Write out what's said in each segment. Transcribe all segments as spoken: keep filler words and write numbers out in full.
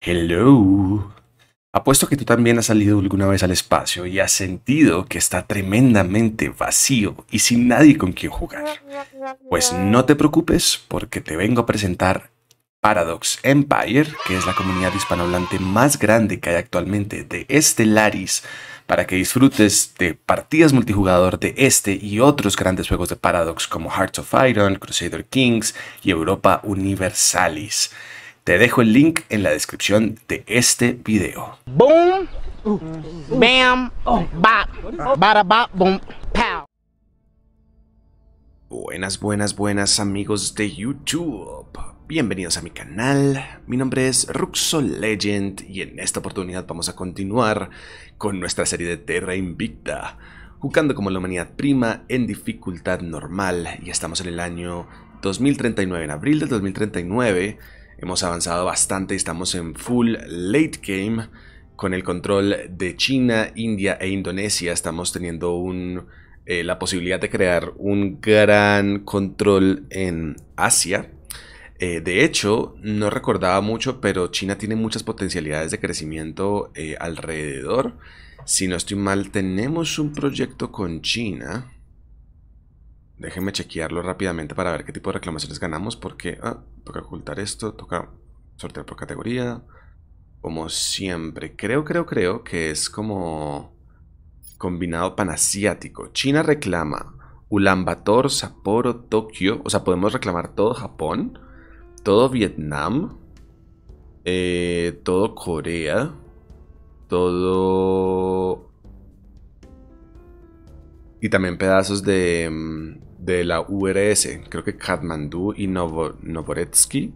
Hello. Apuesto que tú también has salido alguna vez al espacio y has sentido que está tremendamente vacío y sin nadie con quien jugar. Pues no te preocupes porque te vengo a presentar Paradox Empire, que es la comunidad hispanohablante más grande que hay actualmente de Stellaris, para que disfrutes de partidas multijugador de este y otros grandes juegos de Paradox como Hearts of Iron, Crusader Kings y Europa Universalis. Te dejo el link en la descripción de este video. Boom, bam, bop, bada bop, boom, pow. Buenas, buenas, buenas amigos de YouTube. Bienvenidos a mi canal. Mi nombre es RuxoLegend y en esta oportunidad vamos a continuar con nuestra serie de Terra Invicta, jugando como la humanidad prima en dificultad normal. Y estamos en el año dos mil treinta y nueve, en abril del dos mil treinta y nueve. Hemos avanzado bastante, estamos en full late game con el control de China, India e Indonesia. Estamos teniendo un, eh, la posibilidad de crear un gran control en Asia. Eh, de hecho, no recordaba mucho, pero China tiene muchas potencialidades de crecimiento eh, alrededor. Si no estoy mal, tenemos un proyecto con China. Déjenme chequearlo rápidamente para ver qué tipo de reclamaciones ganamos, porque ah, toca ocultar esto, toca sortear por categoría, como siempre. Creo, creo, creo que es como combinado panasiático. China reclama Ulaanbaatar, Sapporo, Tokio. O sea, podemos reclamar todo Japón, todo Vietnam, eh, todo Corea, todo... Y también pedazos de, de la U R S, creo que Katmandú y Novo, Novorossiysk.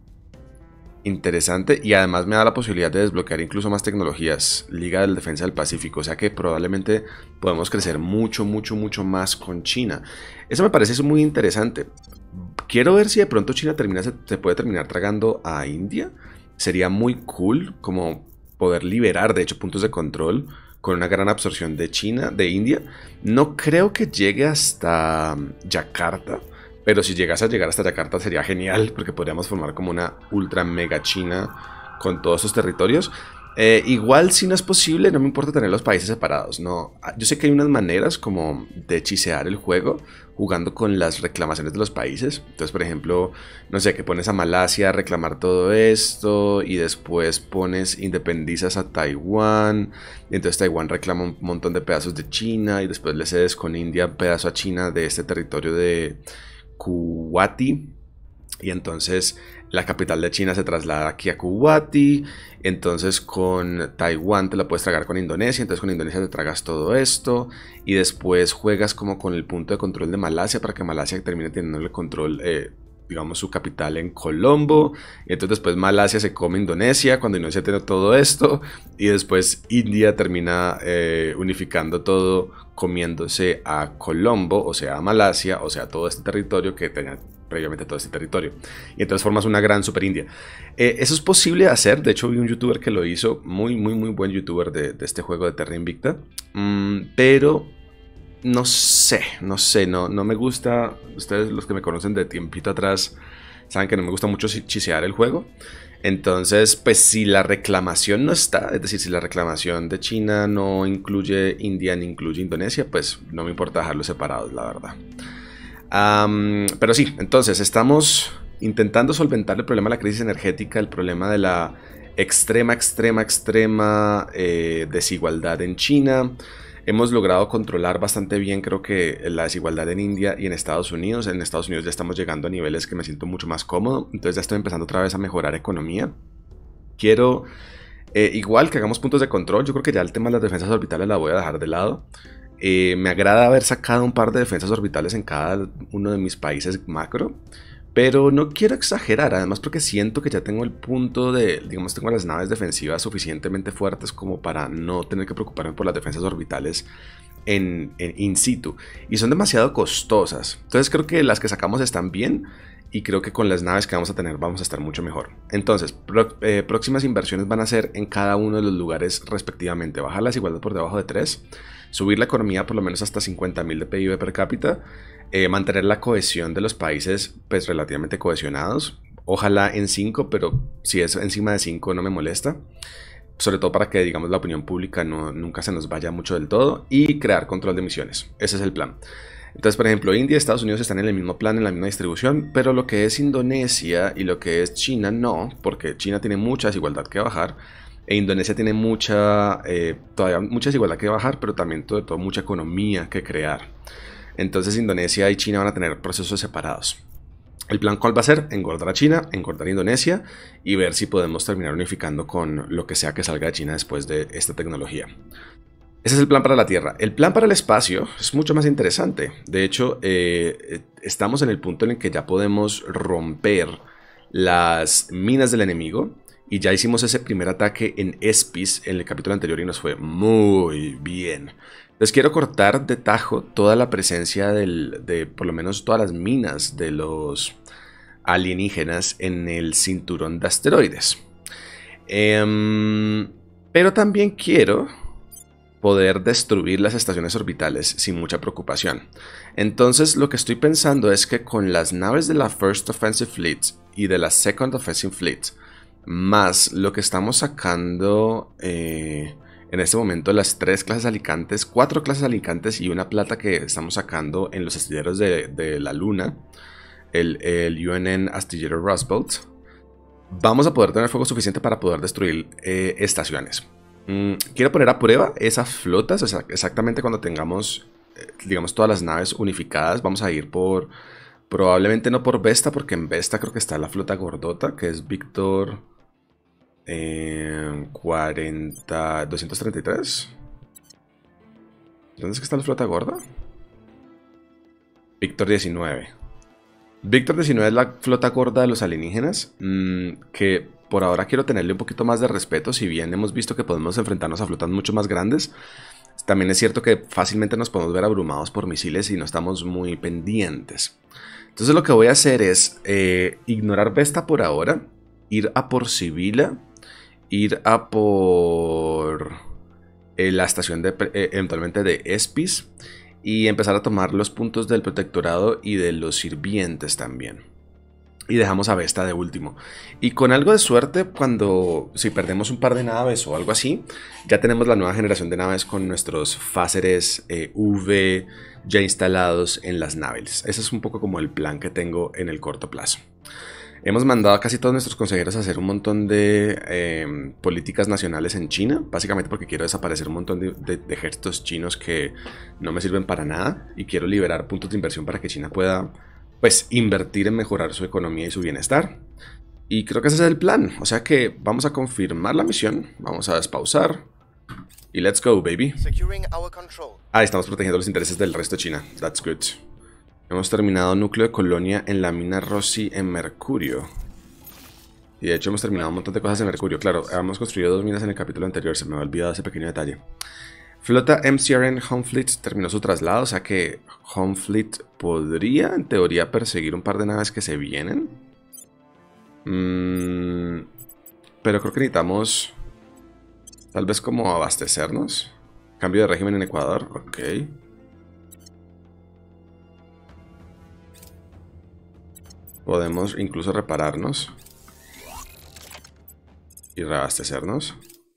Interesante, y además me da la posibilidad de desbloquear incluso más tecnologías. Liga de Defensa del Pacífico, o sea que probablemente podemos crecer mucho, mucho, mucho más con China. Eso me parece muy interesante. Quiero ver si de pronto China termina, se, se puede terminar tragando a India. Sería muy cool como poder liberar, de hecho, puntos de control con una gran absorción de China, de India. No creo que llegue hasta Yakarta, pero si llegase a llegar hasta Yakarta sería genial, porque podríamos formar como una ultra mega China con todos sus territorios. Eh, igual si no es posible, no me importa tener los países separados, no. Yo sé que hay unas maneras como de hechicear el juego jugando con las reclamaciones de los países. Entonces, por ejemplo, no sé, que pones a Malasia a reclamar todo esto y después pones, independizas a Taiwán, y entonces Taiwán reclama un montón de pedazos de China y después le cedes con India un pedazo a China de este territorio de Kuwati. Y entonces la capital de China se traslada aquí a Kuwati. Entonces con Taiwán te la puedes tragar con Indonesia. Entonces con Indonesia te tragas todo esto. Y después juegas como con el punto de control de Malasia, para que Malasia termine teniendo el control, eh, digamos, su capital en Colombo. Y entonces después Malasia se come Indonesia cuando Indonesia tiene todo esto. Y después India termina eh, unificando todo, comiéndose a Colombo, o sea a Malasia, o sea todo este territorio que tenía previamente todo este territorio. Y entonces formas una gran super India. Eh, eso es posible de hacer. De hecho vi un youtuber que lo hizo, muy muy muy buen youtuber de, de este juego de Terra Invicta. Mm, pero no sé, no sé, no, no me gusta. Ustedes los que me conocen de tiempito atrás saben que no me gusta mucho chisear el juego. Entonces, pues si la reclamación no está, es decir, si la reclamación de China no incluye India ni incluye Indonesia, pues no me importa dejarlos separados, la verdad. Um, pero sí, entonces estamos intentando solventar el problema de la crisis energética, el problema de la extrema, extrema, extrema eh, desigualdad en China. Hemos logrado controlar bastante bien, creo que, la desigualdad en India y en Estados Unidos. En Estados Unidos ya estamos llegando a niveles que me siento mucho más cómodo. Entonces ya estoy empezando otra vez a mejorar economía. Quiero, eh, igual que hagamos puntos de control. Yo creo que ya el tema de las defensas orbitales la voy a dejar de lado. Eh, me agrada haber sacado un par de defensas orbitales en cada uno de mis países macro. Pero no quiero exagerar, además porque siento que ya tengo el punto de, digamos, tengo las naves defensivas suficientemente fuertes como para no tener que preocuparme por las defensas orbitales en, en in situ. Y son demasiado costosas. Entonces creo que las que sacamos están bien y creo que con las naves que vamos a tener vamos a estar mucho mejor. Entonces, pro, eh, próximas inversiones van a ser en cada uno de los lugares respectivamente. Bajar la desigualdad por debajo de tres, subir la economía por lo menos hasta cincuenta mil de P I B per cápita, Eh, mantener la cohesión de los países pues relativamente cohesionados, Ojalá en cinco, pero si es encima de cinco no me molesta. Sobre todo para que, digamos, la opinión pública no, nunca se nos vaya mucho del todo. Y crear control de misiones. Ese es el plan. Entonces, por ejemplo, India y Estados Unidos están en el mismo plan, en la misma distribución. Pero lo que es Indonesia y lo que es China no. Porque China tiene mucha desigualdad que bajar. E Indonesia tiene mucha, eh, todavía mucha desigualdad que bajar. Pero también, sobre todo, mucha economía que crear. Entonces, Indonesia y China van a tener procesos separados. El plan cuál va a ser, engordar a China, engordar a Indonesia y ver si podemos terminar unificando con lo que sea que salga de China después de esta tecnología. Ese es el plan para la Tierra. El plan para el espacio es mucho más interesante. De hecho, eh, estamos en el punto en el que ya podemos romper las minas del enemigo. Y ya hicimos ese primer ataque en Espis en el capítulo anterior y nos fue muy bien. Les quiero cortar de tajo toda la presencia del, de por lo menos todas las minas de los alienígenas en el cinturón de asteroides. Eh, pero también quiero poder destruir las estaciones orbitales sin mucha preocupación. Entonces lo que estoy pensando es que con las naves de la First Offensive Fleet y de la Second Offensive Fleet, más lo que estamos sacando... Eh, En este momento las tres clases alicantes, cuatro clases alicantes y una plata que estamos sacando en los astilleros de, de la Luna, el, el U N N astillero Roosevelt, vamos a poder tener fuego suficiente para poder destruir eh, estaciones. Mm, quiero poner a prueba esas flotas, o sea, exactamente cuando tengamos, eh, digamos, todas las naves unificadas, vamos a ir por, probablemente no por Vesta, porque en Vesta creo que está la flota gordota, que es Víctor... Eh, cuarenta, doscientos treinta y tres. ¿Dónde es que está la flota gorda? Víctor diecinueve. Víctor diecinueve es la flota gorda de los alienígenas, mmm, que por ahora quiero tenerle un poquito más de respeto. Si bien hemos visto que podemos enfrentarnos a flotas mucho más grandes, también es cierto que fácilmente nos podemos ver abrumados por misiles y no estamos muy pendientes. Entonces lo que voy a hacer es eh, ignorar Vesta por ahora, ir a por Sibila, ir a por eh, la estación de, eh, eventualmente de Espis y empezar a tomar los puntos del protectorado y de los sirvientes también. Y dejamos a Vesta de último. Y con algo de suerte, cuando si perdemos un par de naves o algo así, ya tenemos la nueva generación de naves con nuestros fáceres eh, V ya instalados en las naves. Ese es un poco como el plan que tengo en el corto plazo. Hemos mandado a casi todos nuestros consejeros a hacer un montón de eh, políticas nacionales en China, básicamente porque quiero desaparecer un montón de, de, de ejércitos chinos que no me sirven para nada y quiero liberar puntos de inversión para que China pueda, pues, invertir en mejorar su economía y su bienestar. Y creo que ese es el plan, o sea que vamos a confirmar la misión, vamos a despausar y let's go, baby. Ah, estamos protegiendo los intereses del resto de China, that's good. Hemos terminado núcleo de colonia en la mina Rossi en Mercurio. Y de hecho hemos terminado un montón de cosas en Mercurio. Claro, hemos construido dos minas en el capítulo anterior. Se me había olvidado ese pequeño detalle. Flota M C R N Home Fleet terminó su traslado. O sea que Home Fleet podría, en teoría, perseguir un par de naves que se vienen. Mm, pero creo que necesitamos... Tal vez como abastecernos. Cambio de régimen en Ecuador. Ok. Podemos incluso repararnos y reabastecernos.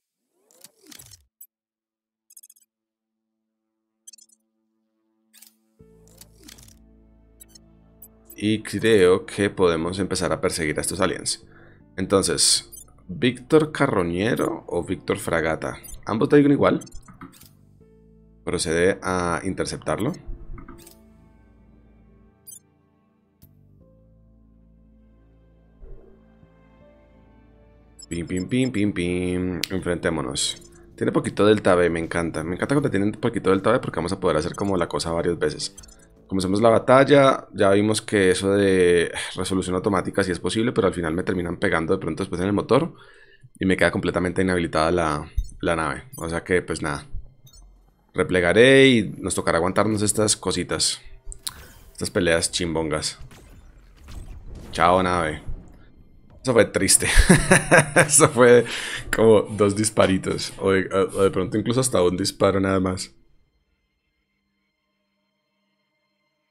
Y creo que podemos empezar a perseguir a estos aliens. Entonces, ¿Víctor Carroñero o Víctor Fragata? Ambos te digo igual. Procede a interceptarlo. Pim, pim, pim, pim, pim. Enfrentémonos. Tiene poquito delta B, me encanta. Me encanta cuando tienen poquito delta B porque vamos a poder hacer como la cosa varias veces. Comencemos la batalla. Ya vimos que eso de resolución automática sí es posible, pero al final me terminan pegando de pronto después en el motor. Y me queda completamente inhabilitada la, la nave. O sea que pues nada. Replegaré y nos tocará aguantarnos estas cositas. Estas peleas chimbongas. Chao, nave. Eso fue triste. Eso fue como dos disparitos. O de, o de, pronto, incluso, hasta un disparo nada más.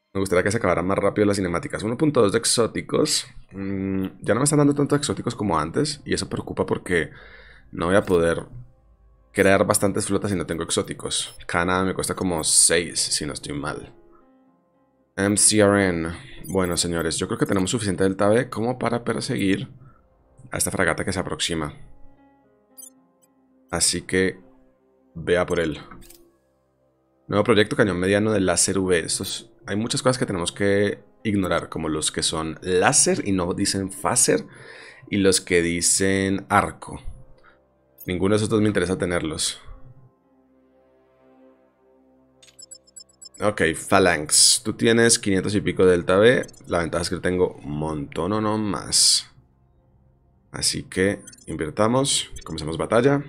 Me gustaría que se acabaran más rápido las cinemáticas. uno punto dos de exóticos. Mm, ya no me están dando tantos exóticos como antes. Y eso preocupa porque no voy a poder crear bastantes flotas si no tengo exóticos. Cada nave me cuesta como seis, si no estoy mal. M C R N. Bueno, señores, yo creo que tenemos suficiente delta B como para perseguir a esta fragata que se aproxima. Así que vea por él. Nuevo proyecto, cañón mediano de láser U V. Estos, hay muchas cosas que tenemos que ignorar, como los que son láser y no dicen phaser, y los que dicen arco. Ninguno de esos dos me interesa tenerlos. Ok, Phalanx. Tú tienes quinientos y pico de delta B. La ventaja es que tengo un montón o no más. Así que invirtamos. Comencemos batalla.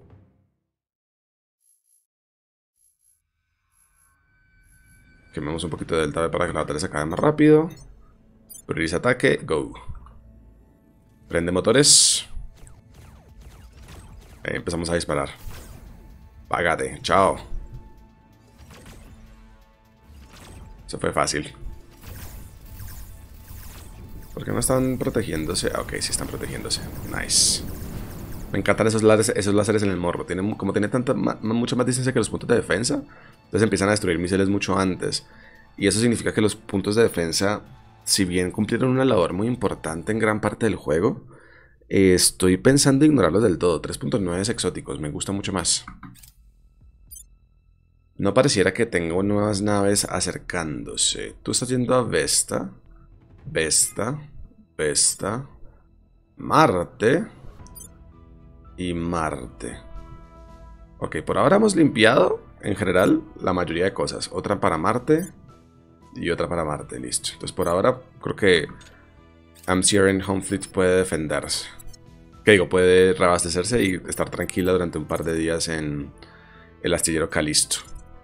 Quememos un poquito de delta B para que la batalla se acabe más rápido. Prioriza ataque. Go. Prende motores. Eh, empezamos a disparar. Págate. Chao. Eso fue fácil. ¿Por qué no están protegiéndose? Ah, ok, sí están protegiéndose. Nice. Me encantan esos láseres, esos láseres en el morro. Tienen, como tiene tanta, ma, mucha más distancia que los puntos de defensa, entonces empiezan a destruir misiles mucho antes. Y eso significa que los puntos de defensa, si bien cumplieron una labor muy importante en gran parte del juego, eh, estoy pensando ignorarlos del todo. tres punto nueve es exóticos, me gusta mucho más. No pareciera que tengo nuevas naves acercándose. Tú estás yendo a Vesta. Vesta. Vesta. Marte. Y Marte. Ok, por ahora hemos limpiado, en general, la mayoría de cosas. Otra para Marte. Y otra para Marte, listo. Entonces por ahora creo que M C R N Home Fleet puede defenderse. Que digo, puede reabastecerse y estar tranquila durante un par de días en el astillero Calisto.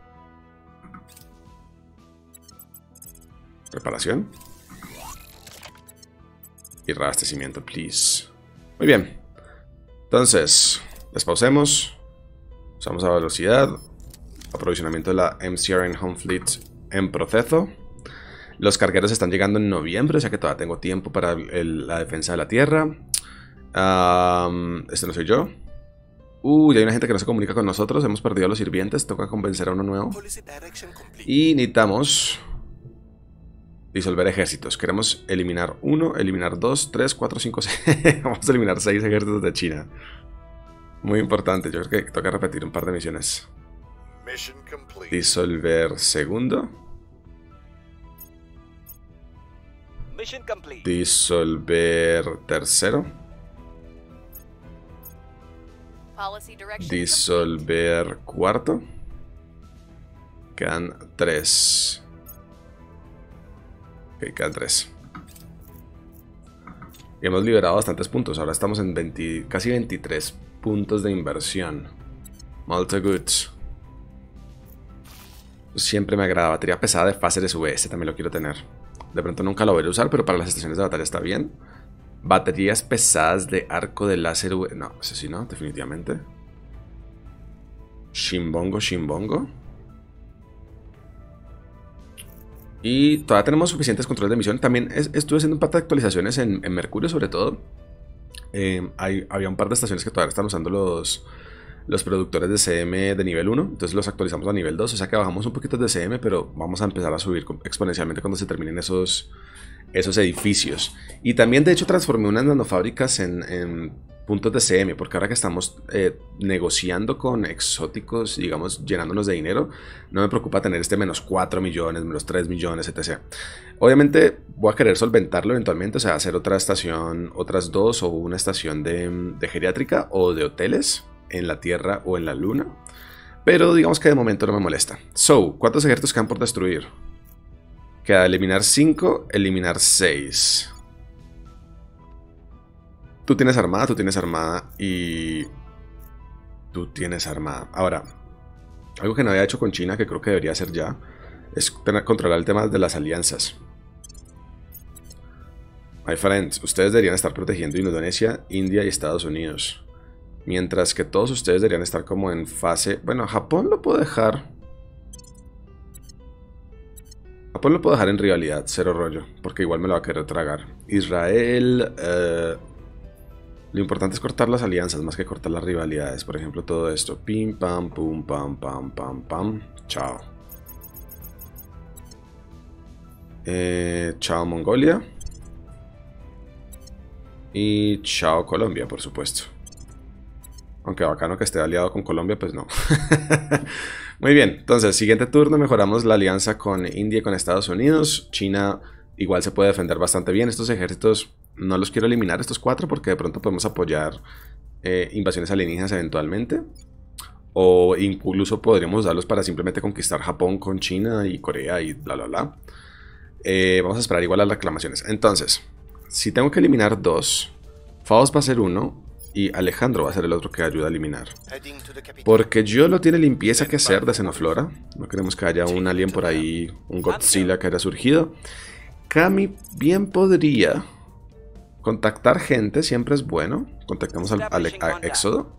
Reparación. Y reabastecimiento, please. Muy bien. Entonces, despausemos. Usamos a velocidad. Aprovisionamiento de la M C R N Home Fleet en proceso. Los cargueros están llegando en noviembre, o sea que todavía tengo tiempo para el, la defensa de la tierra. Um, este no soy yo. Uy, hay una gente que no se comunica con nosotros. Hemos perdido a los sirvientes. Toca convencer a uno nuevo. Y necesitamos disolver ejércitos. Queremos eliminar uno, eliminar dos, tres, cuatro, cinco, seis. Vamos a eliminar seis ejércitos de China. Muy importante. Yo creo que toca repetir un par de misiones. Disolver segundo. Disolver tercero. Disolver cuarto. Quedan tres. Ok, quedan tres. Y hemos liberado bastantes puntos. Ahora estamos en veinte, casi veintitrés puntos de inversión. Multi goods. Siempre me agrada. Batería pesada de Phaser U V. Este también lo quiero tener. De pronto nunca lo voy a usar, pero para las estaciones de batalla está bien. Baterías pesadas de arco de láser U V. No, ese sí no, definitivamente. Shimbongo, Shimbongo. Y todavía tenemos suficientes controles de emisión. También es, estuve haciendo un par de actualizaciones en, en Mercurio, sobre todo. Eh, hay, había un par de estaciones que todavía están usando los, los productores de C M de nivel uno. Entonces los actualizamos a nivel dos. O sea que bajamos un poquito de C M, pero vamos a empezar a subir exponencialmente cuando se terminen esos, esos edificios. Y también, de hecho, transformé unas nanofábricas en, en puntos de C M, porque ahora que estamos eh, negociando con exóticos, digamos, llenándonos de dinero, no me preocupa tener este menos cuatro millones, menos tres millones, etcétera. Obviamente voy a querer solventarlo eventualmente, o sea, hacer otra estación, otras dos, o una estación de, de geriátrica o de hoteles en la Tierra o en la Luna. Pero digamos que de momento no me molesta. So, ¿cuántos ejércitos quedan por destruir? Queda eliminar cinco, eliminar seis. Tú tienes armada, tú tienes armada y tú tienes armada. Ahora, algo que no había hecho con China, que creo que debería hacer ya, es tener, controlar el tema de las alianzas. My friends, ustedes deberían estar protegiendo Indonesia, India y Estados Unidos. Mientras que todos ustedes deberían estar como en fase... Bueno, Japón lo puedo dejar. Japón lo puedo dejar en rivalidad, cero rollo, porque igual me lo va a querer tragar. Israel... Eh, lo importante es cortar las alianzas más que cortar las rivalidades. Por ejemplo, todo esto. Pim, pam, pum, pam, pam, pam, pam. Chao. Eh, chao Mongolia. Y chao Colombia, por supuesto. Aunque bacano que esté aliado con Colombia, pues no. Muy bien, entonces, siguiente turno mejoramos la alianza con India y con Estados Unidos. China igual se puede defender bastante bien. Estos ejércitos no los quiero eliminar, estos cuatro, porque de pronto podemos apoyar eh, invasiones alienígenas eventualmente. O incluso podríamos usarlos para simplemente conquistar Japón con China y Corea y bla bla bla. Eh, vamos a esperar igual las reclamaciones. Entonces, si tengo que eliminar dos, Faust va a ser uno y Alejandro va a ser el otro que ayuda a eliminar. Porque Yolo tiene limpieza que hacer de xenoflora. No queremos que haya un alien por ahí, un Godzilla que haya surgido. Kami bien podría contactar gente, siempre es bueno. Contactamos al, al a Éxodo.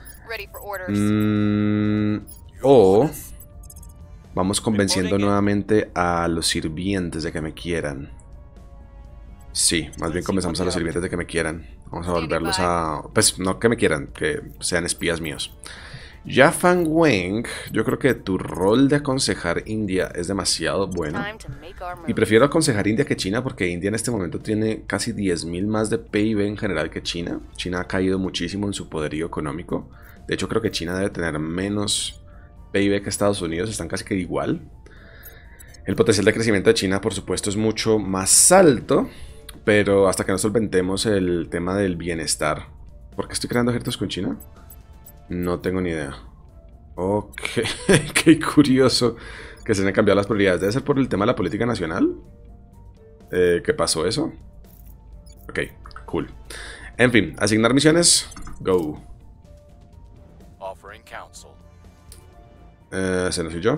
Mm, o vamos convenciendo nuevamente a los sirvientes de que me quieran. Sí, más bien convencemos a los sirvientes de que me quieran. Vamos a volverlos a... Pues no que me quieran, que sean espías míos. Ya Fan Weng, yo creo que tu rol de aconsejar India es demasiado bueno. Y prefiero aconsejar India que China, porque India en este momento tiene casi diez mil más de P I B en general que China. China ha caído muchísimo en su poderío económico. De hecho, creo que China debe tener menos P I B que Estados Unidos, están casi que igual. El potencial de crecimiento de China, por supuesto, es mucho más alto. Pero hasta que no solventemos el tema del bienestar. ¿Por qué estoy creando ejércitos con China? No tengo ni idea. Ok, qué curioso que se han cambiado las prioridades. ¿Debe ser por el tema de la política nacional? Eh, ¿Qué pasó eso? Ok, cool. En fin, asignar misiones. Go. Eh, se nos huyó.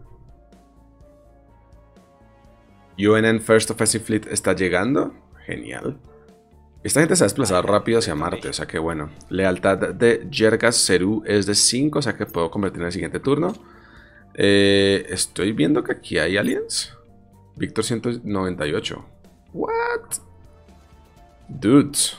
U N N First Offensive Fleet está llegando. Genial. Esta gente se ha desplazado rápido hacia Marte, o sea que bueno. Lealtad de Yergas Serú es de cinco, o sea que puedo convertir en el siguiente turno. Eh, estoy viendo que aquí hay aliens. Víctor ciento noventa y ocho. What? Dudes.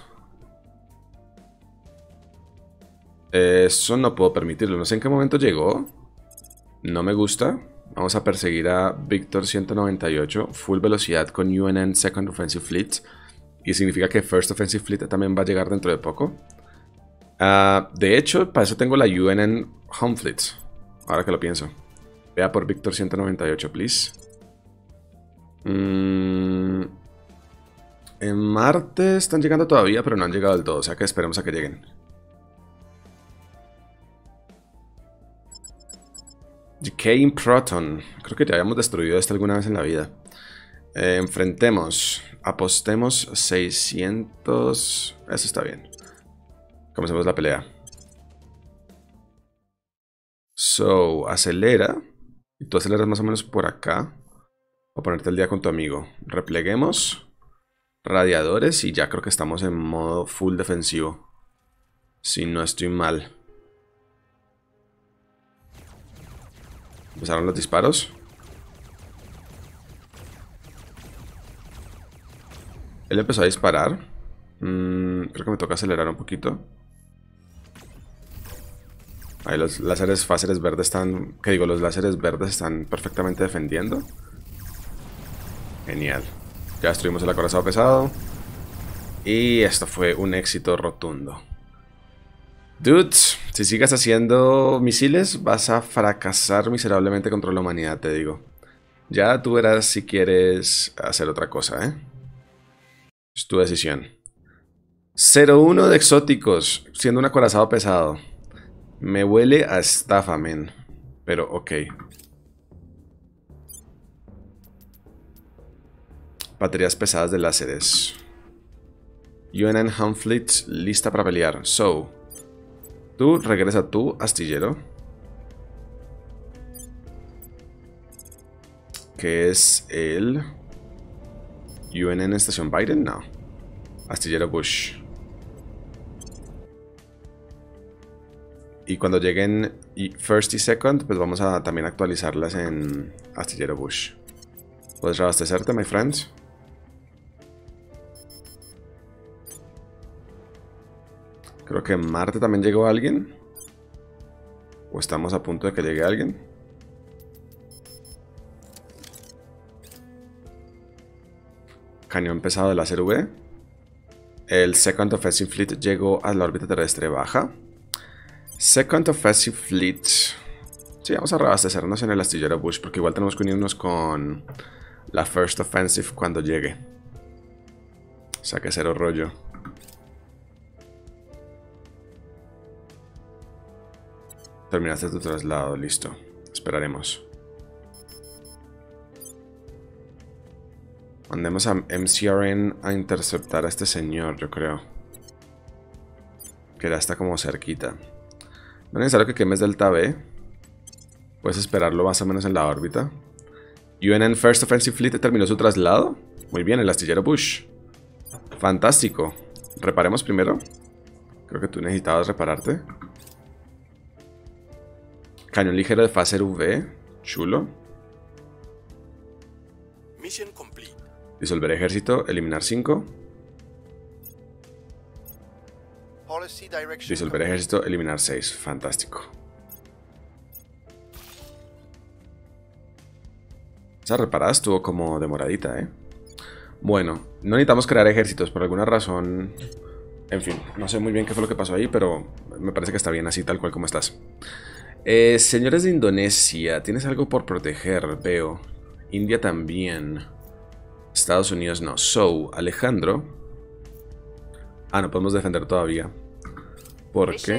Eso no puedo permitirlo. No sé en qué momento llegó. No me gusta. Vamos a perseguir a Víctor ciento noventa y ocho, full velocidad con U N N Second Offensive Fleet. Y significa que First Offensive Fleet también va a llegar dentro de poco. Uh, de hecho, para eso tengo la U N N Home Fleet. Ahora que lo pienso. Vea por Víctor ciento noventa y ocho, please. Mm, en Marte están llegando todavía, pero no han llegado del todo. O sea que esperemos a que lleguen. Decaying Proton. Creo que ya habíamos destruido esto alguna vez en la vida. Eh, enfrentemos. Apostemos seiscientos. Eso está bien. Comencemos la pelea. So, acelera. Y tú aceleras más o menos por acá. Voy a ponerte el día con tu amigo. Repleguemos. Radiadores. Y ya creo que estamos en modo full defensivo. Si no estoy mal. Empezaron los disparos. Él empezó a disparar. Mm, creo que me toca acelerar un poquito. Ahí los láseres fáceres verdes están... ¿Qué digo? Los láseres verdes están perfectamente defendiendo. Genial. Ya destruimos el acorazado pesado. Y esto fue un éxito rotundo. Dudes, si sigues haciendo misiles, vas a fracasar miserablemente contra la humanidad, te digo. Ya tú verás si quieres hacer otra cosa, ¿eh? Es tu decisión. cero uno de exóticos, siendo un acorazado pesado. Me huele a estafa, men. Pero, ok. Baterías pesadas de láseres. U N N Home Fleet lista para pelear. So, tú regresa a tu astillero. Que es el... U N N Estación Biden, no. Astillero Bush. Y cuando lleguen First y Second, pues vamos a también actualizarlas en Astillero Bush. Puedes reabastecerte, my friend. Creo que en Marte también llegó alguien. O estamos a punto de que llegue alguien. Cañón pesado del láser V. El Second Offensive Fleet llegó a la órbita terrestre baja. Second Offensive Fleet. Sí, vamos a reabastecernos en el astillero Bush, porque igual tenemos que unirnos con la First Offensive cuando llegue. O sea que cero rollo. Terminaste tu traslado, listo. Esperaremos. Mandemos a M C R N a interceptar a este señor, yo creo. Que ya está como cerquita. No es necesario que quemes Delta B. Puedes esperarlo más o menos en la órbita. U N N First Offensive Fleet terminó su traslado. Muy bien, el astillero Bush. Fantástico. Reparemos primero. Creo que tú necesitabas repararte. Cañón ligero de Phaser V. Chulo. Mission complete. Disolver ejército. Eliminar cinco. Disolver ejército. Eliminar seis. Fantástico. Esa reparada estuvo como demoradita, ¿eh? Bueno, no necesitamos crear ejércitos por alguna razón. En fin, no sé muy bien qué fue lo que pasó ahí, pero me parece que está bien así, tal cual como estás. Eh, señores de Indonesia, tienes algo por proteger, veo. India también. Estados Unidos no. So, Alejandro. Ah, no podemos defender todavía. ¿Por qué?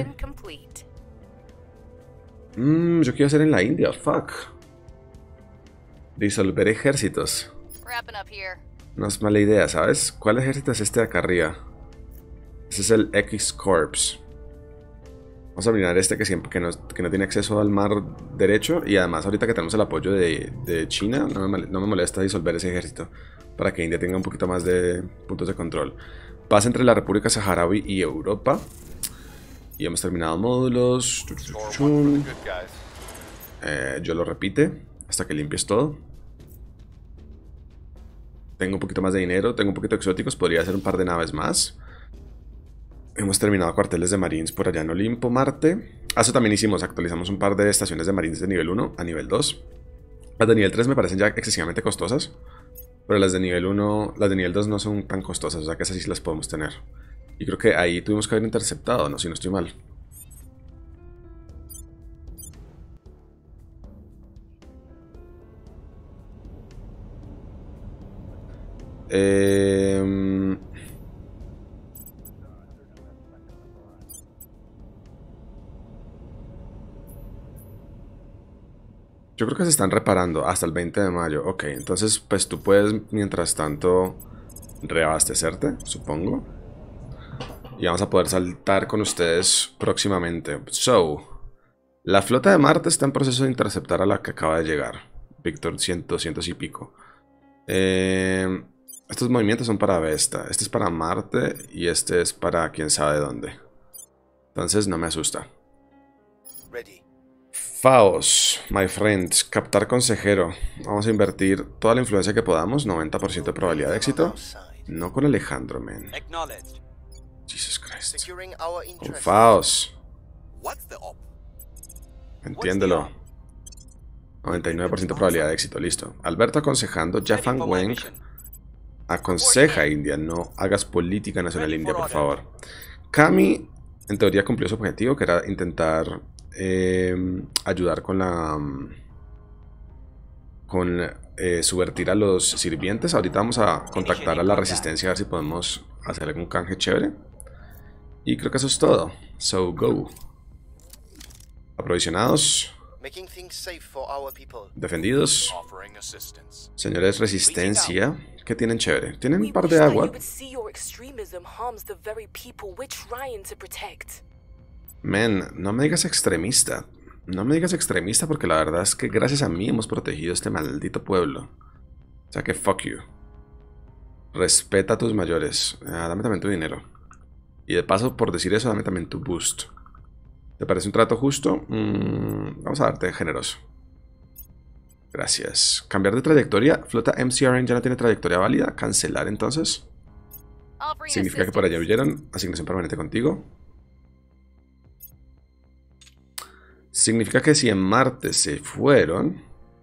Mmm, yo quiero hacer en la India, fuck. Disolver ejércitos. No es mala idea, ¿sabes? ¿Cuál ejército es este de acá arriba? Ese es el X-Corps. Vamos a mirar este que siempre que no, que no tiene acceso al mar derecho. Y además ahorita que tenemos el apoyo de, de China, no me, no me molesta disolver ese ejército. Para que India tenga un poquito más de puntos de control. Paz entre la República Saharaui y Europa. Y hemos terminado módulos. Eh, yo lo repite hasta que limpies todo. Tengo un poquito más de dinero, tengo un poquito de exóticos. Podría hacer un par de naves más. Hemos terminado cuarteles de Marines por allá en Olimpo, Marte. Ah, eso también hicimos, actualizamos un par de estaciones de Marines de nivel uno a nivel dos. Las de nivel tres me parecen ya excesivamente costosas. Pero las de nivel uno, las de nivel dos no son tan costosas, o sea que esas sí las podemos tener. Y creo que ahí tuvimos que haber interceptado, no, si no estoy mal. Eh... Yo creo que se están reparando hasta el veinte de mayo. Ok, entonces pues tú puedes mientras tanto reabastecerte, supongo. Y vamos a poder saltar con ustedes próximamente. So, la flota de Marte está en proceso de interceptar a la que acaba de llegar. Víctor cien, doscientos y pico. Eh, estos movimientos son para Vesta. Este es para Marte y este es para quién sabe dónde. Entonces no me asusta. Ready. Faos, my friends, captar consejero. Vamos a invertir toda la influencia que podamos, noventa por ciento de probabilidad de éxito. No con Alejandro, man. Jesus Christ. Con Faos. Entiéndelo. noventa y nueve por ciento de probabilidad de éxito, listo. Alberto aconsejando, Jafan Weng aconseja a India, no hagas política nacional india, por favor. Kami, en teoría, cumplió su objetivo, que era intentar... Eh, ayudar con la con eh, subvertir a los sirvientes. Ahorita vamos a contactar a la resistencia a ver si podemos hacer algún canje chévere. Y creo que eso es todo. So go. Aprovisionados. Defendidos. Señores resistencia, ¿qué tienen chévere? Tienen un par de agua. Men, no me digas extremista. No me digas extremista porque la verdad es que gracias a mí hemos protegido este maldito pueblo. O sea que fuck you. Respeta a tus mayores. Ah, dame también tu dinero. Y de paso, por decir eso, dame también tu boost. ¿Te parece un trato justo? Mm, vamos a darte generoso. Gracias. Cambiar de trayectoria. Flota M C R N ya no tiene trayectoria válida. Cancelar entonces. Significa que por allá huyeron. Asignación permanente contigo. Significa que si en Marte se fueron,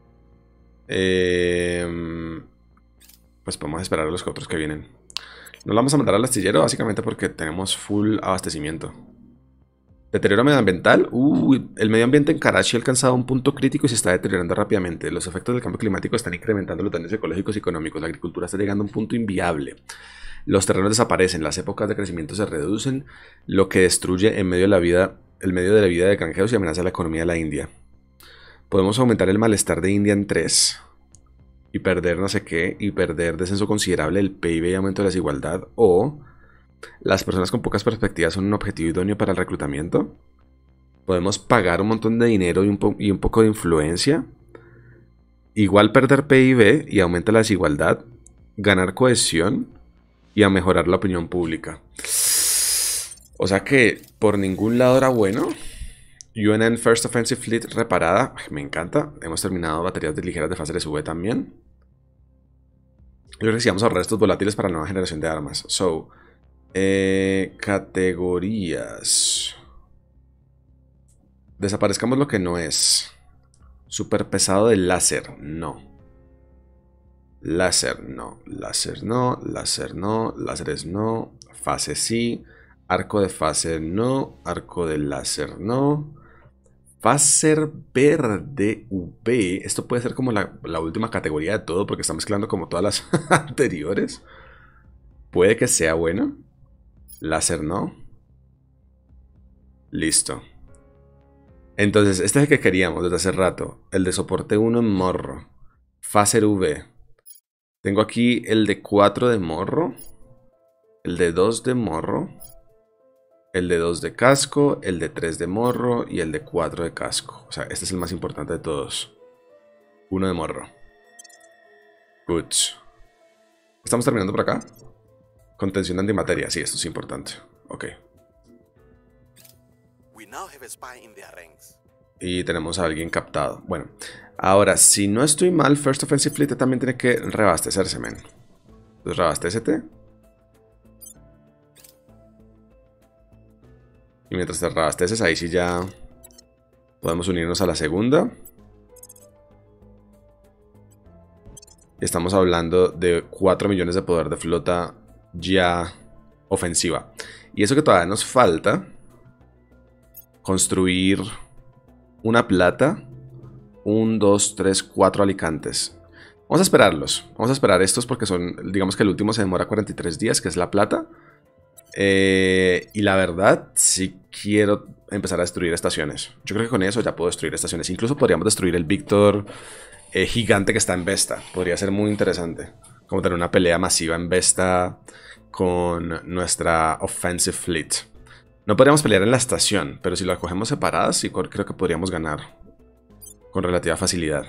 eh, pues podemos esperar a los otros que vienen. No lo vamos a mandar al astillero básicamente porque tenemos full abastecimiento. Deterioro medioambiental. Uh, el medio ambiente en Karachi ha alcanzado un punto crítico y se está deteriorando rápidamente. Los efectos del cambio climático están incrementando los daños ecológicos y económicos. La agricultura está llegando a un punto inviable. Los terrenos desaparecen, las épocas de crecimiento se reducen, lo que destruye en medio de la vida, el medio de la vida de granjeros y amenaza la economía de la India. Podemos aumentar el malestar de India en tres y perder no sé qué, y perder descenso considerable del P I B y aumento de la desigualdad, o las personas con pocas perspectivas son un objetivo idóneo para el reclutamiento. Podemos pagar un montón de dinero y un, po y un poco de influencia, igual perder P I B y aumenta la desigualdad, ganar cohesión y a mejorar la opinión pública. O sea que por ningún lado era bueno. U N N First Offensive Fleet reparada. Me encanta. Hemos terminado baterías de ligeras de fase S V también. Yo creo que sí vamos a ahorrar estos volátiles para la nueva generación de armas. So, eh, categorías. Desaparezcamos lo que no es. Super pesado de láser. No. Láser no. Láser no. Láser no. Láseres no. Fase sí. Arco de fase no. Arco de láser no. Phaser verde V. Esto puede ser como la, la última categoría de todo porque está mezclando como todas las anteriores. Puede que sea bueno. Láser no. Listo. Entonces, este es el que queríamos desde hace rato. El de soporte uno en morro. Phaser V. Tengo aquí el de cuatro de morro. El de dos de morro. El de dos de casco, el de tres de morro y el de cuatro de casco. O sea, este es el más importante de todos. Uno de morro. Good. ¿Estamos terminando por acá? Contención de antimateria. Sí, esto es importante. Ok. Y tenemos a alguien captado. Bueno, ahora, si no estoy mal, First Offensive Fleet también tiene que reabastecerse, men. Entonces, reabastécete. Y mientras te reabasteces, ahí sí ya podemos unirnos a la segunda. Y estamos hablando de cuatro millones de poder de flota ya ofensiva. Y eso que todavía nos falta, construir una plata, un, dos, tres, cuatro alicantes. Vamos a esperarlos. Vamos a esperar estos porque son, digamos que el último se demora cuarenta y tres días, que es la plata. Eh, y la verdad, sí quiero empezar a destruir estaciones. Yo creo que con eso ya puedo destruir estaciones. Incluso podríamos destruir el Víctor eh, gigante que está en Vesta. Podría ser muy interesante. Como tener una pelea masiva en Vesta con nuestra Offensive Fleet. No podríamos pelear en la estación, pero si lo cogemos separadas, sí creo que podríamos ganar con relativa facilidad.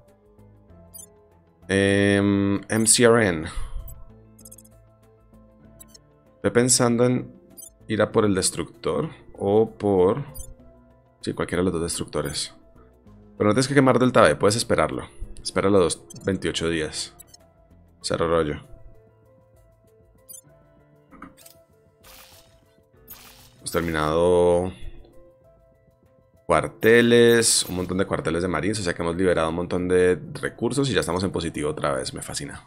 Eh, M C R N. Estoy pensando en ir a por el destructor o por... Sí, cualquiera de los dos destructores. Pero no tienes que quemar Delta B, puedes esperarlo. Espera los veintiocho días. Cero rollo. Hemos terminado cuarteles, un montón de cuarteles de marines, o sea que hemos liberado un montón de recursos y ya estamos en positivo otra vez, me fascina.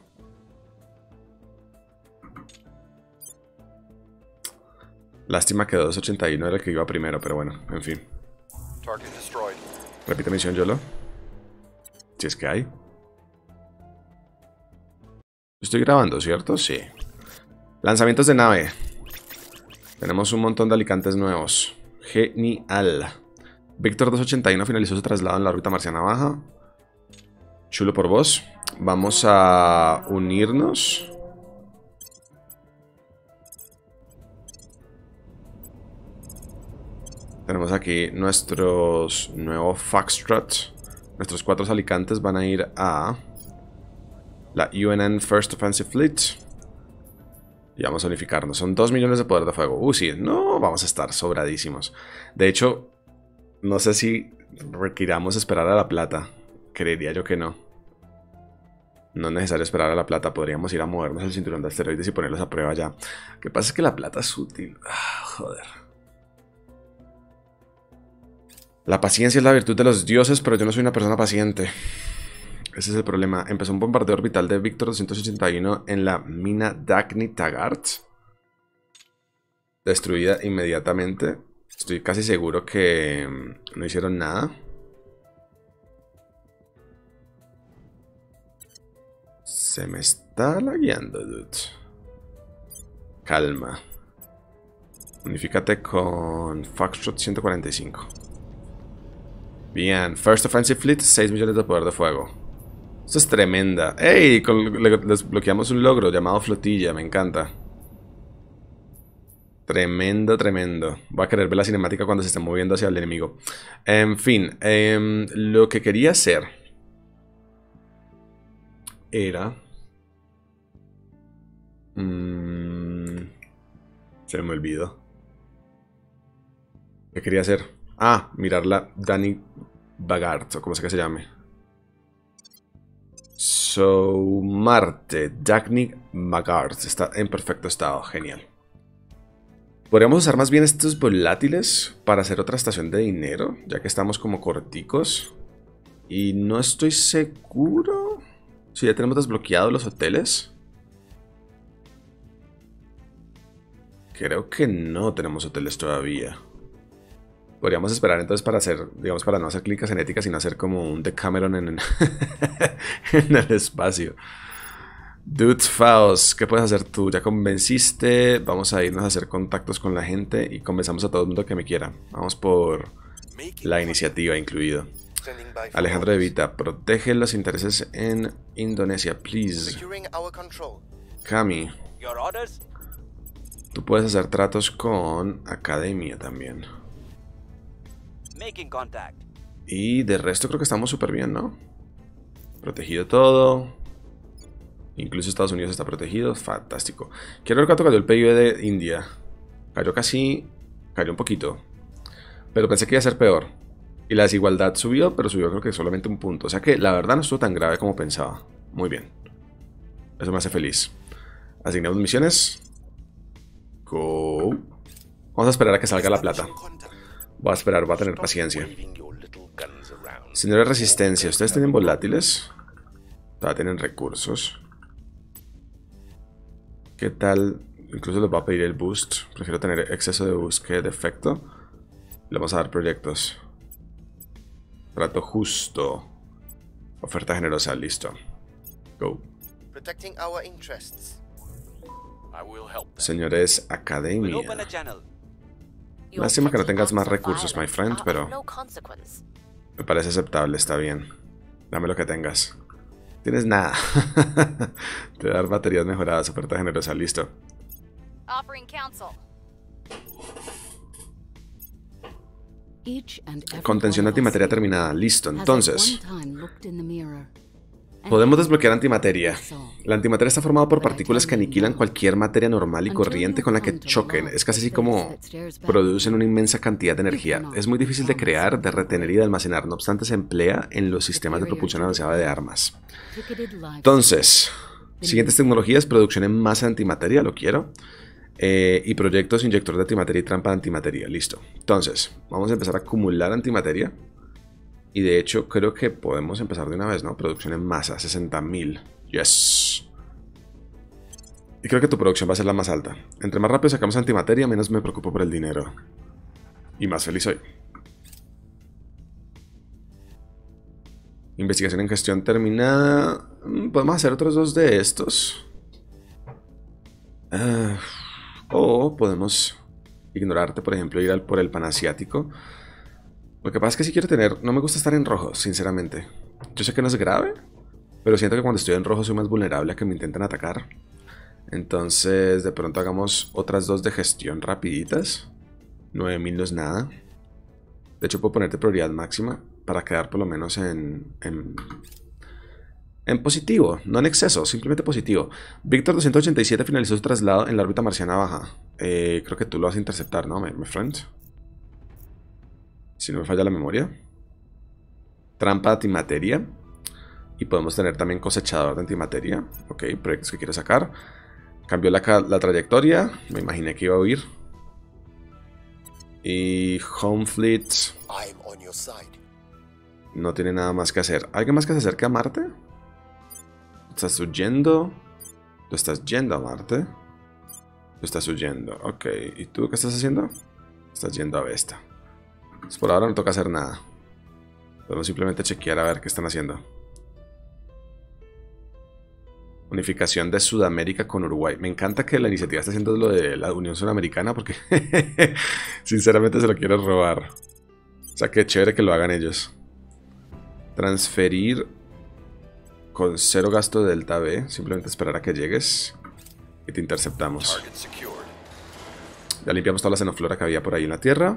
Lástima que dos ochenta y uno era el que iba primero, pero bueno, en fin. Repite misión, Yolo. Si es que hay. Estoy grabando, ¿cierto? Sí. Lanzamientos de nave. Tenemos un montón de alicantes nuevos. Genial. Víctor dos ochenta y uno finalizó su traslado en la órbita marciana baja. Chulo por vos. Vamos a unirnos. Tenemos aquí nuestros nuevos Foxtrot. Nuestros cuatro alicantes van a ir a la U N N First Offensive Fleet. Y vamos a unificarnos. Son dos millones de poder de fuego. Uh, sí, no, vamos a estar sobradísimos. De hecho, no sé si requiramos esperar a la plata. Creería yo que no. No es necesario esperar a la plata. Podríamos ir a movernos el cinturón de asteroides y ponerlos a prueba ya. Lo que pasa es que la plata es útil. Ah, joder. La paciencia es la virtud de los dioses, pero yo no soy una persona paciente. Ese es el problema. Empezó un bombardeo orbital de Víctor doscientos ochenta y uno en la mina Dagny Taggart. Destruida inmediatamente. Estoy casi seguro que no hicieron nada. Se me está lagueando, dude. Calma. Unifícate con Foxtrot ciento cuarenta y cinco. Bien. First Offensive Fleet, seis millones de poder de fuego. Esto es tremenda. ¡Ey! Con, le, desbloqueamos un logro llamado flotilla. Me encanta. Tremendo, tremendo. Voy a querer ver la cinemática cuando se esté moviendo hacia el enemigo. En fin. Eh, lo que quería hacer era... Mmm, se me olvidó. ¿Qué quería hacer? Ah, mirar la Dagny Taggart, o como sea que se llame. So, Marte, Dagny Taggart. Está en perfecto estado, genial. Podríamos usar más bien estos volátiles para hacer otra estación de dinero, ya que estamos como corticos. Y no estoy seguro si ya tenemos desbloqueados los hoteles. Creo que no tenemos hoteles todavía. Podríamos esperar entonces para hacer, digamos, para no hacer clínicas genéticas, sino hacer como un Decameron en, en el espacio. Dude Faust, ¿qué puedes hacer tú? Ya convenciste. Vamos a irnos a hacer contactos con la gente y convencemos a todo el mundo que me quiera. Vamos por la iniciativa incluido. Alejandro de Vita, protege los intereses en Indonesia, please. Cami, tú puedes hacer tratos con Academia también. Y de resto creo que estamos súper bien, ¿no? Protegido todo. Incluso Estados Unidos está protegido. Fantástico. Quiero ver cuánto cayó el P I B de India. Cayó casi... Cayó un poquito. Pero pensé que iba a ser peor. Y la desigualdad subió, pero subió creo que solamente un punto. O sea que la verdad no estuvo tan grave como pensaba. Muy bien. Eso me hace feliz. Asignamos misiones. Go. Vamos a esperar a que salga la plata. Voy a esperar, voy a tener paciencia. Señores Resistencia, ¿ustedes tienen volátiles? Todavía tienen recursos. ¿Qué tal? Incluso les voy a pedir el boost. Prefiero tener exceso de boost que defecto. Le vamos a dar proyectos. Trato justo. Oferta generosa, listo. Go. Señores Academia. Lástima que no tengas más recursos, my friend, pero me parece aceptable, está bien. Dame lo que tengas. Tienes nada. Te voy a dar baterías mejoradas, oferta generosa, listo. Contención antimateria terminada, listo. Entonces, podemos desbloquear antimateria. La antimateria está formada por partículas que aniquilan cualquier materia normal y corriente con la que choquen. Es casi así como producen una inmensa cantidad de energía. Es muy difícil de crear, de retener y de almacenar. No obstante, se emplea en los sistemas de propulsión avanzada de armas. Entonces, siguientes tecnologías: producción en masa de antimateria, lo quiero. Eh, y proyectos inyector de antimateria y trampa de antimateria, listo. Entonces, vamos a empezar a acumular antimateria. Y de hecho, creo que podemos empezar de una vez, ¿no? Producción en masa, sesenta mil. Yes. Y creo que tu producción va a ser la más alta. Entre más rápido sacamos antimateria, menos me preocupo por el dinero. Y más feliz soy. Investigación en gestión terminada. Podemos hacer otros dos de estos. Uh, o podemos ignorarte, por ejemplo, ir al por el panasiático. Lo que pasa es que si quiero tener... No me gusta estar en rojo, sinceramente. Yo sé que no es grave, pero siento que cuando estoy en rojo soy más vulnerable a que me intenten atacar. Entonces, de pronto hagamos otras dos de gestión rapiditas. nueve mil no es nada. De hecho, puedo ponerte prioridad máxima para quedar por lo menos en... En, en positivo, no en exceso, simplemente positivo. Víctor doscientos ochenta y siete finalizó su traslado en la órbita marciana baja. Eh, creo que tú lo vas a interceptar, ¿no, my, my friend? Si no me falla la memoria. Trampa antimateria. Y podemos tener también cosechador de antimateria. Ok, proyectos que quiero sacar. Cambió la, la trayectoria. Me imaginé que iba a huir. Y Home Fleet I'm on your side. no tiene nada más que hacer. ¿Alguien más que se acerque a Marte? ¿Estás huyendo? ¿Tú estás yendo a Marte? Tú estás huyendo. Ok. ¿Y tú qué estás haciendo? Estás yendo a Vesta. Pues por ahora no toca hacer nada. Podemos simplemente chequear a ver qué están haciendo. Unificación de Sudamérica con Uruguay. Me encanta que la iniciativa esté haciendo lo de la Unión Sudamericana porque sinceramente se lo quiero robar. O sea, qué chévere que lo hagan ellos. Transferir con cero gasto de Delta B. Simplemente esperar a que llegues y te interceptamos. Target secured. Ya limpiamos toda la xenoflora que había por ahí en la Tierra.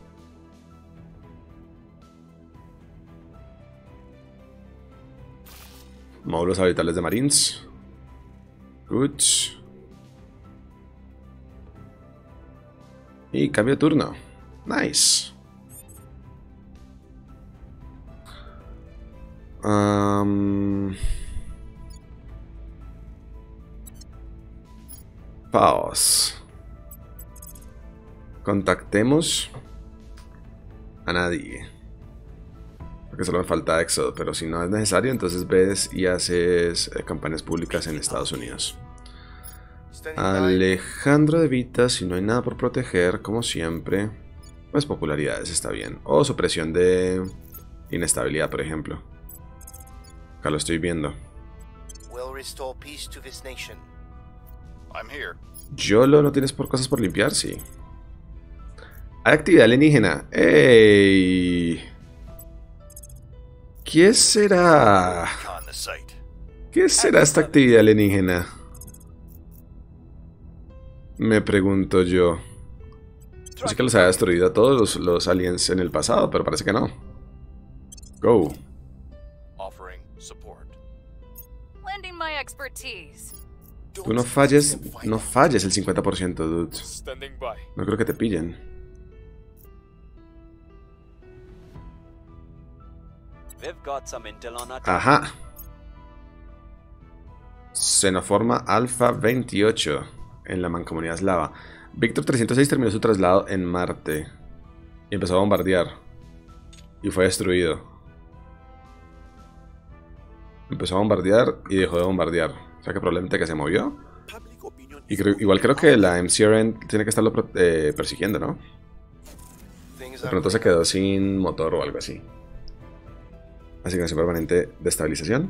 Módulos habitables de Marines. Good. Y cambio de turno. Nice. Um, pause. Contactemos a nadie. Porque solo me falta Éxodo, pero si no es necesario, entonces ves y haces eh, campañas públicas en Estados Unidos. Alejandro de Vita, si no hay nada por proteger, como siempre, pues popularidades está bien. O supresión de inestabilidad, por ejemplo. Acá lo estoy viendo. Will restore peace to this nation. I'm here. Yolo, ¿no tienes por cosas por limpiar? Sí. Hay actividad alienígena. ¡Ey! ¿Qué será? Recon the site. ¿Qué será esta actividad alienígena? Me pregunto yo. Yo sé que los había destruido a todos los, los aliens en el pasado, pero parece que no. Go. Offering support. Lending my expertise. Tú no falles, no falles el cincuenta por ciento, dude. Standing by. No creo que te pillen. We've got some intel on our Ajá. Xenoforma Alpha veintiocho en la mancomunidad eslava. Víctor trescientos seis terminó su traslado en Marte y empezó a bombardear y fue destruido. Empezó a bombardear y dejó de bombardear. O sea que probablemente que se movió. Y creo, igual creo que la M C R N tiene que estarlo eh, persiguiendo, ¿no? De pronto se quedó sin motor o algo así. Asignación permanente de estabilización.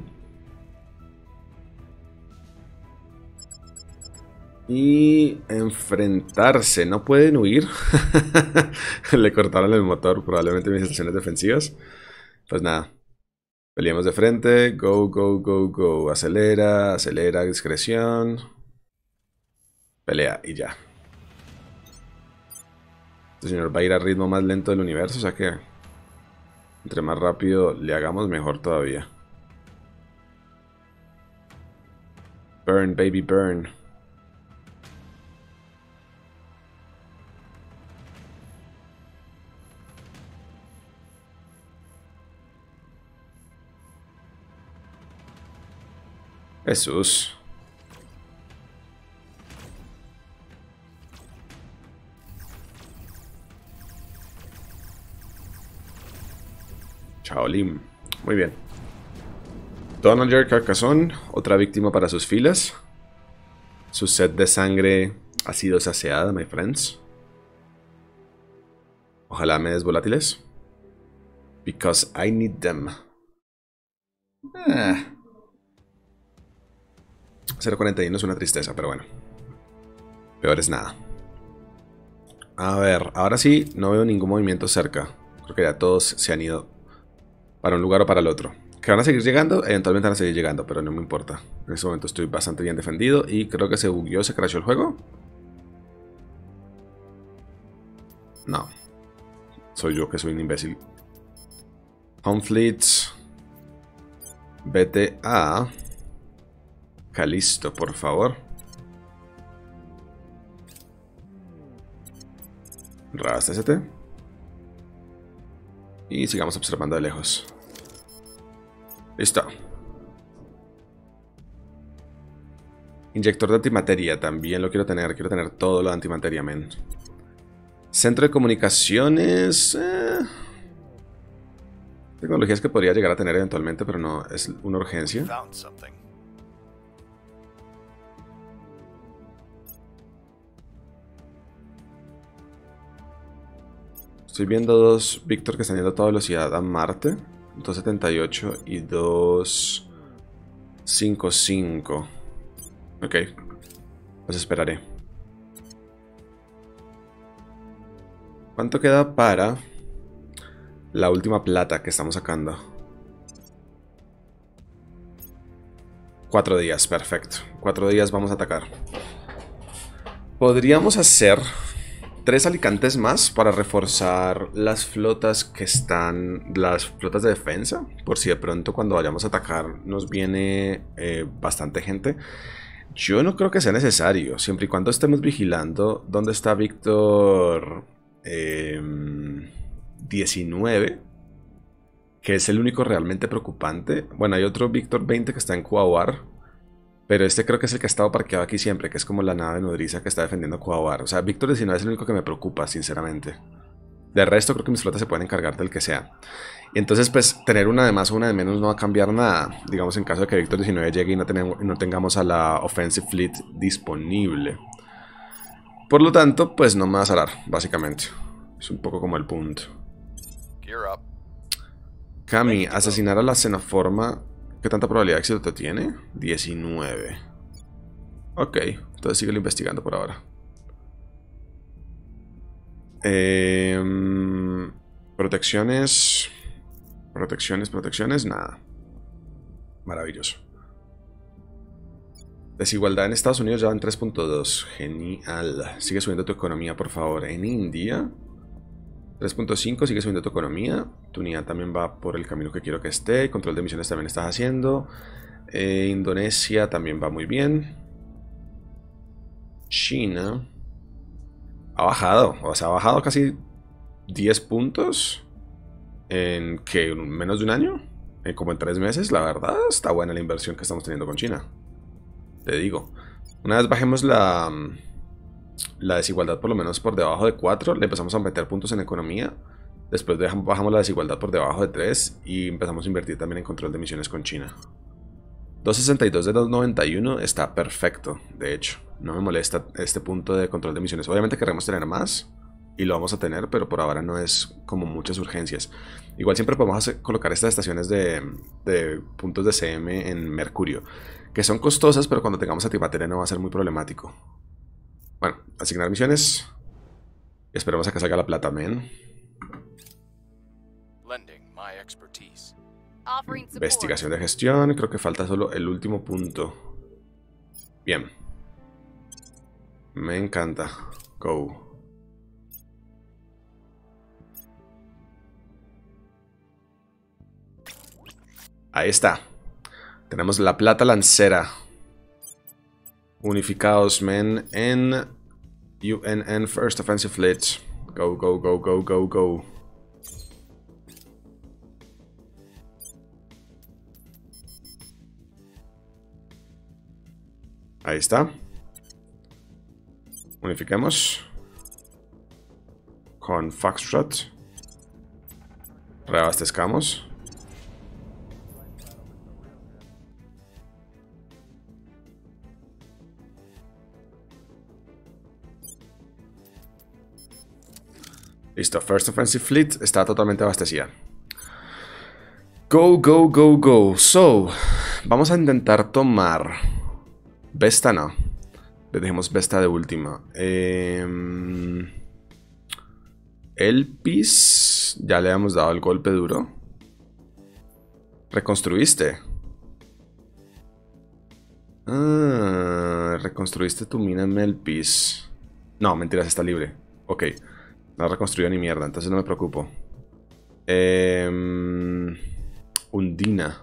Y enfrentarse. No pueden huir. Le cortaron el motor. Probablemente mis estaciones defensivas. Pues nada. Peleemos de frente. Go, go, go, go. Acelera, acelera, discreción. Pelea y ya. Este señor va a ir a ritmo más lento del universo. O sea que entre más rápido le hagamos, mejor todavía. Burn, baby, burn. Jesús. Shaolin. Muy bien. Donager Carcassonne, otra víctima para sus filas. Su sed de sangre ha sido saciada, my friends. Ojalá me des volátiles. Because I need them. Ah. cero cuarenta y uno es una tristeza, pero bueno. Peor es nada. A ver, ahora sí, no veo ningún movimiento cerca. Creo que ya todos se han ido para un lugar o para el otro. Que van a seguir llegando, eventualmente van a seguir llegando, pero no me importa. En este momento estoy bastante bien defendido y creo que se bugueó, se crashó el juego. No. Soy yo que soy un imbécil. Home Fleets. Vete a Calisto, por favor. Rastécete. Y sigamos observando de lejos. Listo. Inyector de antimateria, también lo quiero tener. Quiero tener todo lo de antimateria, men. Centro de comunicaciones... Eh... Tecnologías que podría llegar a tener eventualmente, pero no es una urgencia. Found something. Estoy viendo dos Víctor que están yendo a toda velocidad a Marte. dos setenta y ocho y dos cincuenta y cinco. Ok. Pues esperaré. ¿Cuánto queda para la última plata que estamos sacando? Cuatro días, perfecto. Cuatro días vamos a atacar. Podríamos hacer tres alicantes más para reforzar las flotas que están... Las flotas de defensa. Por si de pronto cuando vayamos a atacar nos viene eh, bastante gente. Yo no creo que sea necesario. Siempre y cuando estemos vigilando dónde está Víctor eh, diecinueve. Que es el único realmente preocupante. Bueno, hay otro Víctor veinte que está en Kuawar. Pero este creo que es el que ha estado parqueado aquí siempre, que es como la nave nodriza que está defendiendo Kuawar. O sea, Víctor diecinueve es el único que me preocupa, sinceramente. De resto, creo que mis flotas se pueden encargar del que sea. Y entonces, pues, tener una de más o una de menos no va a cambiar nada. Digamos, en caso de que Víctor diecinueve llegue y no, tenemos, no tengamos a la Offensive Fleet disponible. Por lo tanto, pues no me va a salar, básicamente. Es un poco como el punto. Gear up. Cami, asesinar a la Xenoforma... ¿Qué tanta probabilidad de éxito tiene? diecinueve. Ok, entonces sigue investigando por ahora. Eh, protecciones. Protecciones, protecciones, nada. Maravilloso. Desigualdad en Estados Unidos ya va en tres punto dos. Genial. Sigue subiendo tu economía, por favor. En India... tres punto cinco, sigue subiendo tu economía. Tu unidad también va por el camino que quiero que esté. Control de misiones también estás haciendo. eh, Indonesia también va muy bien. China ha bajado, o sea, ha bajado casi diez puntos. ¿En que menos de un año? En como en tres meses. La verdad está buena la inversión que estamos teniendo con China. Te digo, una vez bajemos la... la desigualdad por lo menos por debajo de cuatro, le empezamos a meter puntos en economía. Después dejamos, bajamos la desigualdad por debajo de tres y empezamos a invertir también en control de misiones con China. dos sesenta y dos de dos noventa y uno está perfecto, de hecho. No me molesta este punto de control de misiones. Obviamente queremos tener más y lo vamos a tener, pero por ahora no es como muchas urgencias. Igual siempre podemos hacer, colocar estas estaciones de, de puntos de C M en Mercurio, que son costosas, pero cuando tengamos antimateria no va a ser muy problemático. Bueno, asignar misiones. Esperemos a que salga la plata, men. Lending my expertise. Offering support. Investigación de gestión. Creo que falta solo el último punto. Bien. Me encanta. Go. Ahí está. Tenemos la plata lancera. Unificados, men, en U N N First Offensive Fleet. Go, go, go, go, go, go. Ahí está. Unifiquemos. Con Foxtrot. Reabastezcamos. Listo, First Offensive Fleet está totalmente abastecida. Go, go, go, go. So, vamos a intentar tomar... Vesta no. Le dejemos Vesta de última. Eh... Elpis. Ya le hemos dado el golpe duro. Reconstruiste. Ah, reconstruiste tu mina en Melpis. No, mentiras, está libre. Ok. No reconstruyó ni mierda, entonces no me preocupo. Eh, Undina.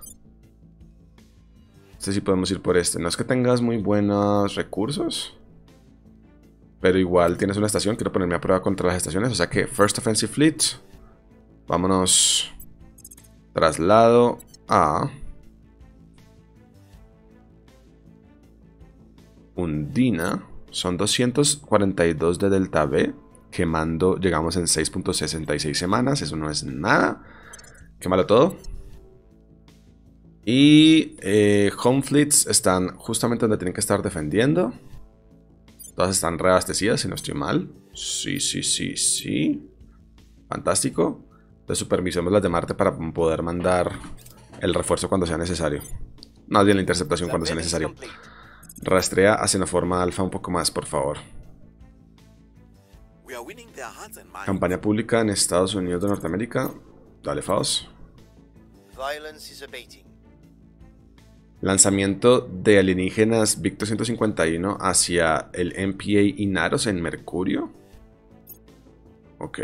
No sé si podemos ir por este. No es que tengas muy buenos recursos, pero igual tienes una estación. Quiero ponerme a prueba contra las estaciones. O sea que First Offensive Fleet. Vámonos. Traslado a... Undina. Son doscientos cuarenta y dos de Delta B. Quemando, llegamos en seis punto sesenta y seis semanas. Eso no es nada. Quémalo todo. Y eh, Home Fleets están justamente donde tienen que estar defendiendo. Todas están reabastecidas, si no estoy mal. Sí, sí, sí, sí. Fantástico. Entonces supervisemos las de Marte para poder mandar el refuerzo cuando sea necesario. Más bien la interceptación cuando sea necesario. Rastrea a Xenoforma Alpha un poco más, por favor. Campaña pública en Estados Unidos de Norteamérica. Dale, Faust. Lanzamiento de alienígenas Victor ciento cincuenta y uno hacia el M P A Inaros en Mercurio. Ok.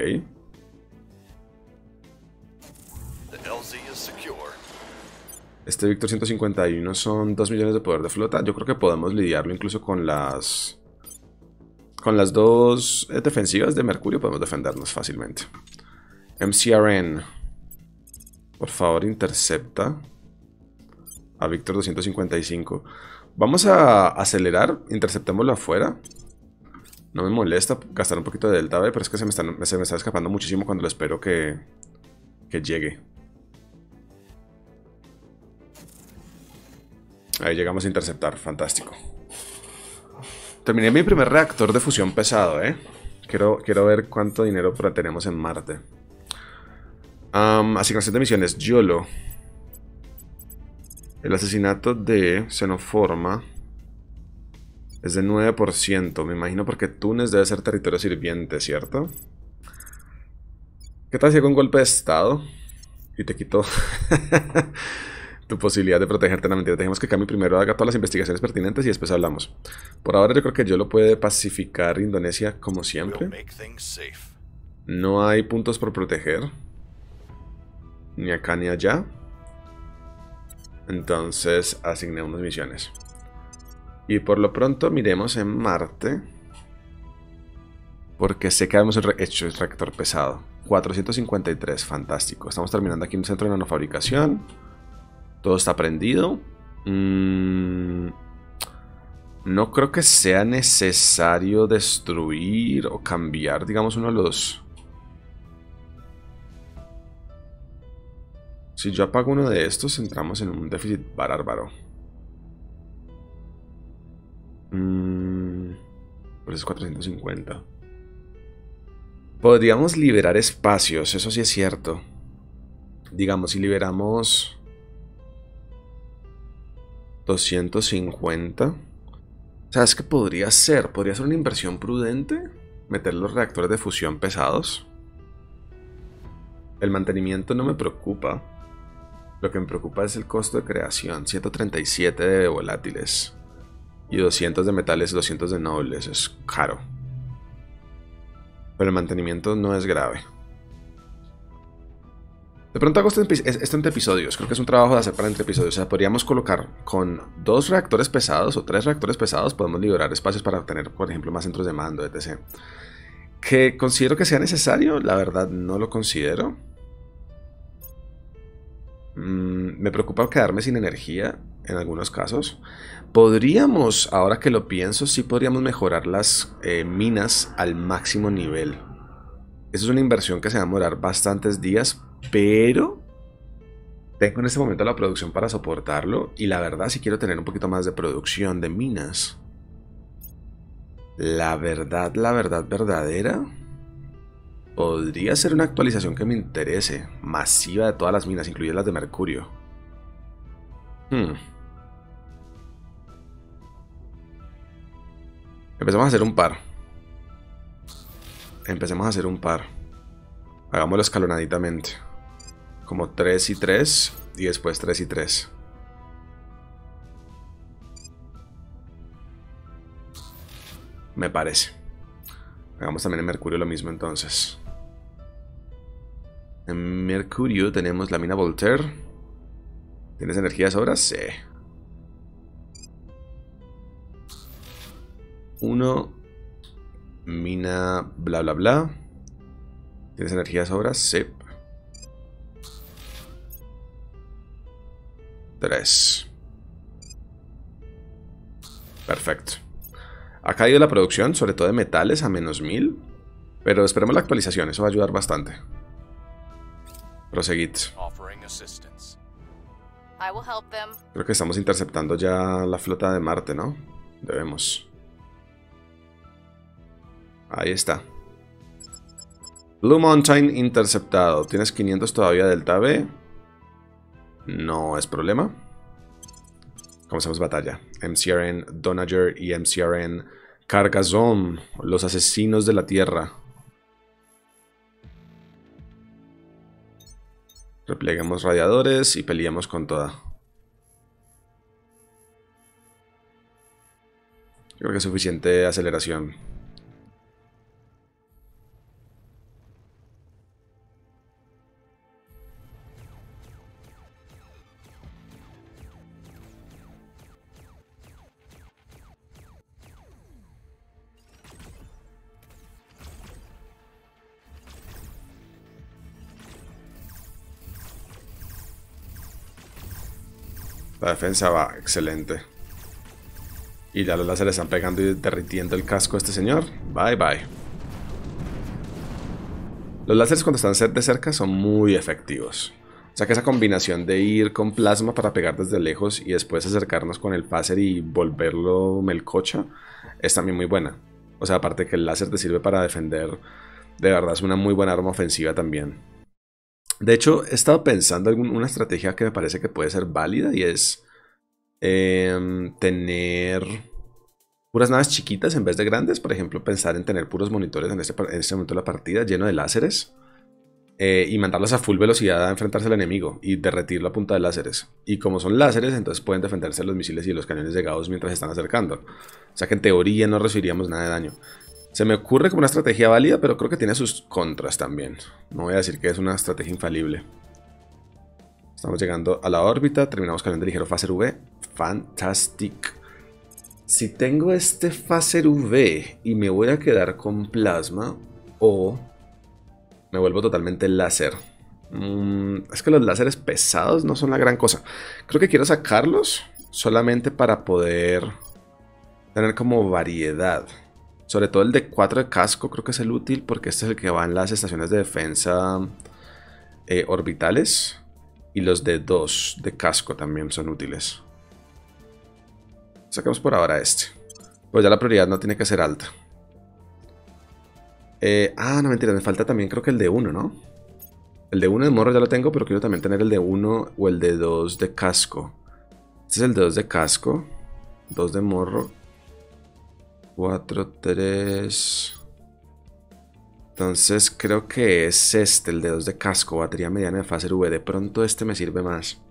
Este Victor ciento cincuenta y uno son dos millones de poder de flota. Yo creo que podemos lidiarlo incluso con las... Con las dos defensivas de Mercurio podemos defendernos fácilmente. M C R N. Por favor, intercepta a Victor doscientos cincuenta y cinco. Vamos a acelerar. Interceptémoslo afuera. No me molesta gastar un poquito de Delta B, pero es que se me, están, se me está escapando muchísimo cuando lo espero que, que llegue. Ahí llegamos a interceptar. Fantástico. Terminé mi primer reactor de fusión pesado, ¿eh? Quiero, quiero ver cuánto dinero tenemos en Marte. Um, asignación de misiones. YOLO. El asesinato de Xenoforma es de nueve por ciento. Me imagino porque Túnez debe ser territorio sirviente, ¿cierto? ¿Qué tal si hago un golpe de estado? Y te quito tu posibilidad de protegerte. No, mentira. Dejemos que Cami primero haga todas las investigaciones pertinentes y después hablamos. Por ahora yo creo que YOLO puede pacificar Indonesia como siempre. No hay puntos por proteger. Ni acá ni allá. Entonces asignemos misiones. Y por lo pronto miremos en Marte. Porque sé que hemos hecho el reactor pesado. cuatrocientos cincuenta y tres, fantástico. Estamos terminando aquí un centro de nanofabricación. Todo está prendido. Mm, no creo que sea necesario destruir o cambiar, digamos, uno de los... Si yo apago uno de estos, entramos en un déficit bárbaro. Mm, por eso es cuatrocientos cincuenta. Podríamos liberar espacios, eso sí es cierto. Digamos, si liberamos doscientos cincuenta. ¿Sabes qué podría ser? ¿Podría ser una inversión prudente? Meter los reactores de fusión pesados. El mantenimiento no me preocupa. Lo que me preocupa es el costo de creación. ciento treinta y siete de volátiles. Y doscientos de metales, doscientos de nobles. Es caro. Pero el mantenimiento no es grave. De pronto hago esto, esto entre episodios. Creo que es un trabajo de hacer para entre episodios. O sea, podríamos colocar con dos reactores pesados o tres reactores pesados. Podemos liberar espacios para obtener, por ejemplo, más centros de mando, etcétera. ¿Que considero que sea necesario? La verdad no lo considero. Mm, me preocupa quedarme sin energía en algunos casos. Podríamos, ahora que lo pienso, sí podríamos mejorar las eh, minas al máximo nivel. Eso es una inversión que se va a demorar bastantes días, pero tengo en este momento la producción para soportarlo. Y la verdad sí quiero tener un poquito más de producción de minas. La verdad, la verdad verdadera, podría ser una actualización que me interese, masiva de todas las minas, incluidas las de mercurio. Hmm. Empecemos a hacer un par. Empecemos a hacer un par. Hagámoslo escalonaditamente. Como tres y tres y después tres y tres. Me parece. Hagamos también en mercurio lo mismo entonces. En mercurio tenemos la mina Voltaire. ¿Tienes energía de sobra? Sí. Uno. Mina bla bla bla. ¿Tienes energía de sobra? Sí. Tres. Perfecto. Ha caído la producción, sobre todo de metales, a menos mil. Pero esperemos la actualización, eso va a ayudar bastante. Proseguid. Creo que estamos interceptando ya la flota de Marte, ¿no? Debemos. Ahí está. Blue Mountain interceptado. ¿Tienes quinientos todavía Delta B? No es problema. Comencemos batalla. M C R N Donager y M C R N Cargazón, los asesinos de la Tierra. Repleguemos radiadores y peleemos con toda. Creo que es suficiente aceleración. La defensa va excelente. Y ya los láseres están pegando y derritiendo el casco de este señor. Bye bye. Los láseres cuando están de cerca son muy efectivos. O sea que esa combinación de ir con plasma para pegar desde lejos y después acercarnos con el phaser y volverlo melcocha es también muy buena. O sea, aparte que el láser te sirve para defender, de verdad es una muy buena arma ofensiva también. De hecho, he estado pensando en una estrategia que me parece que puede ser válida y es eh, tener puras naves chiquitas en vez de grandes. Por ejemplo, pensar en tener puros monitores en este, en este momento de la partida lleno de láseres eh, y mandarlos a full velocidad a enfrentarse al enemigo y derretirlo a punta de láseres. Y como son láseres, entonces pueden defenderse los misiles y los cañones de Gauss mientras se están acercando. O sea que en teoría no recibiríamos nada de daño. Se me ocurre como una estrategia válida, pero creo que tiene sus contras también. No voy a decir que es una estrategia infalible. Estamos llegando a la órbita. Terminamos cañón de ligero phaser V. Fantastic. Si tengo este phaser V y me voy a quedar con plasma, o me vuelvo totalmente láser. Mm, es que los láseres pesados no son la gran cosa. Creo que quiero sacarlos solamente para poder tener como variedad. Sobre todo el de cuatro de casco creo que es el útil, porque este es el que va en las estaciones de defensa eh, orbitales. Y los de dos de casco también son útiles. Sacamos por ahora este. Pues ya la prioridad no tiene que ser alta. Eh, ah, no, mentira, me falta también creo que el de uno, ¿no? El de uno de morro ya lo tengo, pero quiero también tener el de uno o el de dos de casco. Este es el de dos de casco. dos de morro. cuatro, tres. Entonces creo que es este, el de dos de casco, batería mediana de phaser V. De pronto este me sirve más.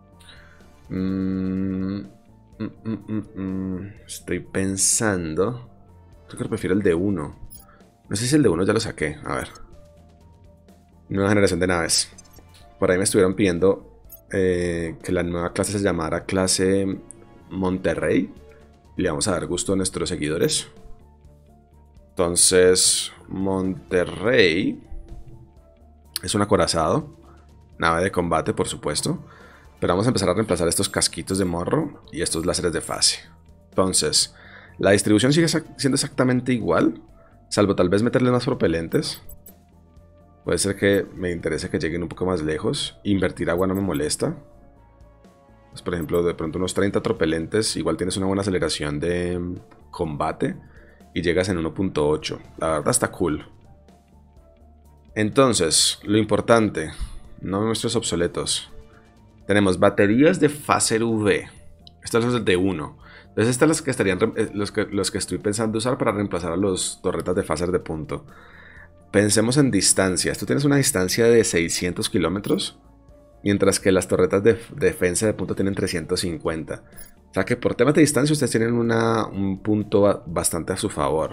Mm, mm, mm, mm, mm. Estoy pensando. Creo que prefiero el de uno. No sé si el de uno ya lo saqué. A ver. Nueva generación de naves. Por ahí me estuvieron pidiendo eh, que la nueva clase se llamara clase Monterrey. Y le vamos a dar gusto a nuestros seguidores. Entonces, Monterrey es un acorazado. Nave de combate, por supuesto. Pero vamos a empezar a reemplazar estos casquitos de morro y estos láseres de fase. Entonces, la distribución sigue siendo exactamente igual. Salvo tal vez meterle más propelentes. Puede ser que me interese que lleguen un poco más lejos. Invertir agua no me molesta. Pues, por ejemplo, de pronto unos treinta propelentes, igual tienes una buena aceleración de combate y llegas en uno punto ocho. La verdad está cool. Entonces, lo importante, no me muestres obsoletos. Tenemos baterías de phaser V. Estas son las de uno. Entonces estas son las que estarían los que, los que estoy pensando usar para reemplazar a los torretas de phaser de punto. Pensemos en distancias. Tú tienes una distancia de seiscientos kilómetros. Mientras que las torretas de, de defensa de punto tienen trescientos cincuenta. O sea que por temas de distancia ustedes tienen una, un punto bastante a su favor.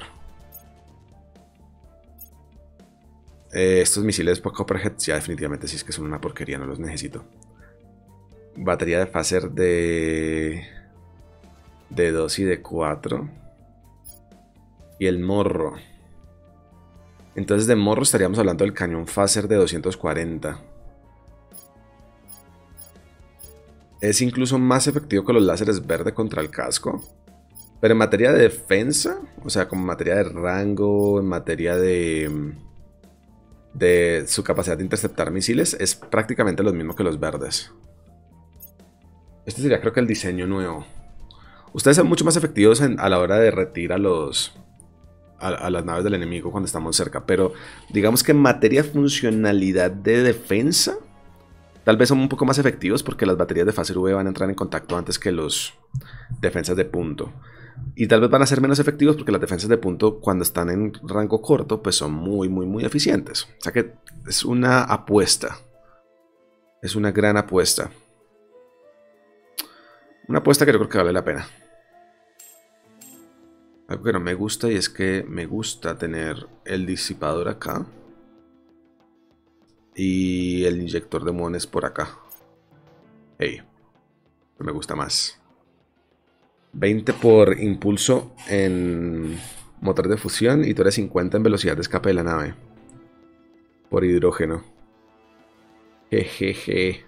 Eh, estos misiles Copperhead ya definitivamente sí es que son una porquería, no los necesito. Batería de phaser de, de dos y de cuatro. Y el morro. Entonces de morro estaríamos hablando del cañón phaser de doscientos cuarenta. Es incluso más efectivo que los láseres verde contra el casco. Pero en materia de defensa, o sea, como en materia de rango, en materia de, de su capacidad de interceptar misiles, es prácticamente lo mismo que los verdes. Este sería creo que el diseño nuevo. Ustedes son mucho más efectivos en, a la hora de retirar a los... A, a las naves del enemigo cuando estamos cerca, pero digamos que en materia de funcionalidad de defensa tal vez son un poco más efectivos porque las baterías de fase V van a entrar en contacto antes que los defensas de punto, y tal vez van a ser menos efectivos porque las defensas de punto cuando están en rango corto pues son muy muy muy eficientes. O sea que es una apuesta, es una gran apuesta, una apuesta que yo creo que vale la pena. Algo que no me gusta y es que me gusta tener el disipador acá y el inyector de muones por acá. Hey, me gusta más. veinte por impulso en motor de fusión y tú eres cincuenta en velocidad de escape de la nave. Por hidrógeno. Jejeje.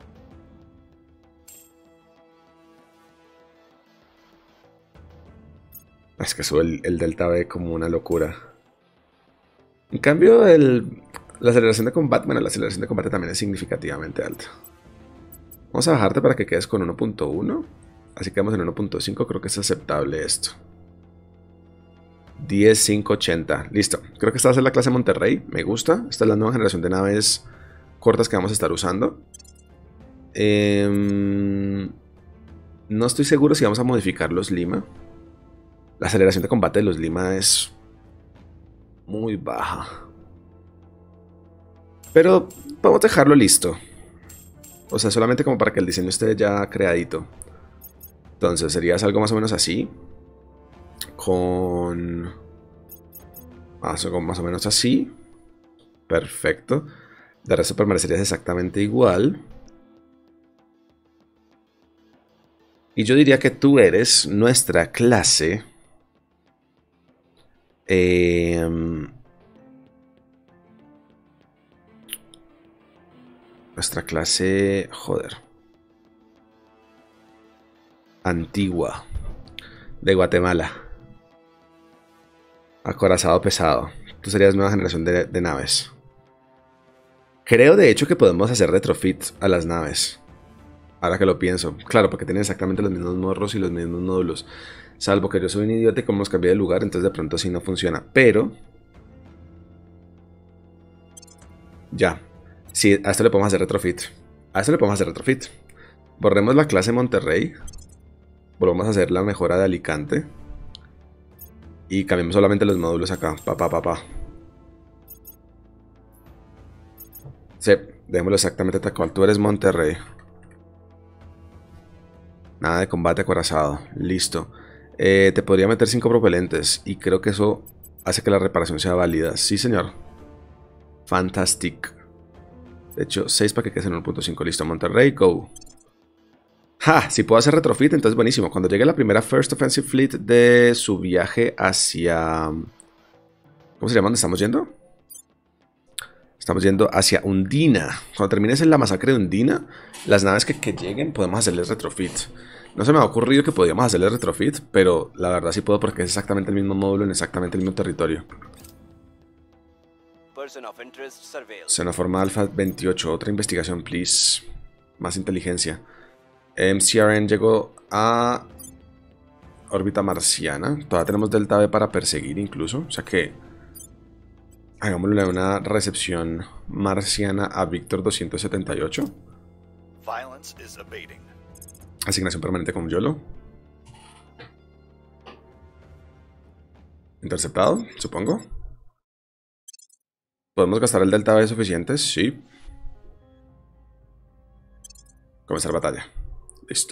Es que sube el, el delta V como una locura. En cambio, el, la aceleración de combate, bueno, la aceleración de combate también es significativamente alta. Vamos a bajarte para que quedes con uno punto uno. Así quedamos en uno punto cinco, creo que es aceptable esto. diez, cinco, ochenta. Listo. Creo que esta va a ser la clase Monterrey. Me gusta. Esta es la nueva generación de naves cortas que vamos a estar usando. Eh, no estoy seguro si vamos a modificar los Lima. La aceleración de combate de los Lima es muy baja. Pero podemos dejarlo listo. O sea, solamente como para que el diseño esté ya creadito. Entonces sería algo más o menos así. Con... Más o menos así. Perfecto. De resto permanecería exactamente igual. Y yo diría que tú eres nuestra clase... Eh, nuestra clase, joder, antigua, de Guatemala, acorazado pesado. Tú serías nueva generación de, de naves. Creo de hecho que podemos hacer retrofit a las naves. Ahora que lo pienso, claro, porque tienen exactamente los mismos morros y los mismos módulos. Salvo que yo soy un idiota y como los cambié de lugar, entonces de pronto sí no funciona. Pero... Ya. Sí, a esto le podemos hacer retrofit. A esto le podemos hacer retrofit. Borremos la clase Monterrey. Volvemos a hacer la mejora de Alicante. Y cambiamos solamente los módulos acá. Pa, pa, pa, pa. Sí, démoslo exactamente tal cual. Tú eres Monterrey. Nada de combate acorazado. Listo. Eh, te podría meter cinco propelentes. Y creo que eso hace que la reparación sea válida. Sí, señor. Fantastic. De hecho, seis para que quede en uno punto cinco. Listo, Monterrey, go. ¡Ja! Si puedo hacer retrofit, entonces buenísimo. Cuando llegue la primera First Offensive Fleet de su viaje hacia... ¿Cómo se llama? ¿Dónde estamos yendo? Estamos yendo hacia Undina. Cuando termines en la masacre de Undina, las naves que, que lleguen podemos hacerles retrofit. No se me ha ocurrido que podíamos hacerles retrofit, pero la verdad sí puedo porque es exactamente el mismo módulo en exactamente el mismo territorio. Xenoforma Alpha veintiocho, otra investigación, please. Más inteligencia. M C R N llegó a órbita marciana. Todavía tenemos Delta V para perseguir incluso. O sea que hagámosle una recepción marciana a Víctor doscientos setenta y ocho. Asignación permanente con YOLO. Interceptado, supongo. ¿Podemos gastar el Delta V suficiente? Sí. Comenzar batalla. Listo.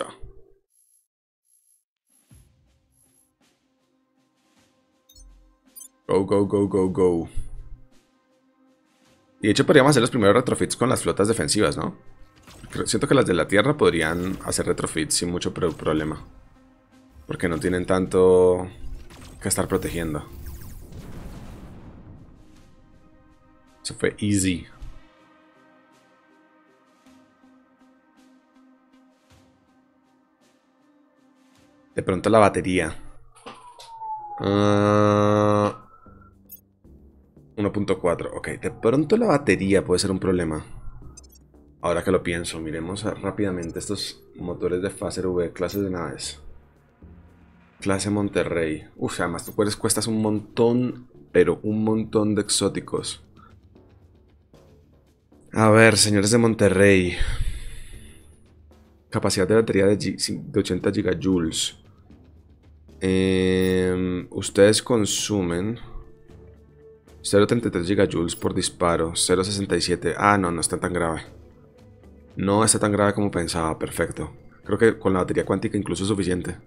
Go, go, go, go, go. Y de hecho podríamos hacer los primeros retrofits con las flotas defensivas, ¿no? Siento que las de la tierra podrían hacer retrofits sin mucho problema. Porque no tienen tanto que estar protegiendo. Eso fue easy. De pronto la batería. Uh, uno punto cuatro. Ok, de pronto la batería puede ser un problema. Ahora que lo pienso, miremos rápidamente estos motores de Phaser V, clases de naves. Clase Monterrey. Uf, además tú puedes, cuestas un montón, pero un montón de exóticos. A ver, señores de Monterrey. Capacidad de batería de, de ochenta gigajoules. Eh, ustedes consumen cero punto treinta y tres gigajoules por disparo. cero punto sesenta y siete. Ah, no, no está tan grave. No está tan grave como pensaba. Perfecto. Creo que con la batería cuántica incluso es suficiente.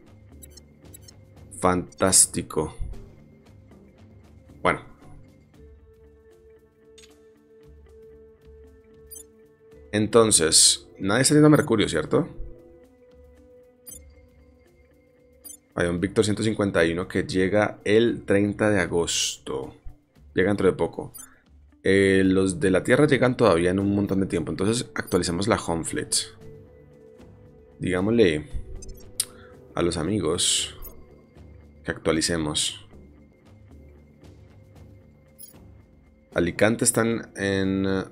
Fantástico. Bueno. Entonces, nadie está yendo a Mercurio, ¿cierto? Hay un Victor ciento cincuenta y uno que llega el treinta de agosto. Llega dentro de poco. Eh, los de la Tierra llegan todavía en un montón de tiempo. Entonces actualicemos la Home Fleet. Digámosle a los amigos que actualicemos. Alicante están en uh,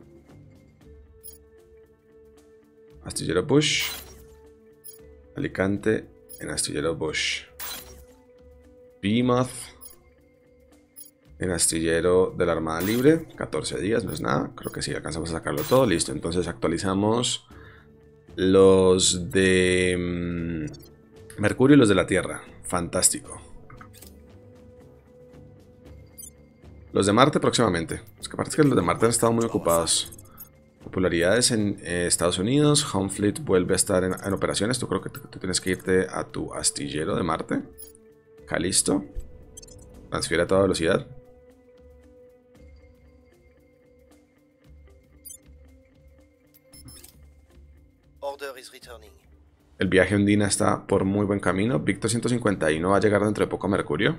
Astillero Bush. Alicante en Astillero Bush. Plymouth en Astillero de la Armada Libre. catorce días, no es nada. Creo que sí, alcanzamos a sacarlo todo. Listo, entonces actualizamos los de um, Mercurio y los de la Tierra. Fantástico. Los de Marte próximamente. Es que aparte es que los de Marte han estado muy ocupados. Popularidades en eh, Estados Unidos. Home Fleet vuelve a estar en, en operaciones. Tú creo que tú, tú tienes que irte a tu astillero de Marte. Calisto. Transfiere a toda velocidad. El viaje Undina está por muy buen camino. Victor ciento cincuenta y uno va a llegar dentro de poco a Mercurio.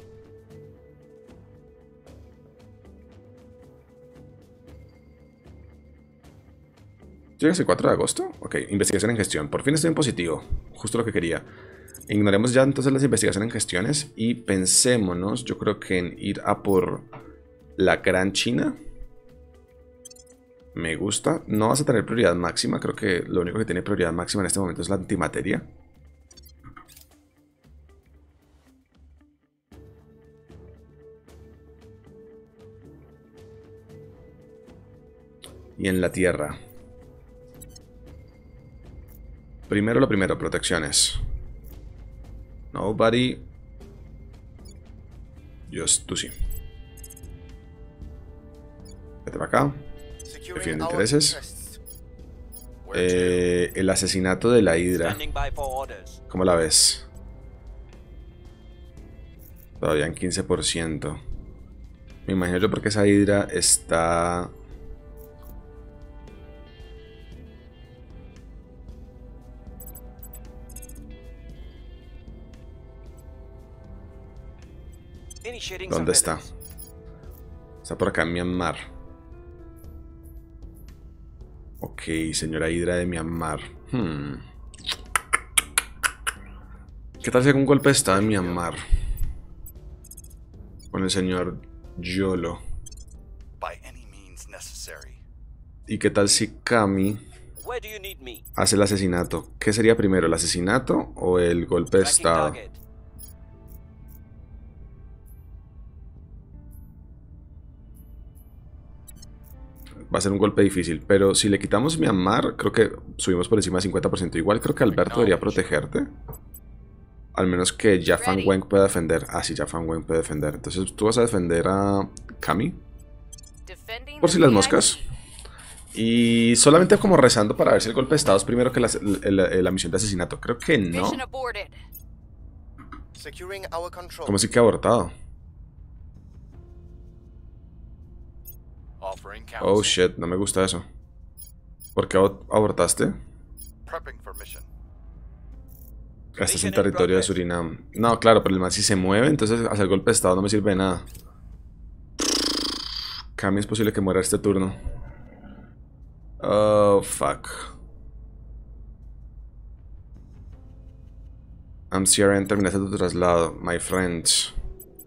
¿Llegas el cuatro de agosto? Ok, investigación en gestión. Por fin estoy en positivo. Justo lo que quería. Ignoremos ya entonces las investigaciones en gestiones y pensémonos, yo creo que en ir a por la Gran China. Me gusta. No vas a tener prioridad máxima. Creo que lo único que tiene prioridad máxima en este momento es la antimateria. Y en la Tierra. Primero lo primero, protecciones. Nobody. Just tú sí. Vete para acá. Defiende intereses. Eh, el asesinato de la Hidra. ¿Cómo la ves? Todavía en quince por ciento. Me imagino yo porque esa Hidra está... ¿Dónde está? Está por acá en Myanmar. Ok, señora Hidra de Myanmar. Hmm. ¿Qué tal si hago un golpe de estado en Myanmar? Con el señor Yolo. ¿Y qué tal si Kami hace el asesinato? ¿Qué sería primero, el asesinato o el golpe de estado? Va a ser un golpe difícil, pero si le quitamos Myanmar, creo que subimos por encima del cincuenta por ciento. Igual creo que Alberto debería protegerte. Al menos que Jafan Weng pueda defender. Ah, sí, Jafan Weng puede defender. Entonces tú vas a defender a Kami. Por si las moscas. Y solamente como rezando para ver si el golpe de estado es primero que la, la, la, la misión de asesinato. Creo que no. Como si que abortado. Oh shit, no me gusta eso. ¿Por qué abortaste? Este es un territorio de Surinam. No, claro, pero el man si se mueve, entonces hacer golpe de estado no me sirve de nada. Kami es posible que muera este turno. Oh, fuck. I'm C R N, terminaste tu traslado, my friends.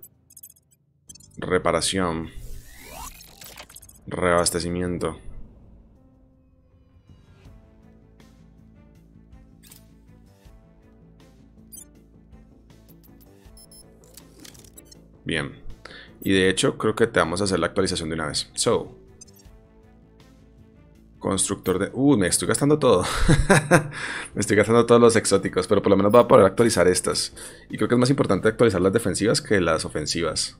reparación, reabastecimiento. Bien. Y de hecho, creo que te vamos a hacer la actualización de una vez. So. Constructor de... Uh, me estoy gastando todo. Me estoy gastando todos los exóticos. Pero por lo menos voy a poder actualizar estas. Y creo que es más importante actualizar las defensivas que las ofensivas.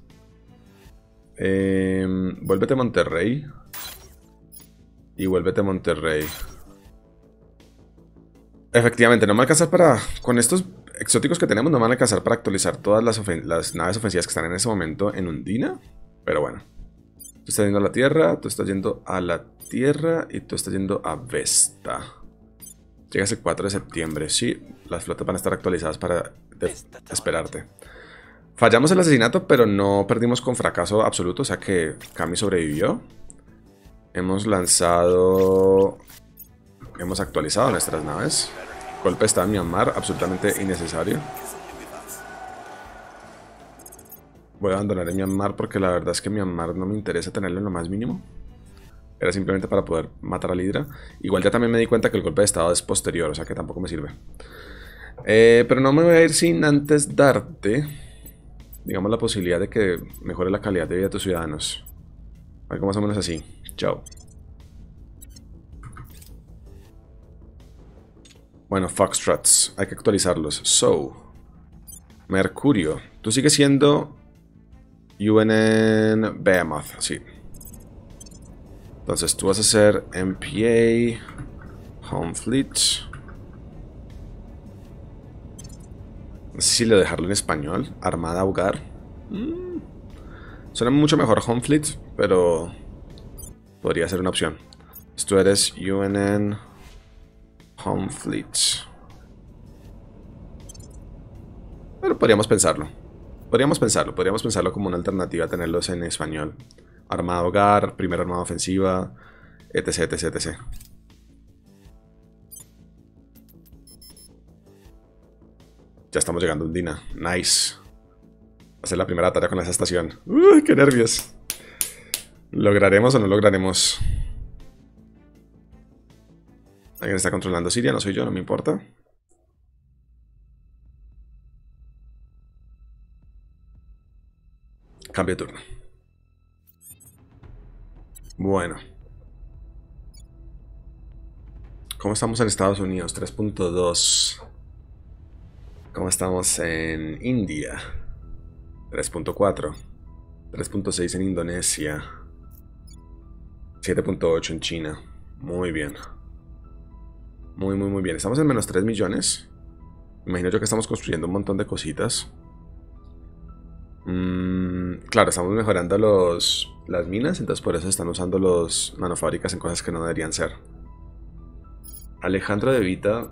Eh, vuélvete Monterrey. Y vuélvete Monterrey. Efectivamente, no me va a alcanzar para... Con estos exóticos que tenemos no me van a alcanzar para actualizar todas las, ofen las naves ofensivas que están en ese momento en Undina. Pero bueno. Tú estás yendo a la Tierra, tú estás yendo a la Tierra y tú estás yendo a Vesta. Llegas el cuatro de septiembre. Sí, las flotas van a estar actualizadas para esperarte. Fallamos el asesinato, pero no perdimos con fracaso absoluto. O sea que Kami sobrevivió. Hemos lanzado... Hemos actualizado nuestras naves. Golpe está en Myanmar, absolutamente innecesario. Voy a abandonar en Myanmar porque la verdad es que Myanmar no me interesa tenerlo en lo más mínimo. Era simplemente para poder matar al Hydra. Igual ya también me di cuenta que el golpe de estado es posterior, o sea que tampoco me sirve. Eh, pero no me voy a ir sin antes darte, digamos, la posibilidad de que mejore la calidad de vida de tus ciudadanos. Algo más o menos así. Chao. Bueno, Foxtrots, hay que actualizarlos. So, Mercurio, tú sigues siendo U N N Behemoth, sí. Entonces tú vas a ser M P A, Home Fleet. No sé si le dejarlo en español, Armada Hogar. Mm. Suena mucho mejor Home Fleet, pero podría ser una opción. Tú eres U N N Home Fleet. Pero podríamos pensarlo. Podríamos pensarlo. Podríamos pensarlo como una alternativa a tenerlos en español. Armada Hogar, Primera Armada Ofensiva, etc, etc, etcétera. Ya estamos llegando a Undina. Nice. Va a ser la primera tarea con esa estación. ¡Uy, qué nervios! ¿Lograremos o no lograremos? ¿Alguien está controlando Siria? No soy yo, no me importa. Cambio de turno. Bueno. ¿Cómo estamos en Estados Unidos? tres punto dos. ¿Cómo estamos en India? tres punto cuatro. tres punto seis en Indonesia. siete punto ocho en China. Muy bien. Muy, muy, muy bien. Estamos en menos tres millones. Imagino yo que estamos construyendo un montón de cositas. Mm, claro, estamos mejorando los, las minas, entonces por eso están usando los nanofábricas en cosas que no deberían ser. Alejandro de Vita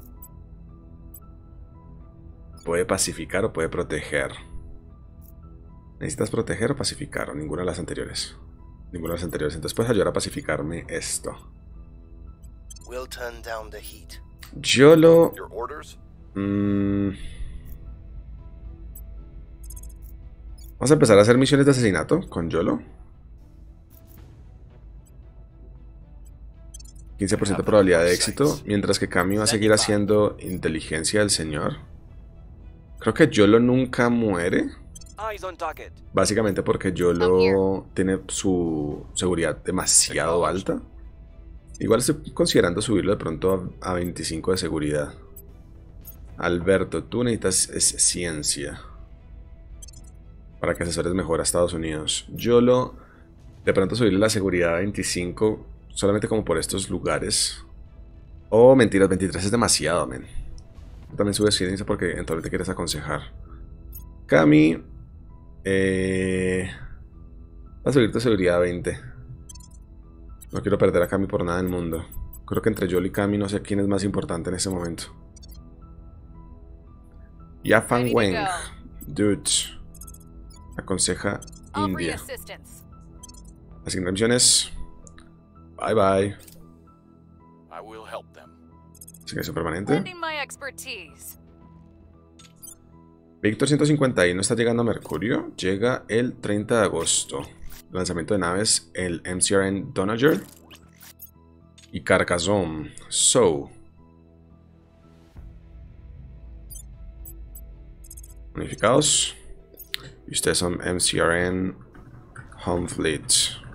puede pacificar o puede proteger. ¿Necesitas proteger o pacificar? O ninguna de las anteriores. Ninguna de las anteriores. Entonces puedes ayudar a pacificarme esto. We'll turn down the heat. Yo lo... Your orders? Mmm... Vamos a empezar a hacer misiones de asesinato con Yolo. quince por ciento de probabilidad de éxito. Mientras que Kami va a seguir haciendo inteligencia del señor. Creo que Yolo nunca muere. Básicamente porque Yolo tiene su seguridad demasiado alta. Igual estoy considerando subirlo de pronto a, a veinticinco de seguridad. Alberto, tú necesitas es ciencia para que asesores mejor a Estados Unidos. Yolo, de pronto subirle la seguridad a veinticinco solamente como por estos lugares. Oh, mentiras, veintitrés es demasiado, men. Tú también subes ciencia porque entonces te quieres aconsejar. Kami, eh, va a subir tu seguridad a veinte. No quiero perder a Kami por nada del mundo. Creo que entre Yolo y Kami no sé quién es más importante en este momento. Ya Fan Weng, dude. Aconseja India. Asignar misiones. Bye bye. Asignación permanente. Víctor ciento cincuenta y no está llegando a Mercurio. Llega el treinta de agosto. Lanzamiento de naves, el M C R N Donager y Carcassonne. So, unificados. Y ustedes son M C R N Home Fleet.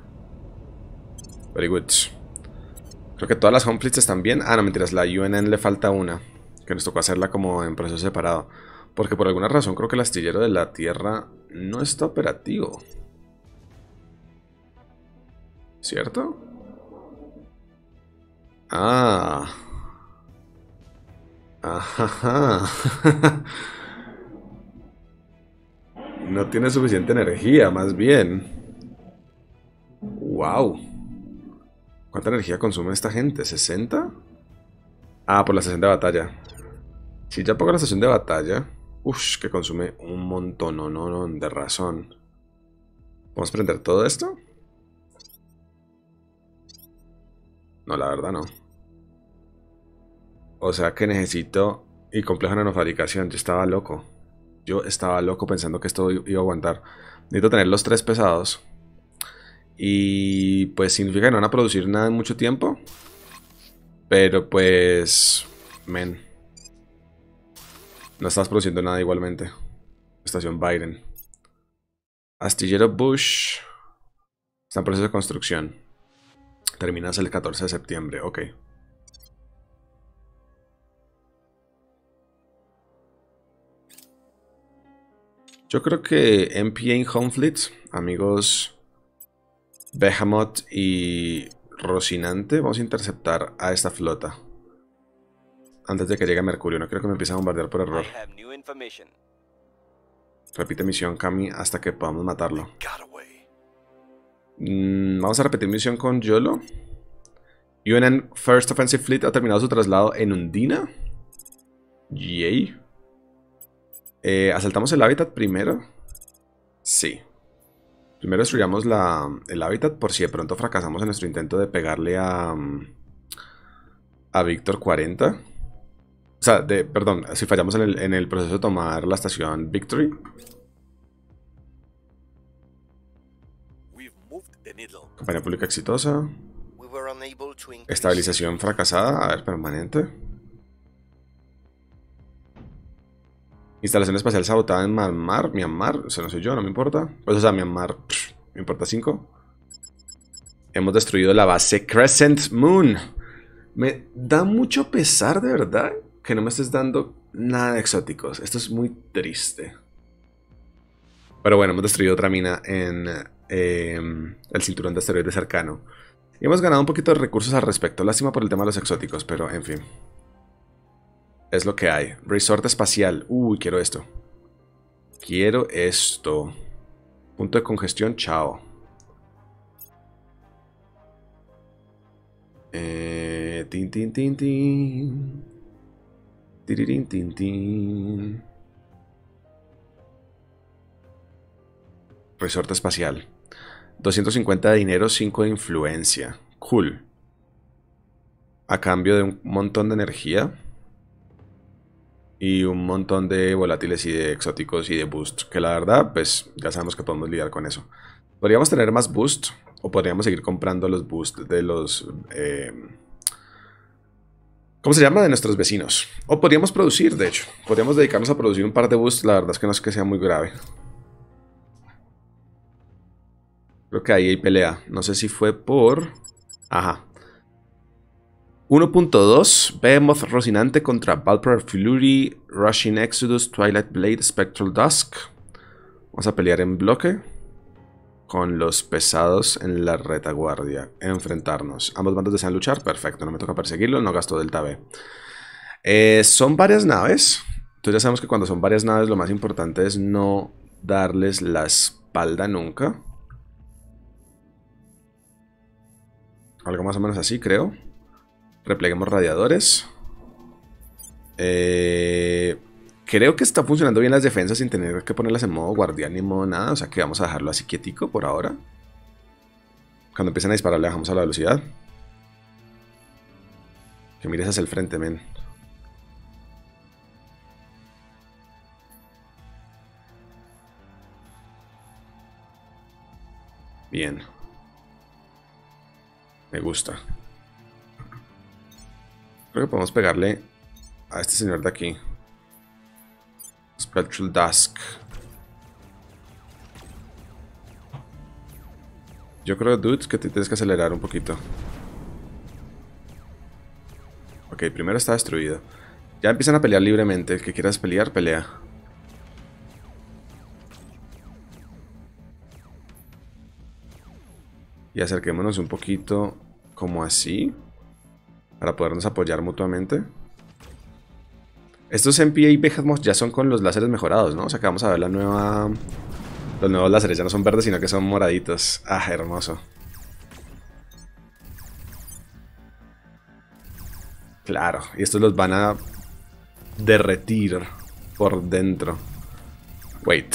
Very good. Creo que todas las Home Fleets están bien. Ah, no, mentiras, la U N N le falta una, que nos tocó hacerla como en proceso separado. Porque por alguna razón creo que el astillero de la Tierra no está operativo. ¿Cierto? Ah. Ajá. No tiene suficiente energía, más bien. Wow. ¿Cuánta energía consume esta gente? ¿sesenta? Ah, por la estación de batalla. Si ya pongo la estación de batalla. Uff, que consume un montón, no, no, no, de razón. ¿Vamos a prender todo esto? No, la verdad no. O sea que necesito... Y complejo de nanofabricación, yo estaba loco. Yo estaba loco pensando que esto iba a aguantar. Necesito tener los tres pesados. Y pues significa que no van a producir nada en mucho tiempo. Pero pues... Men. No estás produciendo nada igualmente. Estación Biden. Astillero Bush. Está en proceso de construcción. Terminas el catorce de septiembre. Ok. Yo creo que M P A en Home Fleet, amigos Behemoth y Rocinante, vamos a interceptar a esta flota antes de que llegue a Mercurio. No quiero que me empiece a bombardear por error. Repite misión, Cami, hasta que podamos matarlo. Mm, vamos a repetir misión con Yolo. U N N First Offensive Fleet ha terminado su traslado en Undina. Yay. Eh, ¿Asaltamos el hábitat primero? Sí. Primero destruyamos la, el hábitat por si de pronto fracasamos en nuestro intento de pegarle a... A Víctor cuarenta. O sea, de, perdón, si fallamos en el, en el proceso de tomar la estación Victory. Campaña pública exitosa. Estabilización fracasada. A ver, permanente. Instalación espacial sabotada en Myanmar. Myanmar, eso no soy yo, no me importa. Pues o sea, Myanmar, pff, me importa cinco. Hemos destruido la base Crescent Moon. Me da mucho pesar, de verdad, que no me estés dando nada de exóticos. Esto es muy triste. Pero bueno, hemos destruido otra mina en eh, el cinturón de asteroides cercano. Y hemos ganado un poquito de recursos al respecto. Lástima por el tema de los exóticos, pero en fin. Es lo que hay. Resort espacial. Uy, quiero esto. Quiero esto. Punto de congestión, chao. Eh, tin, tin, tin, tin. Tiririn, tin, tin. Resort espacial. doscientos cincuenta de dinero, cinco de influencia. Cool. A cambio de un montón de energía. Y un montón de volátiles y de exóticos y de boost. Que la verdad, pues ya sabemos que podemos lidiar con eso. Podríamos tener más boost. O podríamos seguir comprando los boosts de los... Eh, ¿Cómo se llama? De nuestros vecinos. O podríamos producir, de hecho. Podríamos dedicarnos a producir un par de boosts. La verdad es que no es que sea muy grave. Creo que ahí hay pelea. No sé si fue por... Ajá. uno punto dos. Behemoth Rocinante contra Valpar Fury, Rushing Exodus, Twilight Blade, Spectral Dusk. Vamos a pelear en bloque. Con los pesados en la retaguardia. Enfrentarnos. Ambos bandos desean luchar. Perfecto, no me toca perseguirlo. No gasto delta B. Eh, son varias naves. Entonces ya sabemos que cuando son varias naves lo más importante es no darles la espalda nunca. Algo más o menos así, creo. Repleguemos radiadores. Eh... Creo que está funcionando bien las defensas sin tener que ponerlas en modo guardián ni en modo nada. O sea que vamos a dejarlo así quietico por ahora. Cuando empiecen a disparar le bajamos a la velocidad. Que mires hacia el frente, men. bien. Me gusta. Creo que podemos pegarle a este señor de aquí. Spectral Dusk. Yo creo, dude, que te tienes que acelerar un poquito. Ok, primero está destruido. Ya empiezan a pelear libremente. El que quieras pelear, pelea. Y acerquémonos un poquito como así. Para podernos apoyar mutuamente. Estos M P A y Behemoth ya son con los láseres mejorados, ¿no? O sea que vamos a ver la nueva... Los nuevos láseres ya no son verdes, sino que son moraditos. Ah, hermoso. Claro, y estos los van a derretir por dentro. Wait.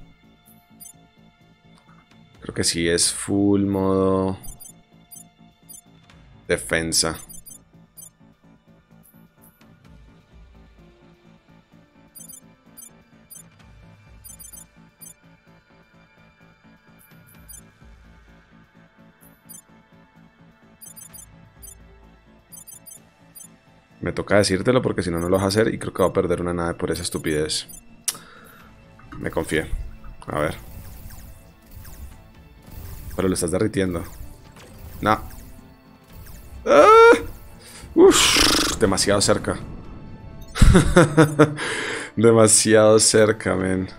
Creo que sí es full modo defensa. Me toca decírtelo porque si no, no lo vas a hacer y creo que va a perder una nave por esa estupidez. Me confié. A ver. Pero lo estás derritiendo. No. ¡Ah! Uf, demasiado cerca. Demasiado cerca, men.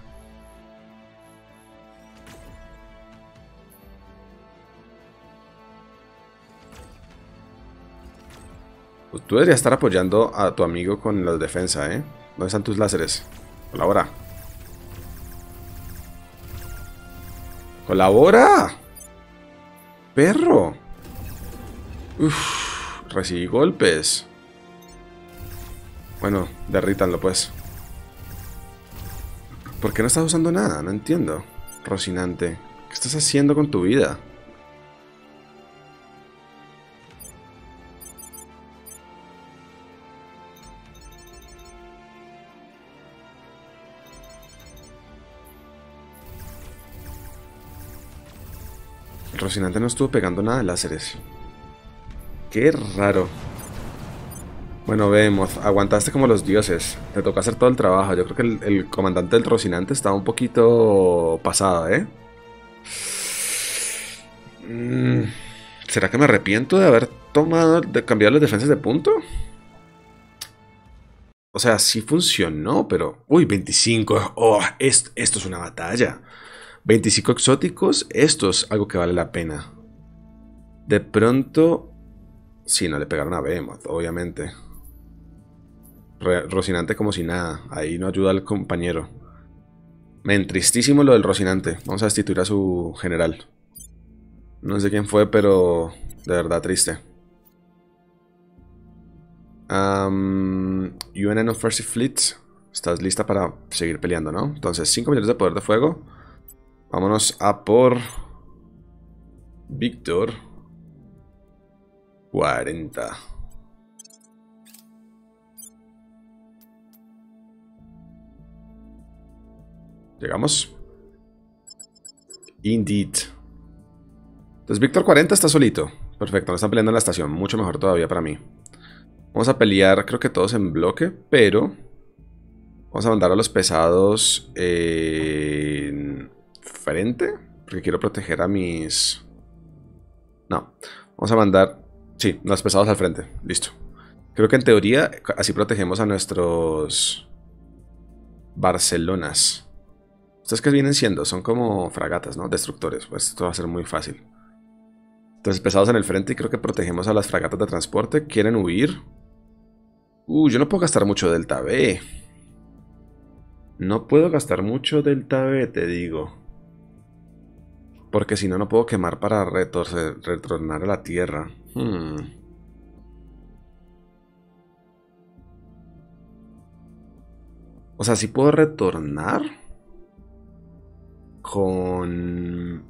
Pues tú deberías estar apoyando a tu amigo con la defensa, ¿eh? ¿Dónde están tus láseres? Colabora. ¡Colabora! ¡Perro! Uff, recibí golpes. Bueno, derrítanlo pues. ¿Por qué no estás usando nada? No entiendo. Rocinante, ¿qué estás haciendo con tu vida? Rocinante no estuvo pegando nada de láseres. Qué raro. Bueno, vemos. Aguantaste como los dioses. Te tocó hacer todo el trabajo. Yo creo que el, el comandante del Rocinante estaba un poquito pasado, ¿eh? Mm, ¿será que me arrepiento de haber tomado, de cambiar las defensas de punto? O sea, sí funcionó, pero... Uy, veinticinco. Oh, esto, esto es una batalla. veinticinco exóticos, esto es algo que vale la pena. De pronto... Sí, no le pegaron a Behemoth, obviamente. Re Rocinante como si nada. Ahí no ayuda al compañero. Men, tristísimo lo del Rocinante. Vamos a destituir a su general. No sé quién fue, pero... de verdad triste. Um, U N N Offensive Fleet. Estás lista para seguir peleando, ¿no? Entonces, cinco millones de poder de fuego. Vámonos a por Víctor. cuarenta. Llegamos. Indeed. Entonces Víctor cuarenta está solito. Perfecto, no están peleando en la estación. Mucho mejor todavía para mí. Vamos a pelear, creo que todos en bloque, pero... Vamos a mandar a los pesados en frente. Porque quiero proteger a mis... No. Vamos a mandar... Sí, los pesados al frente. Listo. Creo que en teoría así protegemos a nuestros... Barcelonas. ¿Ustedes qué vienen siendo? Son como fragatas, ¿no? Destructores. Pues esto va a ser muy fácil. Entonces pesados en el frente y creo que protegemos a las fragatas de transporte. ¿Quieren huir? Uh, yo no puedo gastar mucho Delta B. No puedo gastar mucho Delta B, te digo. Porque si no, no puedo quemar para retornar a la Tierra. Hmm. O sea, sí puedo retornar con...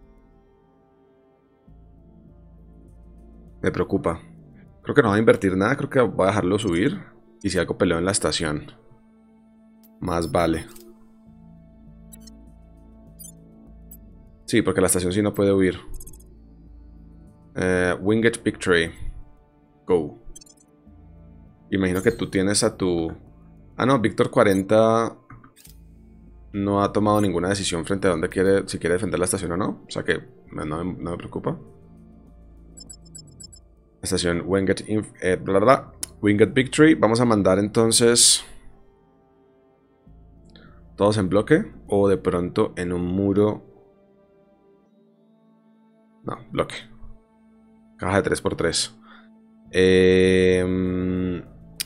Me preocupa. Creo que no voy a invertir nada. Creo que voy a dejarlo subir. Y si algo peleo en la estación, más vale. Sí, porque la estación sí no puede huir. Eh, Winged Victory. Go. Imagino que tú tienes a tu... Ah, no, Víctor cuarenta no ha tomado ninguna decisión frente a dónde quiere, si quiere defender la estación o no. O sea que no, no, no me preocupa. Estación Winged, eh, bla, bla, bla. Winged Victory. Vamos a mandar entonces todos en bloque o de pronto en un muro. No, bloque. Caja de tres por tres. Eh,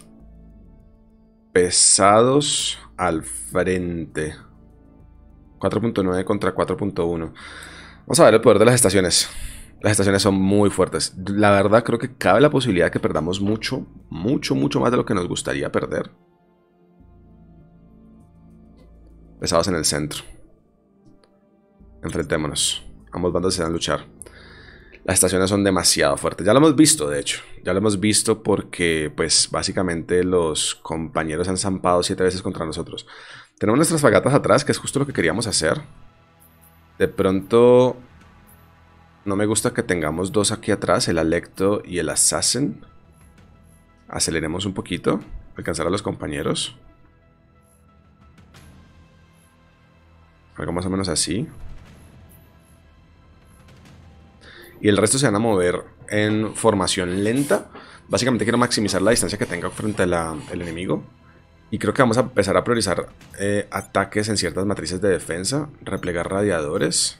pesados al frente. cuatro punto nueve contra cuatro punto uno. Vamos a ver el poder de las estaciones. Las estaciones son muy fuertes. La verdad creo que cabe la posibilidad de que perdamos mucho, mucho, mucho más de lo que nos gustaría perder. Pesados en el centro. Enfrentémonos. Ambos bandos se van a luchar. Las estaciones son demasiado fuertes. Ya lo hemos visto, de hecho. Ya lo hemos visto porque, pues, básicamente los compañeros han zampado siete veces contra nosotros. Tenemos nuestras fragatas atrás, que es justo lo que queríamos hacer. De pronto... No me gusta que tengamos dos aquí atrás, el Alecto y el Assassin. Aceleremos un poquito. Alcanzar a los compañeros. Algo más o menos así. Y el resto se van a mover en formación lenta. Básicamente quiero maximizar la distancia que tenga frente al enemigo. Y creo que vamos a empezar a priorizar eh, ataques en ciertas matrices de defensa. Replegar radiadores.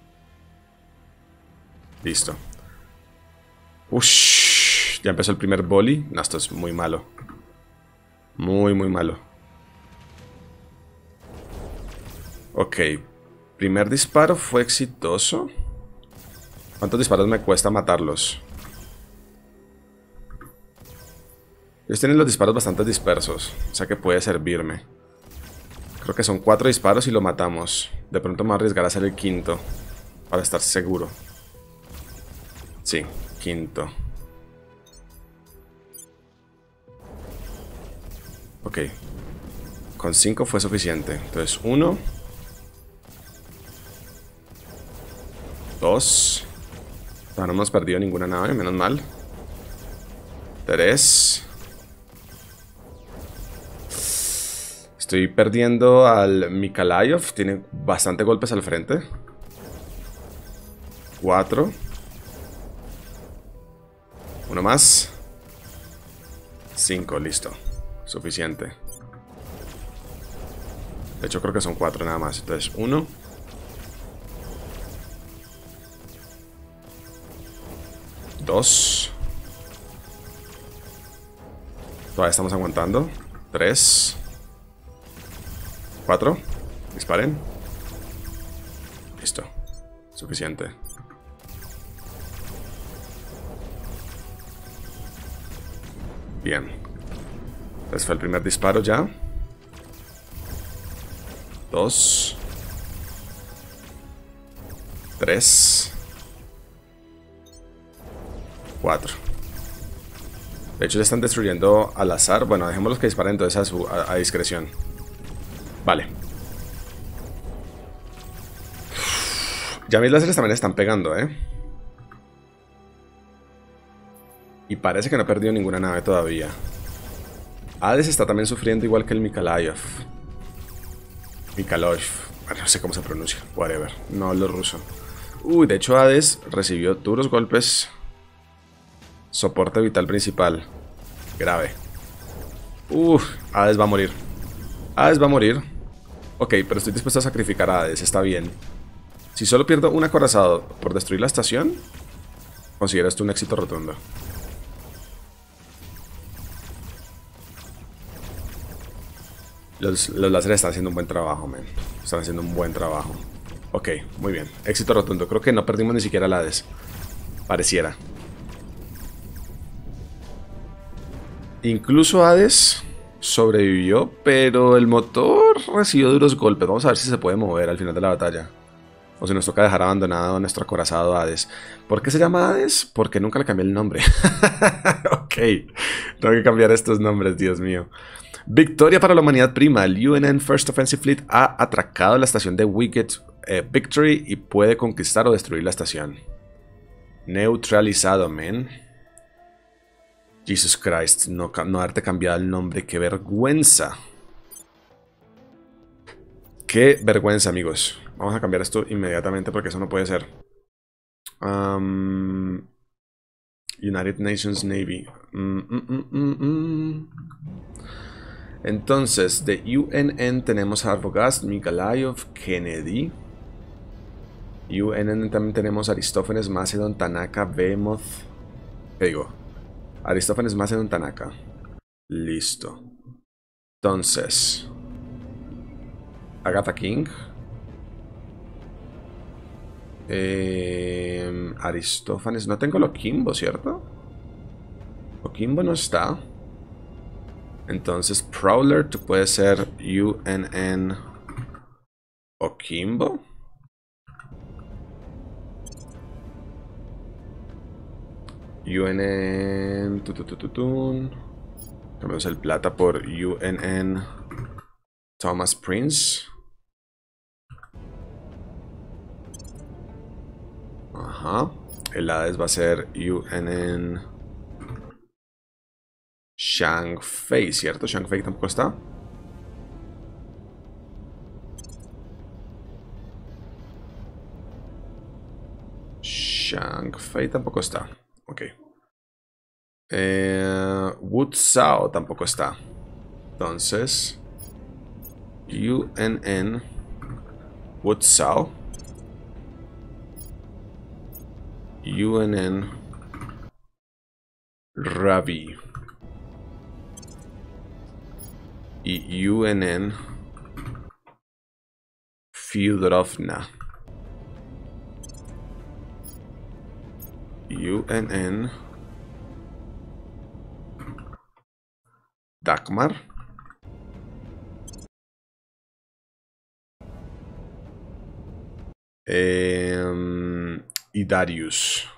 Listo. Ush, ya empezó el primer volley. No, esto es muy malo. Muy, muy malo. Ok. Primer disparo fue exitoso. ¿Cuántos disparos me cuesta matarlos? Ellos tienen los disparos bastante dispersos. O sea que puede servirme. Creo que son cuatro disparos y lo matamos. De pronto me voy a arriesgar a hacer el quinto. Para estar seguro. Sí, quinto. Ok. Con cinco fue suficiente. Entonces, uno. Dos. No, no hemos perdido ninguna nave, menos mal. Tres. Estoy perdiendo al Mykolaiv. Tiene bastante golpes al frente. Cuatro. Uno más. Cinco, listo. Suficiente. De hecho creo que son cuatro nada más. Entonces, uno. Dos. Todavía estamos aguantando. Tres. Cuatro. Disparen. Listo. Suficiente. Bien. Entonces fue el primer disparo ya. Dos. Tres. Cuatro. De hecho ya están destruyendo al azar. Bueno, dejémoslos que disparen entonces a, su, a, a discreción. Vale. Ya mis láseres también están pegando, ¿eh? Y parece que no ha perdido ninguna nave todavía. Hades está también sufriendo igual que el Mykolaiv. Mykolaiv. Bueno, no sé cómo se pronuncia. Whatever. No hablo ruso. Uy, de hecho Hades recibió duros golpes. Soporte vital principal. Grave. Uf, Hades va a morir. Hades va a morir. Ok, pero estoy dispuesto a sacrificar a Hades. Está bien. Si solo pierdo un acorazado por destruir la estación, considera esto un éxito rotundo. Los, los láseres están haciendo un buen trabajo, man. Están haciendo un buen trabajo. Ok, muy bien. Éxito rotundo. Creo que no perdimos ni siquiera el Hades. Pareciera. Incluso Hades sobrevivió, pero el motor recibió duros golpes. Vamos a ver si se puede mover al final de la batalla. O si nos toca dejar abandonado a nuestro acorazado Hades. ¿Por qué se llama Hades? Porque nunca le cambié el nombre. Ok. Tengo que cambiar estos nombres, Dios mío. Victoria para la humanidad prima. El U N N First Offensive Fleet ha atracado la estación de Winged eh, Victory y puede conquistar o destruir la estación. Neutralizado, men. Jesus Christ, no, no haberte cambiado el nombre, qué vergüenza. Qué vergüenza, amigos. Vamos a cambiar esto inmediatamente porque eso no puede ser. Um, United Nations Navy. Mm, mm, mm, mm, mm. Entonces, de U N N tenemos a Arbogast, Nikolaev, Kennedy. U N N también tenemos a Aristófanes, Macedon, Tanaka, Behemoth. ¿Qué digo? Aristófanes, Macedon, Tanaka. Listo. Entonces, Agatha King. Eh, Aristófanes. No tengo Lokimbo, ¿cierto? Lokimbo no está. Entonces, Prowler, tú puedes ser U N N Okimbo. U N N... Tutututun. Cambiamos el plata por U N N Thomas Prince. Ajá. El Hades va a ser U N N Shang Fei, ¿cierto? Shang Fei tampoco está. Shang Fei tampoco está. Ok. Eh, Wu Zhao tampoco está. Entonces, U N N Wu Zhao. U N N Ravi. Y U N N Fyodorovna. U N N Dagmar. Eh, y Darius.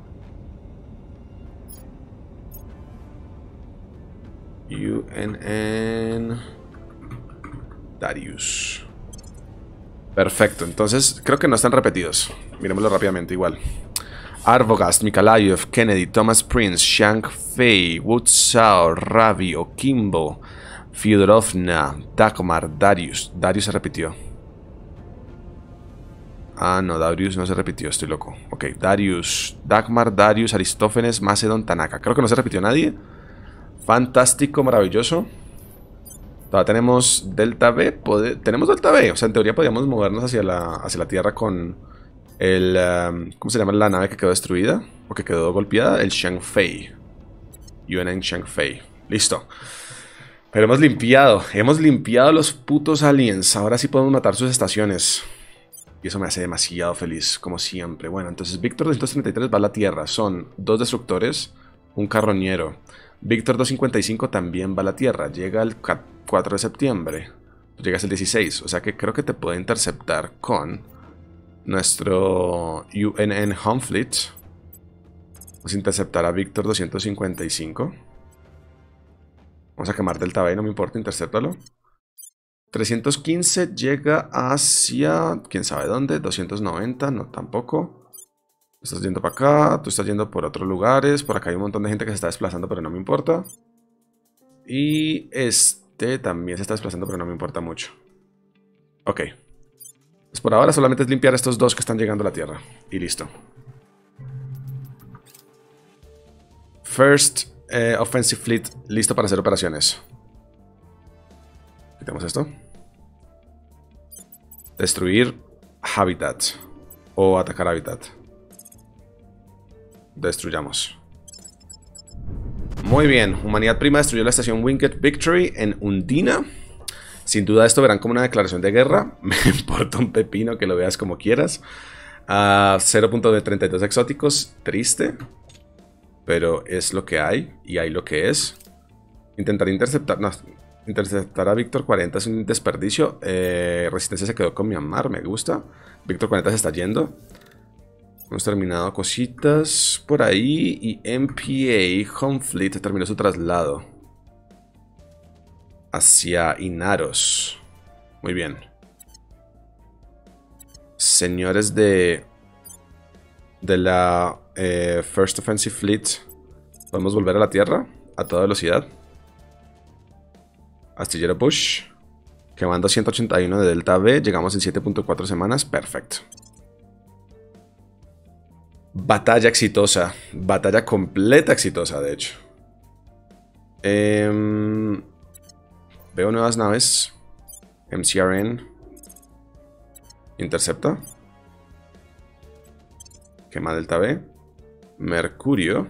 U N N Darius. Perfecto, entonces creo que no están repetidos. Miremoslo rápidamente igual. Arbogast, Nikolaev, Kennedy, Thomas Prince, Shang Fei, Wu Zhao, Ravi, Okimbo, Fyodorovna, Dagmar, Darius. Darius se repitió. Ah, no, Darius no se repitió, estoy loco. Ok, Darius, Dagmar, Darius, Aristófanes, Macedon, Tanaka. Creo que no se repitió nadie. Fantástico, maravilloso. Todavía tenemos Delta B. Pode... Tenemos Delta B. O sea, en teoría podríamos movernos hacia la, hacia la Tierra con el... Um, ¿cómo se llama la nave que quedó destruida? O que quedó golpeada. El Shang Fei. U N N Shang Fei. Listo. Pero hemos limpiado. Hemos limpiado los putos aliens. Ahora sí podemos matar sus estaciones. Y eso me hace demasiado feliz, como siempre. Bueno, entonces Víctor doscientos treinta y tres va a la Tierra. Son dos destructores, un carroñero. Víctor doscientos cincuenta y cinco también va a la Tierra. Llega el cuatro de septiembre. Llegas el dieciséis. O sea que creo que te puede interceptar con nuestro U N N Home Fleet. Vamos a interceptar a Víctor doscientos cincuenta y cinco. Vamos a quemar Delta B, no me importa, interceptalo. trescientos quince llega hacia... ¿quién sabe dónde? doscientos noventa, no tampoco. Tú estás yendo para acá, tú estás yendo por otros lugares. Por acá hay un montón de gente que se está desplazando, pero no me importa. Y este también se está desplazando, pero no me importa mucho. Ok. Pues por ahora solamente es limpiar estos dos que están llegando a la Tierra. Y listo. First eh, Offensive Fleet listo para hacer operaciones. Quitamos esto. Destruir Habitat. O atacar Habitat. Destruyamos. Muy bien. Humanidad Prima destruyó la estación Winged Victory en Undina. Sin duda esto verán como una declaración de guerra. Me importa un pepino que lo veas como quieras. Uh, cero punto treinta y dos exóticos. Triste. Pero es lo que hay. Y hay lo que es. Intentar interceptar... No, interceptar a Víctor cuarenta es un desperdicio. Eh, Resistencia se quedó con Myanmar. Me gusta. Víctor cuarenta se está yendo. Hemos terminado cositas por ahí. Y M P A Home Fleet terminó su traslado hacia Inaros. Muy bien. Señores de de la Eh, First Offensive Fleet. Podemos volver a la Tierra a toda velocidad. Astillero Push. Quemando ciento ochenta y uno de Delta B. Llegamos en siete punto cuatro semanas. Perfecto. Batalla exitosa. Batalla completa exitosa, de hecho. Eh, veo nuevas naves. M C R N. Intercepta. Quema Delta B. Mercurio.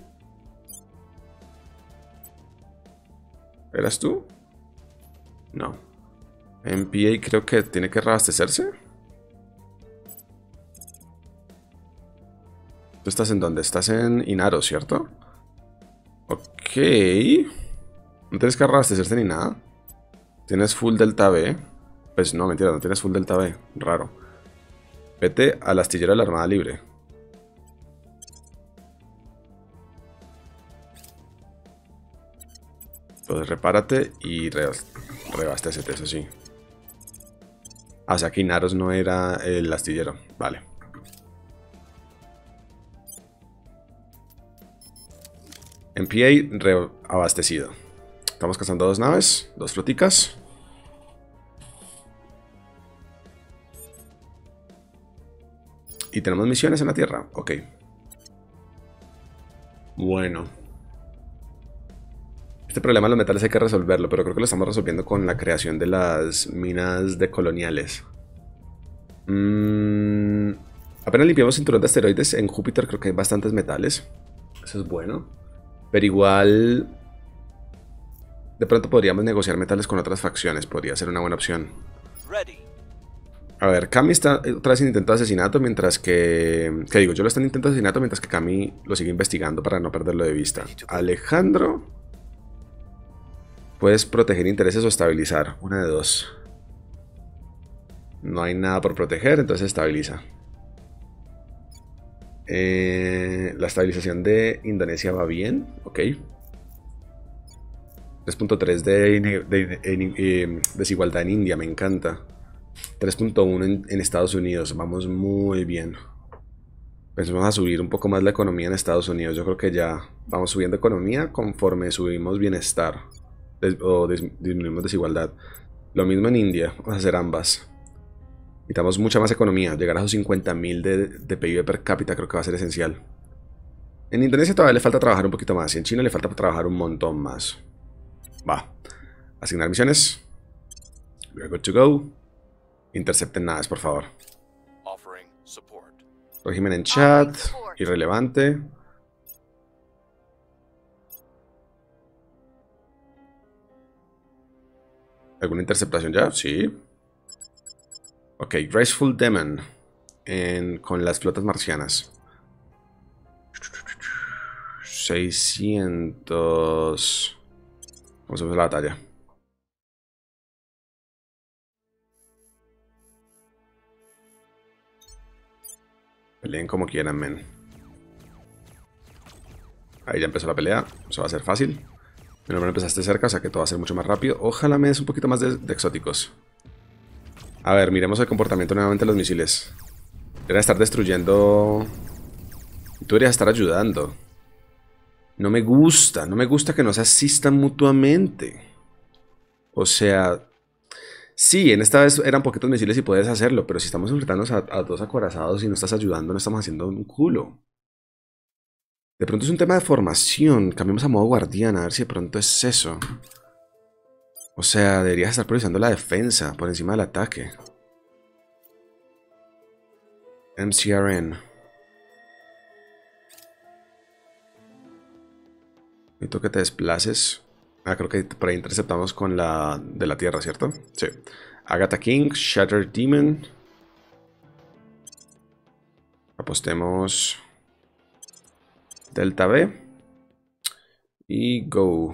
¿Eras tú? No. M P A creo que tiene que reabastecerse. ¿Tú estás en dónde? Estás en Inaro, ¿cierto? Ok. No tienes que reabastecerse ni nada. Tienes full Delta B. Pues no, mentira, no tienes full Delta B. Raro. Vete al astillero de la Armada Libre. Entonces repárate y re reabastécete, eso sí. Ah, o sea que Inaros no era el astillero. Vale. M P A reabastecido. Estamos cazando dos naves, dos floticas. Y tenemos misiones en la Tierra. Ok. Bueno. Este problema de los metales hay que resolverlo, pero creo que lo estamos resolviendo con la creación de las minas decoloniales. Mm, apenas limpiamos cinturón de asteroides. En Júpiter creo que hay bastantes metales. Eso es bueno. Pero igual... de pronto podríamos negociar metales con otras facciones. Podría ser una buena opción. A ver, Cami está otra vez en intento de asesinato, mientras que... ¿Qué digo? Yo lo estoy en intento de asesinato, mientras que Cami lo sigue investigando para no perderlo de vista. Alejandro... puedes proteger intereses o estabilizar. Una de dos. No hay nada por proteger, entonces estabiliza. Eh, la estabilización de Indonesia va bien. Ok. tres punto tres de, de, de, de eh, desigualdad en India, me encanta. tres punto uno en, en Estados Unidos, vamos muy bien. Pensamos a subir un poco más la economía en Estados Unidos. Yo creo que ya vamos subiendo economía conforme subimos bienestar. Des, o des, disminuimos desigualdad. Lo mismo en India, vamos a hacer ambas. Necesitamos mucha más economía. Llegar a esos cincuenta mil de, de P I B per cápita creo que va a ser esencial. En Indonesia todavía le falta trabajar un poquito más. Y en China le falta trabajar un montón más. Va. Asignar misiones. We are good to go. Intercepten naves, por favor. Régimen en chat. Irrelevante. ¿Alguna interceptación ya? Sí. Ok, Graceful Demon. En, con las flotas marcianas. seiscientos. Vamos a ver la batalla. Peleen como quieran, men. Ahí ya empezó la pelea. Eso va a ser fácil. Menos mal empezaste cerca, o sea que todo va a ser mucho más rápido. Ojalá me des un poquito más de, de exóticos. A ver, miremos el comportamiento nuevamente de los misiles. Debería estar destruyendo. Tú deberías estar ayudando. No me gusta, no me gusta que no se asistan mutuamente. O sea... sí, en esta vez eran poquitos misiles y puedes hacerlo, pero si estamos enfrentándonos a, a dos acorazados y no estás ayudando, no estamos haciendo un culo. De pronto es un tema de formación. Cambiamos a modo guardián, a ver si de pronto es eso. O sea, deberías estar priorizando la defensa por encima del ataque. M C R N. Necesito que te desplaces. Ah, creo que por ahí interceptamos con la de la Tierra, ¿cierto? Sí. Agatha King, Shattered Demon. Apostemos Delta B. Y go.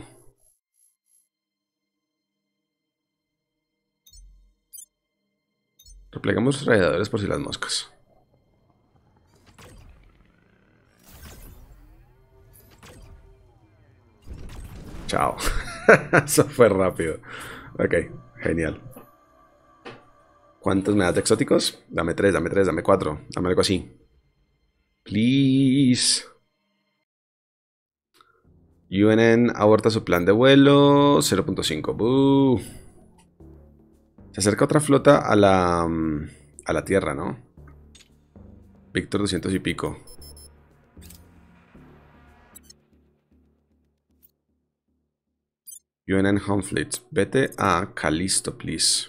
Replegamos radiadores por si las moscas. Chao. Eso fue rápido. Ok, genial. ¿Cuántos me das de exóticos? Dame tres, dame tres, dame cuatro. Dame algo así. Please. U N N aborta su plan de vuelo. cero punto cinco. Boo. Se acerca otra flota a la, a la Tierra, ¿no? Víctor doscientos y pico. U N N Home Fleet. Vete a Callisto, please.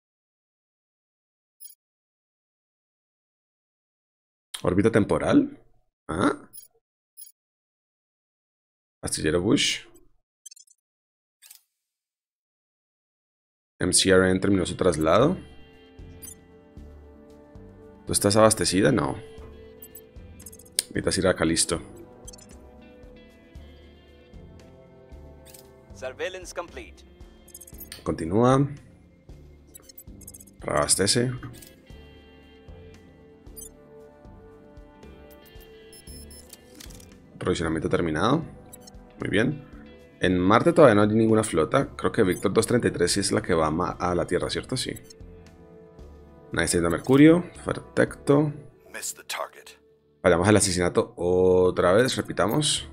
Órbita temporal. ¿Ah? Astillero Bush. M C R N terminó su traslado. ¿Tú estás abastecida? No. Necesitas ir a Callisto. Surveillance complete. Continúa. Reabastece. Aprovisionamiento terminado. Muy bien. En Marte todavía no hay ninguna flota. Creo que Víctor doscientos treinta y tres sí es la que va a la Tierra, ¿cierto? Sí. Nadie está yendo a Mercurio. Perfecto. Vayamos al asesinato otra vez. Repitamos.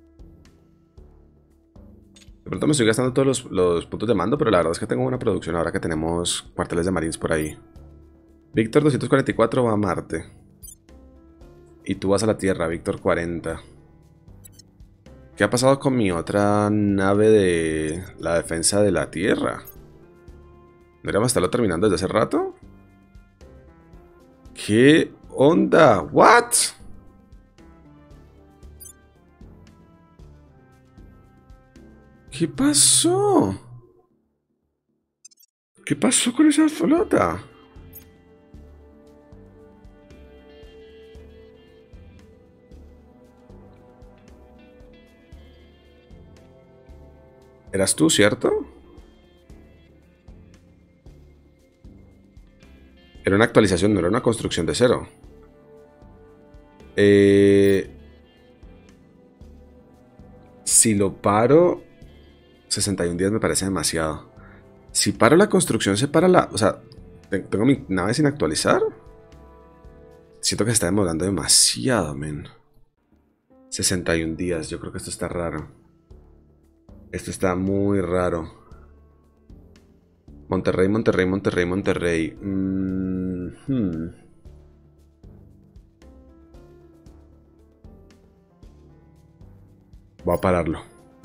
De pronto me estoy gastando todos los, los puntos de mando, pero la verdad es que tengo buena producción ahora que tenemos cuarteles de Marines por ahí. Víctor doscientos cuarenta y cuatro va a Marte. Y tú vas a la Tierra, Víctor cuarenta. ¿Qué ha pasado con mi otra nave de la defensa de la Tierra? ¿Deberíamos estarlo terminando desde hace rato? ¿Qué onda? ¿What? ¿Qué pasó? ¿Qué pasó con esa flota? ¿Eras tú, cierto? Era una actualización, no era una construcción de cero. Eh, si lo paro, sesenta y un días me parece demasiado. Si paro la construcción, se para la... O sea, tengo mi nave sin actualizar. Siento que se está demorando demasiado, men. sesenta y un días, yo creo que esto está raro. Esto está muy raro. Monterrey, Monterrey, Monterrey, Monterrey. Mm, hmm. Voy a pararlo.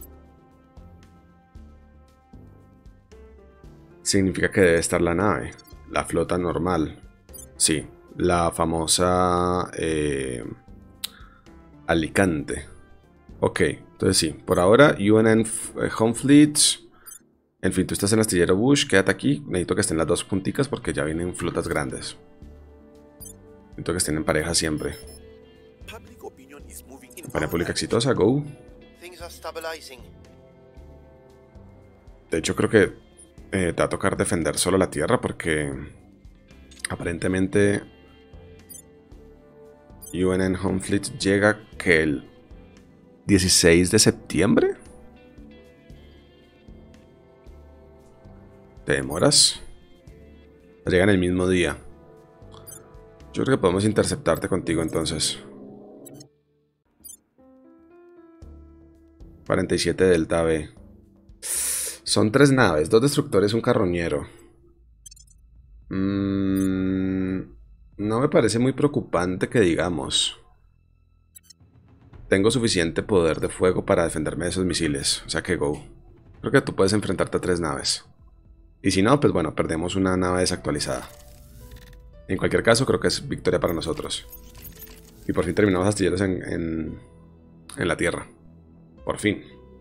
Significa que debe estar la nave. La flota normal. Sí, la famosa eh, Alicante. Ok, entonces sí, por ahora U N N Home Fleet. En fin, tú estás en el astillero Bush, quédate aquí. Necesito que estén las dos punticas porque ya vienen flotas grandes. Necesito que estén en pareja siempre. Campaña pública exitosa, go. De hecho creo que eh, te va a tocar defender solo la Tierra porque aparentemente U N N Home Fleet llega que el dieciséis de septiembre. ¿Te demoras? Llegan el mismo día. Yo creo que podemos interceptarte contigo entonces. cuarenta y siete Delta B. Son tres naves, dos destructores, un carroñero. Mm, no me parece muy preocupante que digamos. Tengo suficiente poder de fuego para defenderme de esos misiles. O sea que go. Creo que tú puedes enfrentarte a tres naves. Y si no, pues bueno, perdemos una nave desactualizada. En cualquier caso, creo que es victoria para nosotros. Y por fin terminamos astilleros en, en, en la Tierra. Por fin.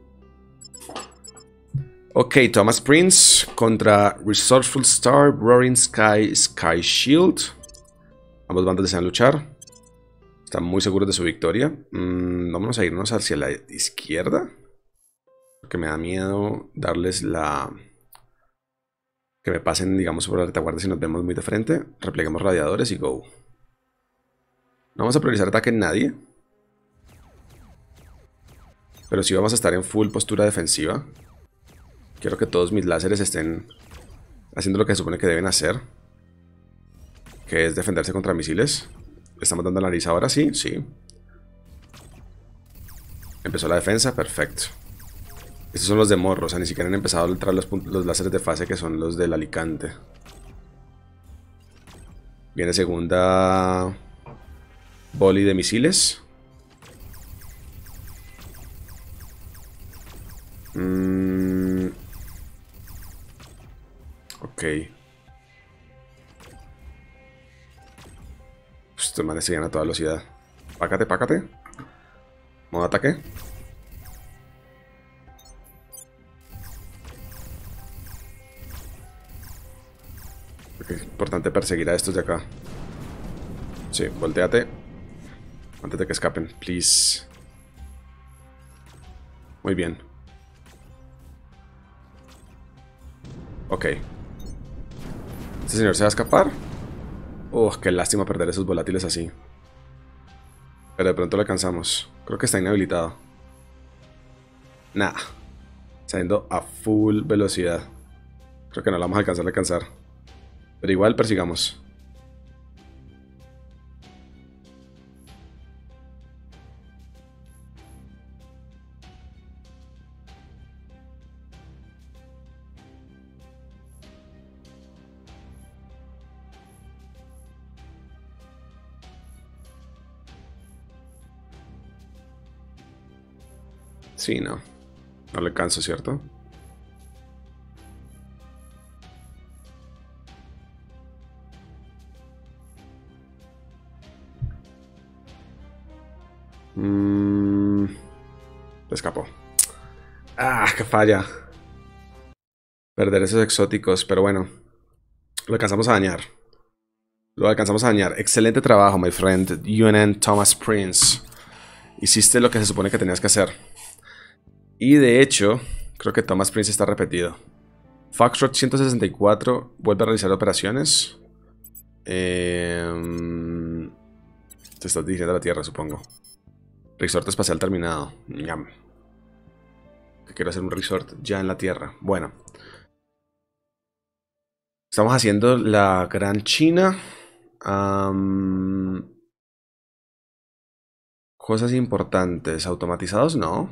Ok, Thomas Prince contra Resourceful Star, Roaring Sky, Sky Shield. Ambos bandos desean luchar. Están muy seguros de su victoria. Mm, vámonos a irnos hacia la izquierda. Porque me da miedo darles la... Que me pasen, digamos, por la retaguardia si nos vemos muy de frente. Repleguemos radiadores y go. No vamos a priorizar ataque en nadie. Pero sí vamos a estar en full postura defensiva. Quiero que todos mis láseres estén haciendo lo que se supone que deben hacer. Que es defenderse contra misiles. ¿Le estamos dando la nariz ahora? Sí, sí. Empezó la defensa, perfecto. Estos son los de morro, o sea, ni siquiera han empezado a entrar los, los láseres de fase que son los del Alicante. Viene segunda boli de misiles. Mm. Ok. Estos manes siguen a toda velocidad. Pácate, pácate. Modo ataque. Okay, es importante perseguir a estos de acá. Sí, volteate. Antes de que escapen, please. Muy bien. Ok. ¿Este señor se va a escapar? Oh, qué lástima perder esos volátiles así. Pero de pronto lo alcanzamos. Creo que está inhabilitado. Nah. Está yendo a full velocidad. Creo que no lo vamos a alcanzar a alcanzar. Pero igual persigamos. Sí, no. No le alcanzo, ¿cierto? Mm, se escapó. Ah, qué falla. Perder esos exóticos, pero bueno. Lo alcanzamos a dañar. Lo alcanzamos a dañar. Excelente trabajo, my friend. U N N Thomas Prince. Hiciste lo que se supone que tenías que hacer. Y de hecho, creo que Thomas Prince está repetido. Foxtrot ciento sesenta y cuatro vuelve a realizar operaciones. Eh, te estás dirigiendo a la Tierra, supongo. Resort espacial terminado. Ñam. Quiero hacer un resort ya en la Tierra. Bueno. Estamos haciendo la Gran China. Um, cosas importantes. Automatizados, no.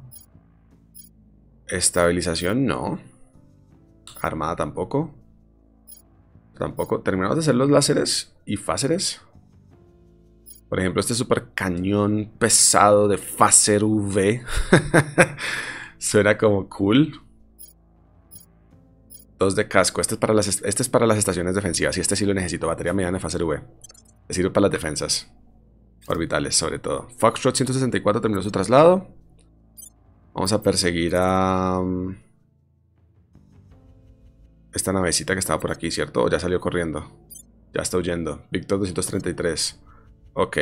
Estabilización, no. Armada tampoco. Tampoco. Terminamos de hacer los láseres y fáseres. Por ejemplo, este super cañón pesado de Phaser V. Suena como cool. Dos de casco. Este es, para las, este es para las estaciones defensivas. Y este sí lo necesito. Batería mediana de Phaser V. Le sirve para las defensas orbitales, sobre todo. Foxtrot ciento sesenta y cuatro terminó su traslado. Vamos a perseguir a... esta navecita que estaba por aquí, ¿cierto? ¿O ya salió corriendo? Ya está huyendo. Victor doscientos treinta y tres. Ok.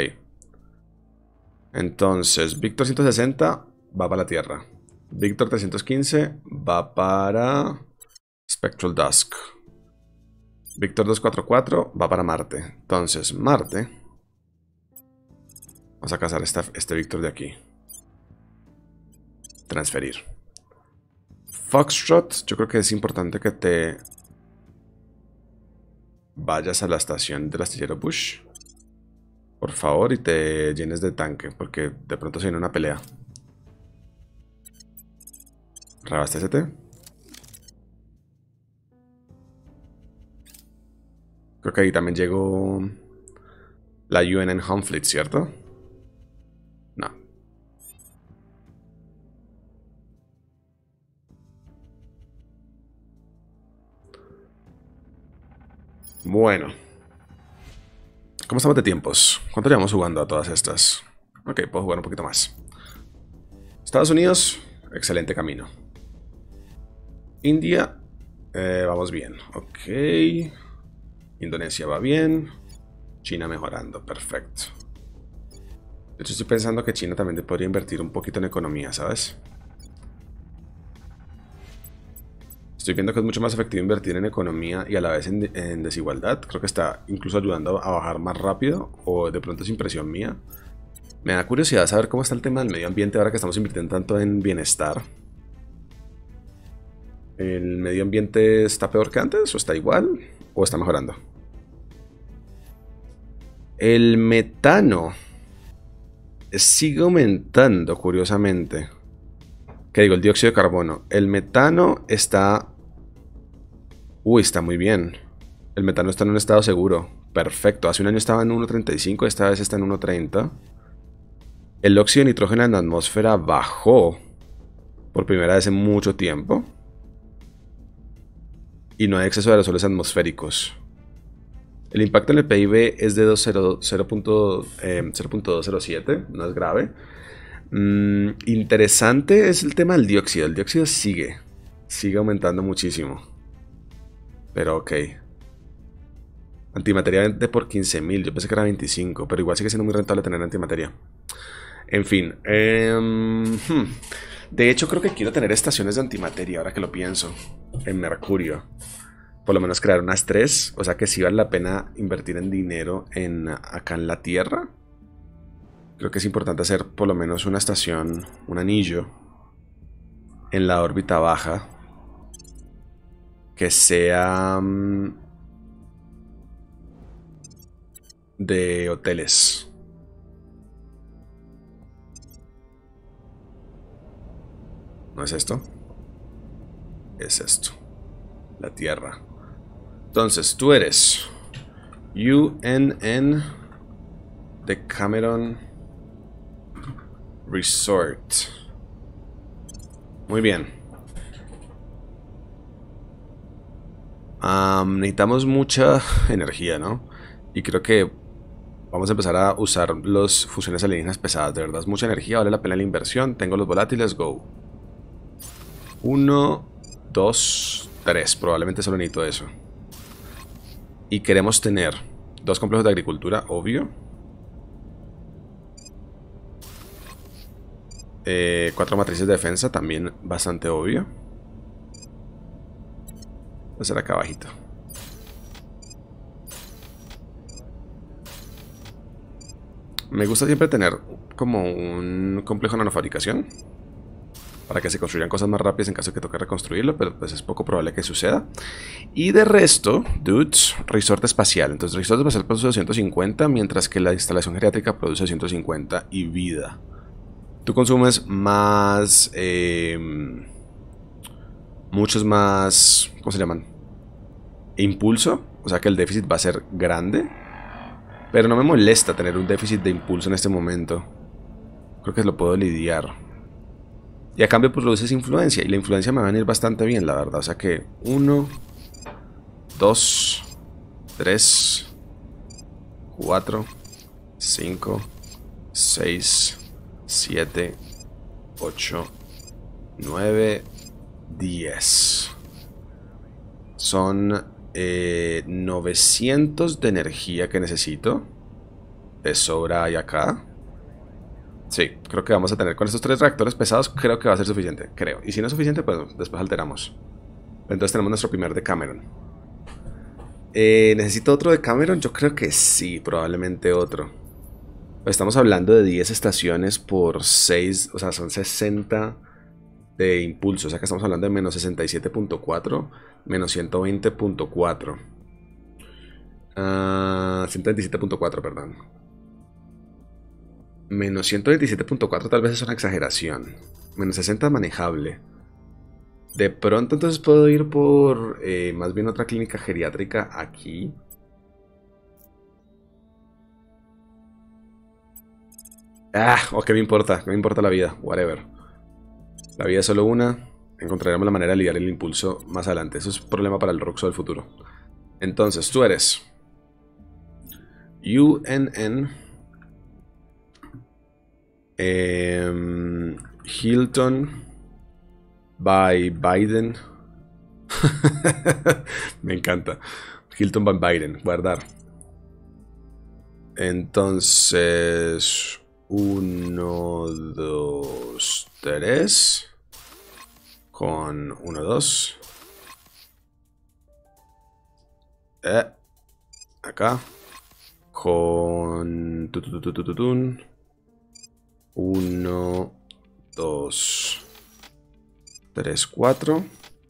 Entonces, Victor ciento sesenta va para la Tierra. Victor trescientos quince va para Spectral Dusk. Victor doscientos cuarenta y cuatro va para Marte. Entonces, Marte. Vamos a cazar esta, este Victor de aquí. Transferir. Foxtrot, yo creo que es importante que te vayas a la estación del astillero Bush. Por favor, y te llenes de tanque, porque de pronto se viene una pelea. Reabastécete. Creo que ahí también llegó la U N N Home Fleet, ¿cierto? No. Bueno. ¿Cómo estamos de tiempos? ¿Cuánto llevamos jugando a todas estas? Ok, puedo jugar un poquito más. Estados Unidos, excelente camino. India, eh, vamos bien. Ok. Indonesia va bien. China mejorando, perfecto. De hecho estoy pensando que China también podría invertir un poquito en economía, ¿sabes? Estoy viendo que es mucho más efectivo invertir en economía y a la vez en, en desigualdad. Creo que está incluso ayudando a bajar más rápido. O de pronto es impresión mía. Me da curiosidad saber cómo está el tema del medio ambiente ahora que estamos invirtiendo tanto en bienestar. ¿El medio ambiente está peor que antes? ¿O está igual? ¿O está mejorando? El metano. sigue aumentando, curiosamente. ¿Qué digo? El dióxido de carbono. El metano está... Uy, está muy bien. El metano está en un estado seguro. Perfecto. Hace un año estaba en uno treinta y cinco, esta vez está en uno treinta. El óxido de nitrógeno en la atmósfera bajó por primera vez en mucho tiempo. Y no hay exceso de aerosoles atmosféricos. El impacto en el P I B es de cero punto doscientos siete, no es grave. Mm, interesante es el tema del dióxido. El dióxido sigue, sigue aumentando muchísimo. Pero ok. Antimateria vende por quince mil, yo pensé que era veinticinco, pero igual sigue siendo muy rentable tener antimateria. En fin. Eh, hmm. De hecho creo que quiero tener estaciones de antimateria ahora que lo pienso. En Mercurio. Por lo menos crear unas tres. O sea que sí vale la pena invertir en dinero en, acá en la Tierra. Creo que es importante hacer por lo menos una estación, un anillo, en la órbita baja. Que sea um, de hoteles. ¿No es esto? Es esto. La Tierra. Entonces, tú eres U N N Decameron Resort. Muy bien. Um, necesitamos mucha energía, ¿no? Y creo que vamos a empezar a usar los fusiones alienígenas pesadas. De verdad, es mucha energía, vale la pena la inversión. Tengo los volátiles, go. Uno, dos, tres. Probablemente solo necesito eso. Y queremos tener dos complejos de agricultura, obvio. Eh, cuatro matrices de defensa, también bastante obvio. Va a ser acá abajito. Me gusta siempre tener como un complejo de nanofabricación para que se construyan cosas más rápidas en caso de que toque reconstruirlo, pero pues es poco probable que suceda. Y de resto, dudes, resort espacial. Entonces, resort espacial produce doscientos cincuenta, mientras que la instalación geriátrica produce ciento cincuenta y vida. Tú consumes más... Eh, muchos más... ¿Cómo se llaman? Impulso. O sea que el déficit va a ser grande. Pero no me molesta tener un déficit de impulso en este momento. Creo que lo puedo lidiar. Y a cambio pues produces influencia. Y la influencia me va a venir bastante bien, la verdad. O sea que uno, dos, tres, cuatro, cinco, seis, siete, ocho, nueve, diez. Son eh, novecientos de energía que necesito. De sobra hay acá. Sí, creo que vamos a tener con estos tres reactores pesados. Creo que va a ser suficiente, creo. Y si no es suficiente, pues después alteramos. Entonces tenemos nuestro primer Decameron. eh, ¿Necesito otro Decameron? Yo creo que sí, probablemente otro. Estamos hablando de diez estaciones por seis. O sea, son sesenta de impulso. O sea que estamos hablando de menos sesenta y siete punto cuatro. Menos ciento veinte punto cuatro. uh, ciento veintisiete punto cuatro, perdón. Menos ciento veintisiete punto cuatro tal vez es una exageración. Menos sesenta manejable. De pronto entonces puedo ir por eh, más bien otra clínica geriátrica aquí. Ah, o qué me importa, qué me importa la vida, whatever. La vida es solo una. Encontraremos la manera de lidiar el impulso más adelante. Eso es un problema para el Roxo del futuro. Entonces, tú eres U N N eh, Hilton by Biden. Me encanta. Hilton by Biden, guardar. Entonces... uno, dos, tres. Con uno, dos. Eh, acá. Con... uno, dos, tres, cuatro.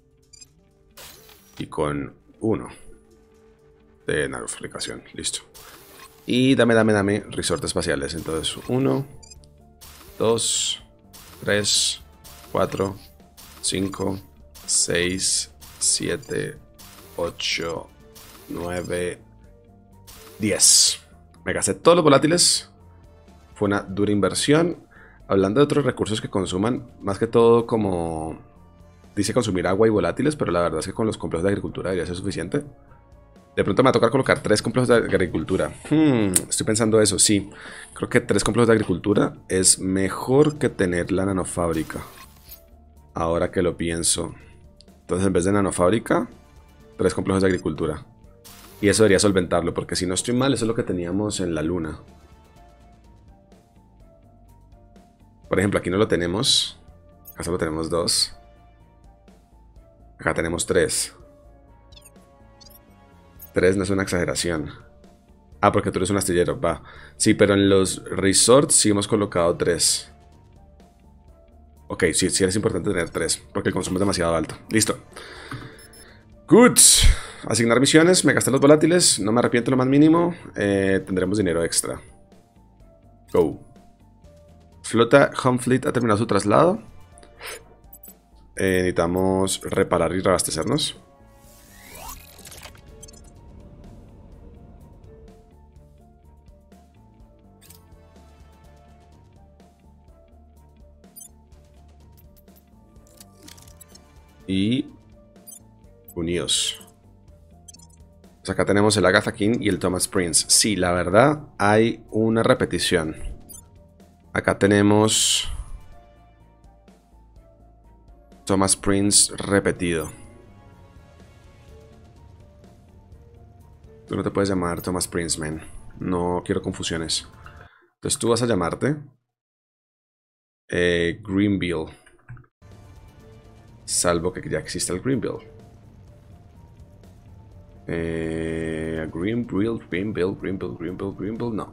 Y con uno. De nanofabricación. Listo. Y dame, dame, dame resortes espaciales. Entonces, uno, dos, tres, cuatro, cinco, seis, siete, ocho, nueve, diez. Me gasté todos los volátiles. Fue una dura inversión. Hablando de otros recursos que consuman, más que todo como dice consumir agua y volátiles, pero la verdad es que con los complejos de agricultura debería ser suficiente. De pronto me va a tocar colocar tres complejos de agricultura. Hmm, estoy pensando eso, sí. Creo que tres complejos de agricultura es mejor que tener la nanofábrica. Ahora que lo pienso. Entonces en vez de nanofábrica, tres complejos de agricultura. Y eso debería solventarlo, porque si no estoy mal, eso es lo que teníamos en la luna. Por ejemplo, aquí no lo tenemos. Acá solo tenemos dos. Acá tenemos tres. Tres no es una exageración. Ah, porque tú eres un astillero, va. Sí, pero en los resorts sí hemos colocado tres. Ok, sí, sí es importante tener tres, porque el consumo es demasiado alto. Listo. Good. Asignar misiones, me gasté los volátiles, no me arrepiento lo más mínimo. Eh, tendremos dinero extra. Go. Flota Home Fleet ha terminado su traslado. Eh, necesitamos reparar y reabastecernos. Y unidos. Pues acá tenemos el Agatha King y el Thomas Prince. Sí, la verdad hay una repetición. Acá tenemos Thomas Prince repetido. Tú no te puedes llamar Thomas Prince, man. No quiero confusiones. Entonces tú vas a llamarte eh, Greenville. Salvo que ya exista el Greenville. Eh, Greenville, Greenville, Greenville, Greenville, Greenville, no.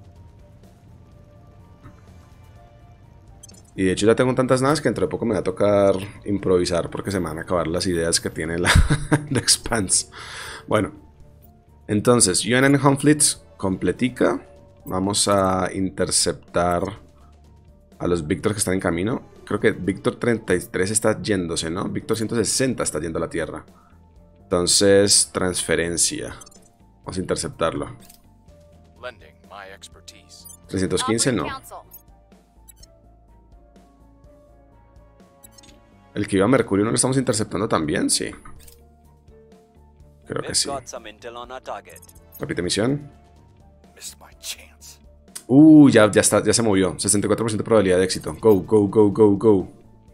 Y de hecho ya tengo tantas naves que dentro de poco me va a tocar improvisar porque se me van a acabar las ideas que tiene la The Expanse. Bueno, entonces, U N N Home Fleet completica. Vamos a interceptar a los Victor que están en camino. Creo que Victor treinta y tres está yéndose, ¿no? Victor ciento sesenta está yendo a la Tierra. Entonces, transferencia. Vamos a interceptarlo. trescientos quince no. ¿El que iba a Mercurio no lo estamos interceptando también? Sí. Creo que sí. Repite misión. Uh, ya, ya, está, ya se movió. sesenta y cuatro por ciento de probabilidad de éxito. Go, go, go, go, go.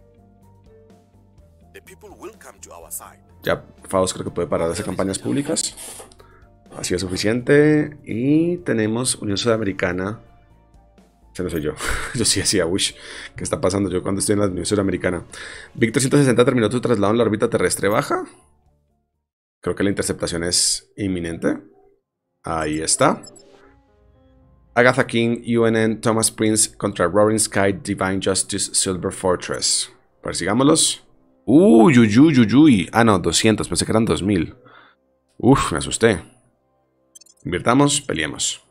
Ya, Faust creo que puede parar de hacer campañas públicas. Ha sido suficiente. Y tenemos Unión Sudamericana. Ese no soy yo. Yo sí hacía wish. ¿Qué está pasando yo cuando estoy en la Unión Sudamericana? Victor ciento sesenta terminó tu traslado en la órbita terrestre baja. Creo que la interceptación es inminente. Ahí está. Agatha King, U N N, Thomas Prince contra Roaring Sky, Divine Justice, Silver Fortress. Persigámoslos. Uy, uy, uy, uy, uy. Ah, no, doscientos. Pensé que eran dos mil. Uf, me asusté. Invirtamos, peleemos.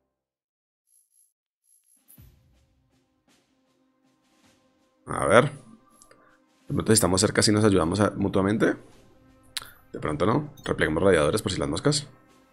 A ver. De pronto si estamos cerca, si nos ayudamos a, mutuamente. De pronto no. Repleguemos radiadores por si las moscas.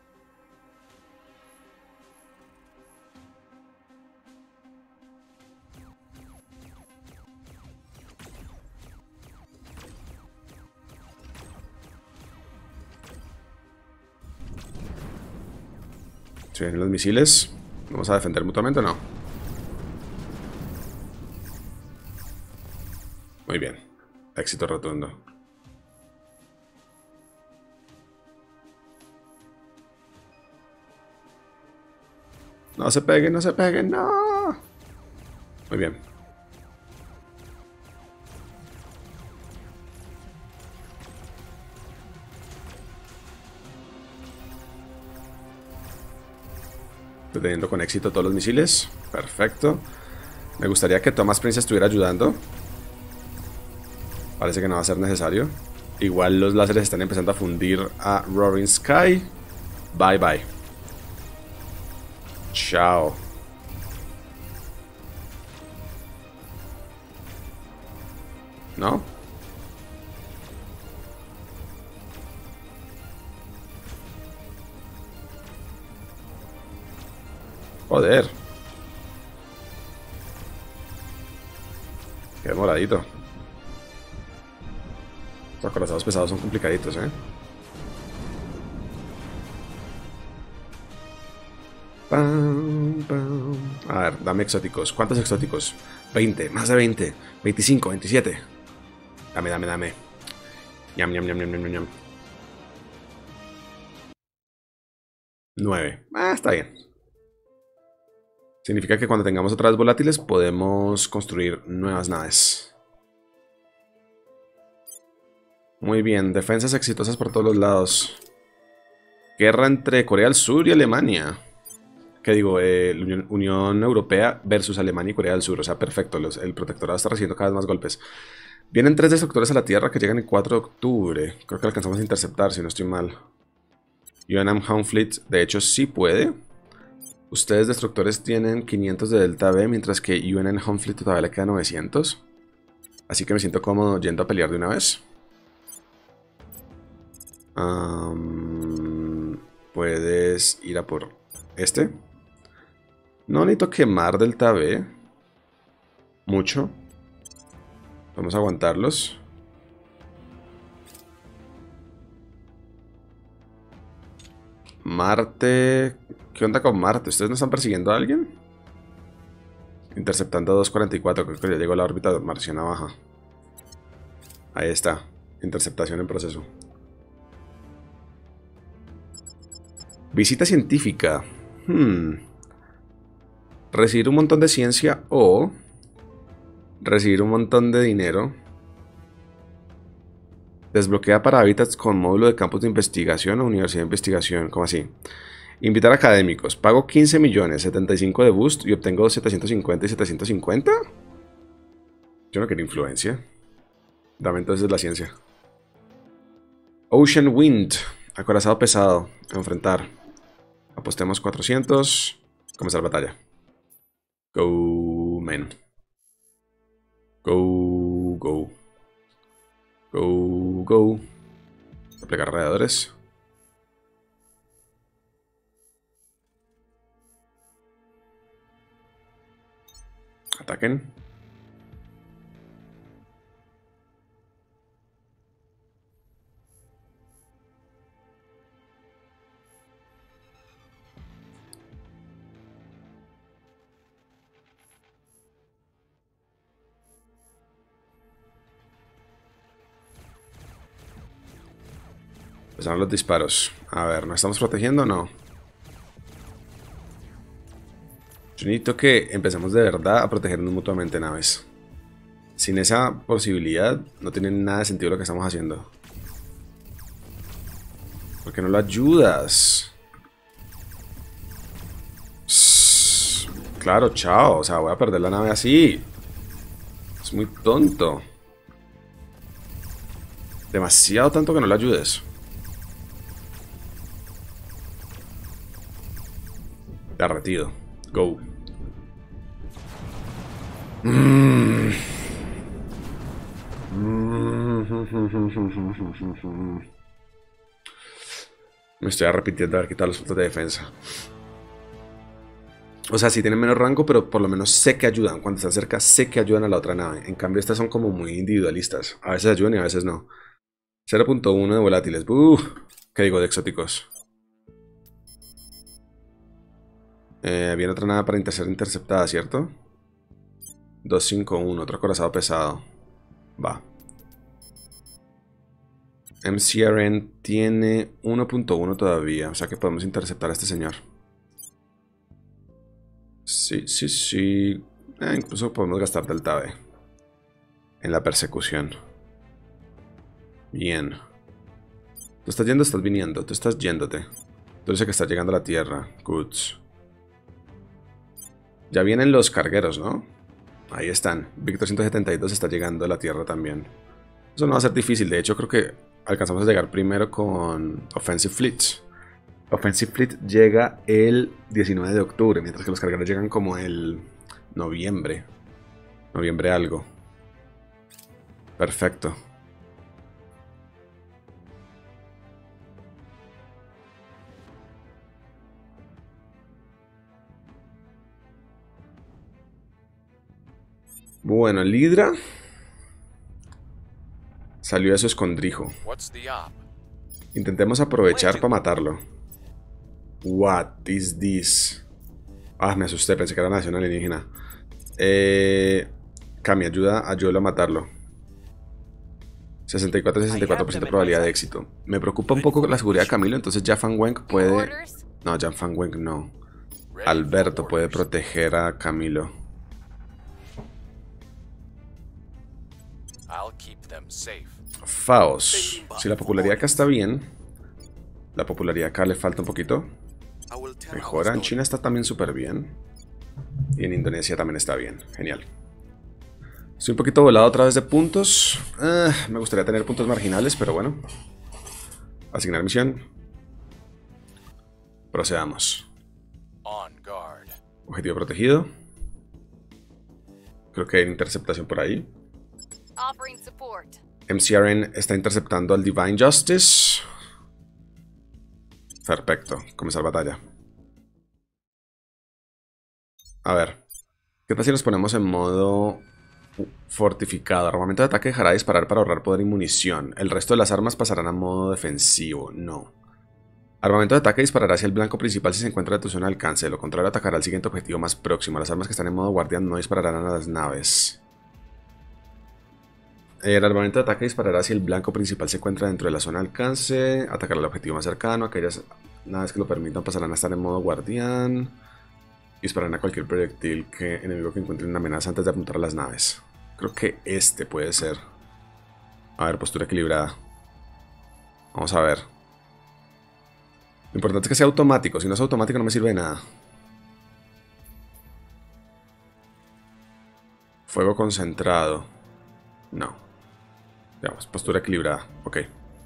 Si vienen los misiles, ¿vamos a defender mutuamente o no? Muy bien. Éxito rotundo. No se peguen, no se peguen, no. Muy bien. Deteniendo con éxito todos los misiles. Perfecto. Me gustaría que Thomas Prince estuviera ayudando. Parece que no va a ser necesario. Igual los láseres están empezando a fundir a Roaring Sky. Bye bye. Chao. ¿No? Joder. Qué moradito. Los acorazados pesados son complicaditos, ¿eh? Pam, pam. A ver, dame exóticos. ¿Cuántos exóticos? veinte, más de veinte. veinticinco, veintisiete. Dame, dame, dame. Ñam, ñam, ñam, ñam, ñam, ñam. nueve. Ah, está bien. Significa que cuando tengamos otras volátiles podemos construir nuevas naves. Muy bien, defensas exitosas por todos los lados. Guerra entre Corea del Sur y Alemania. ¿Qué digo? Eh, la Unión, Unión Europea versus Alemania y Corea del Sur. O sea, perfecto. Los, el protectorado está recibiendo cada vez más golpes. Vienen tres destructores a la Tierra que llegan el cuatro de octubre. Creo que alcanzamos a interceptar, si no estoy mal. U N M Home Fleet, de hecho, sí puede. Ustedes destructores tienen quinientos de Delta B, mientras que U N M Home Fleet todavía le queda novecientos. Así que me siento cómodo yendo a pelear de una vez. Um, puedes ir a por este. No necesito quemar Delta B mucho. Vamos a aguantarlos. Marte. ¿Qué onda con Marte? ¿Ustedes no están persiguiendo a alguien? Interceptando dos cuarenta y cuatro. Creo que ya llegó a la órbita marciana baja. Ahí está. Interceptación en proceso. Visita científica. Hmm. Recibir un montón de ciencia o recibir un montón de dinero. Desbloquea para hábitats con módulo de campus de investigación o universidad de investigación. ¿Cómo así? Invitar académicos. Pago quince millones, setenta y cinco de boost y obtengo setecientos cincuenta y setecientos cincuenta. Yo no quiero influencia. Dame entonces la ciencia. Ocean Wind. Acorazado pesado. Enfrentar. Apostemos cuatrocientos. Comenzar batalla. Go, men. Go, go. Go, go. Desplegar radiadores. Ataquen. Empezaron los disparos. A ver, ¿nos estamos protegiendo o no? Yo necesito que empecemos de verdad a protegernos mutuamente, naves. Sin esa posibilidad, no tiene nada de sentido lo que estamos haciendo. ¿Por qué no lo ayudas? Psss, claro, chao. O sea, voy a perder la nave así. Es muy tonto. Demasiado tanto que no lo ayudes. Derretido. Go. Mm. Me estoy arrepintiendo de haber quitado los puntos de defensa. O sea, sí tienen menos rango, pero por lo menos sé que ayudan. Cuando están cerca, sé que ayudan a la otra nave. En cambio, estas son como muy individualistas. A veces ayudan y a veces no. cero punto uno de volátiles. Uh, ¿Qué digo de exóticos? Eh, viene otra nave para ser interceptada, ¿cierto? doscientos cincuenta y uno, otro acorazado pesado. Va. M C R N tiene uno punto uno todavía, o sea que podemos interceptar a este señor. Sí, sí, sí. Eh, incluso podemos gastar Delta B en la persecución. Bien. Tú estás yendo, estás viniendo. Tú estás yéndote. Tú dices que estás llegando a la Tierra. Goods. Ya vienen los cargueros, ¿no? Ahí están. Victor ciento setenta y dos está llegando a la Tierra también. Eso no va a ser difícil. De hecho, creo que alcanzamos a llegar primero con Offensive Fleet. Offensive Fleet llega el diecinueve de octubre, mientras que los cargueros llegan como el noviembre. Noviembre algo. Perfecto. Bueno, el Hydra salió de su escondrijo. Intentemos aprovechar para matarlo. What is this? Ah, me asusté, pensé que era una nación alienígena. Eh, Cami, ayuda a Joel a matarlo. sesenta y cuatro a sesenta y cuatro por ciento probabilidad de éxito. Me preocupa un poco la seguridad de Camilo, entonces ya Fan Wenk puede... No, ya Fan Wenk no. Alberto puede proteger a Camilo. Faos. Si la popularidad acá está bien, la popularidad acá le falta un poquito. Mejora. En China está también súper bien. Y en Indonesia también está bien. Genial. Estoy un poquito volado otra vez de puntos. Uh, me gustaría tener puntos marginales, pero bueno. Asignar misión. Procedamos. Objetivo protegido. Creo que hay interceptación por ahí. M C R N está interceptando al Divine Justice. Perfecto. Comenzar batalla. A ver. ¿Qué tal si nos ponemos en modo fortificado? Armamento de ataque dejará de disparar para ahorrar poder y munición. El resto de las armas pasarán a modo defensivo. No. Armamento de ataque disparará hacia el blanco principal si se encuentra en tu zona de alcance. De lo contrario, atacará al siguiente objetivo más próximo. Las armas que están en modo guardián no dispararán a las naves. El armamento de ataque disparará si el blanco principal se encuentra dentro de la zona de alcance. Atacará al objetivo más cercano. Aquellas naves que lo permitan pasarán a estar en modo guardián. Dispararán a cualquier proyectil que enemigo que encuentre una amenaza antes de apuntar a las naves. Creo que este puede ser. A ver, postura equilibrada. Vamos a ver. Lo importante es que sea automático. Si no es automático no me sirve de nada. Fuego concentrado. No. Veamos, postura equilibrada. Ok.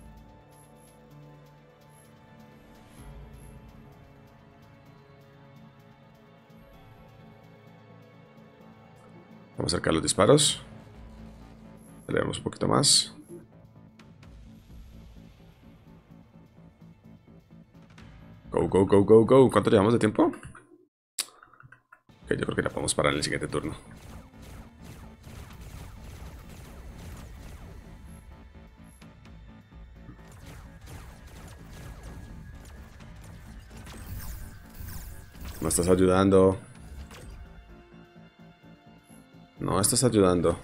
Vamos a acercar los disparos. Aceleramos un poquito más. Go, go, go, go, go. ¿Cuánto llevamos de tiempo? Ok, yo creo que ya podemos parar en el siguiente turno. No estás ayudando. No estás ayudando.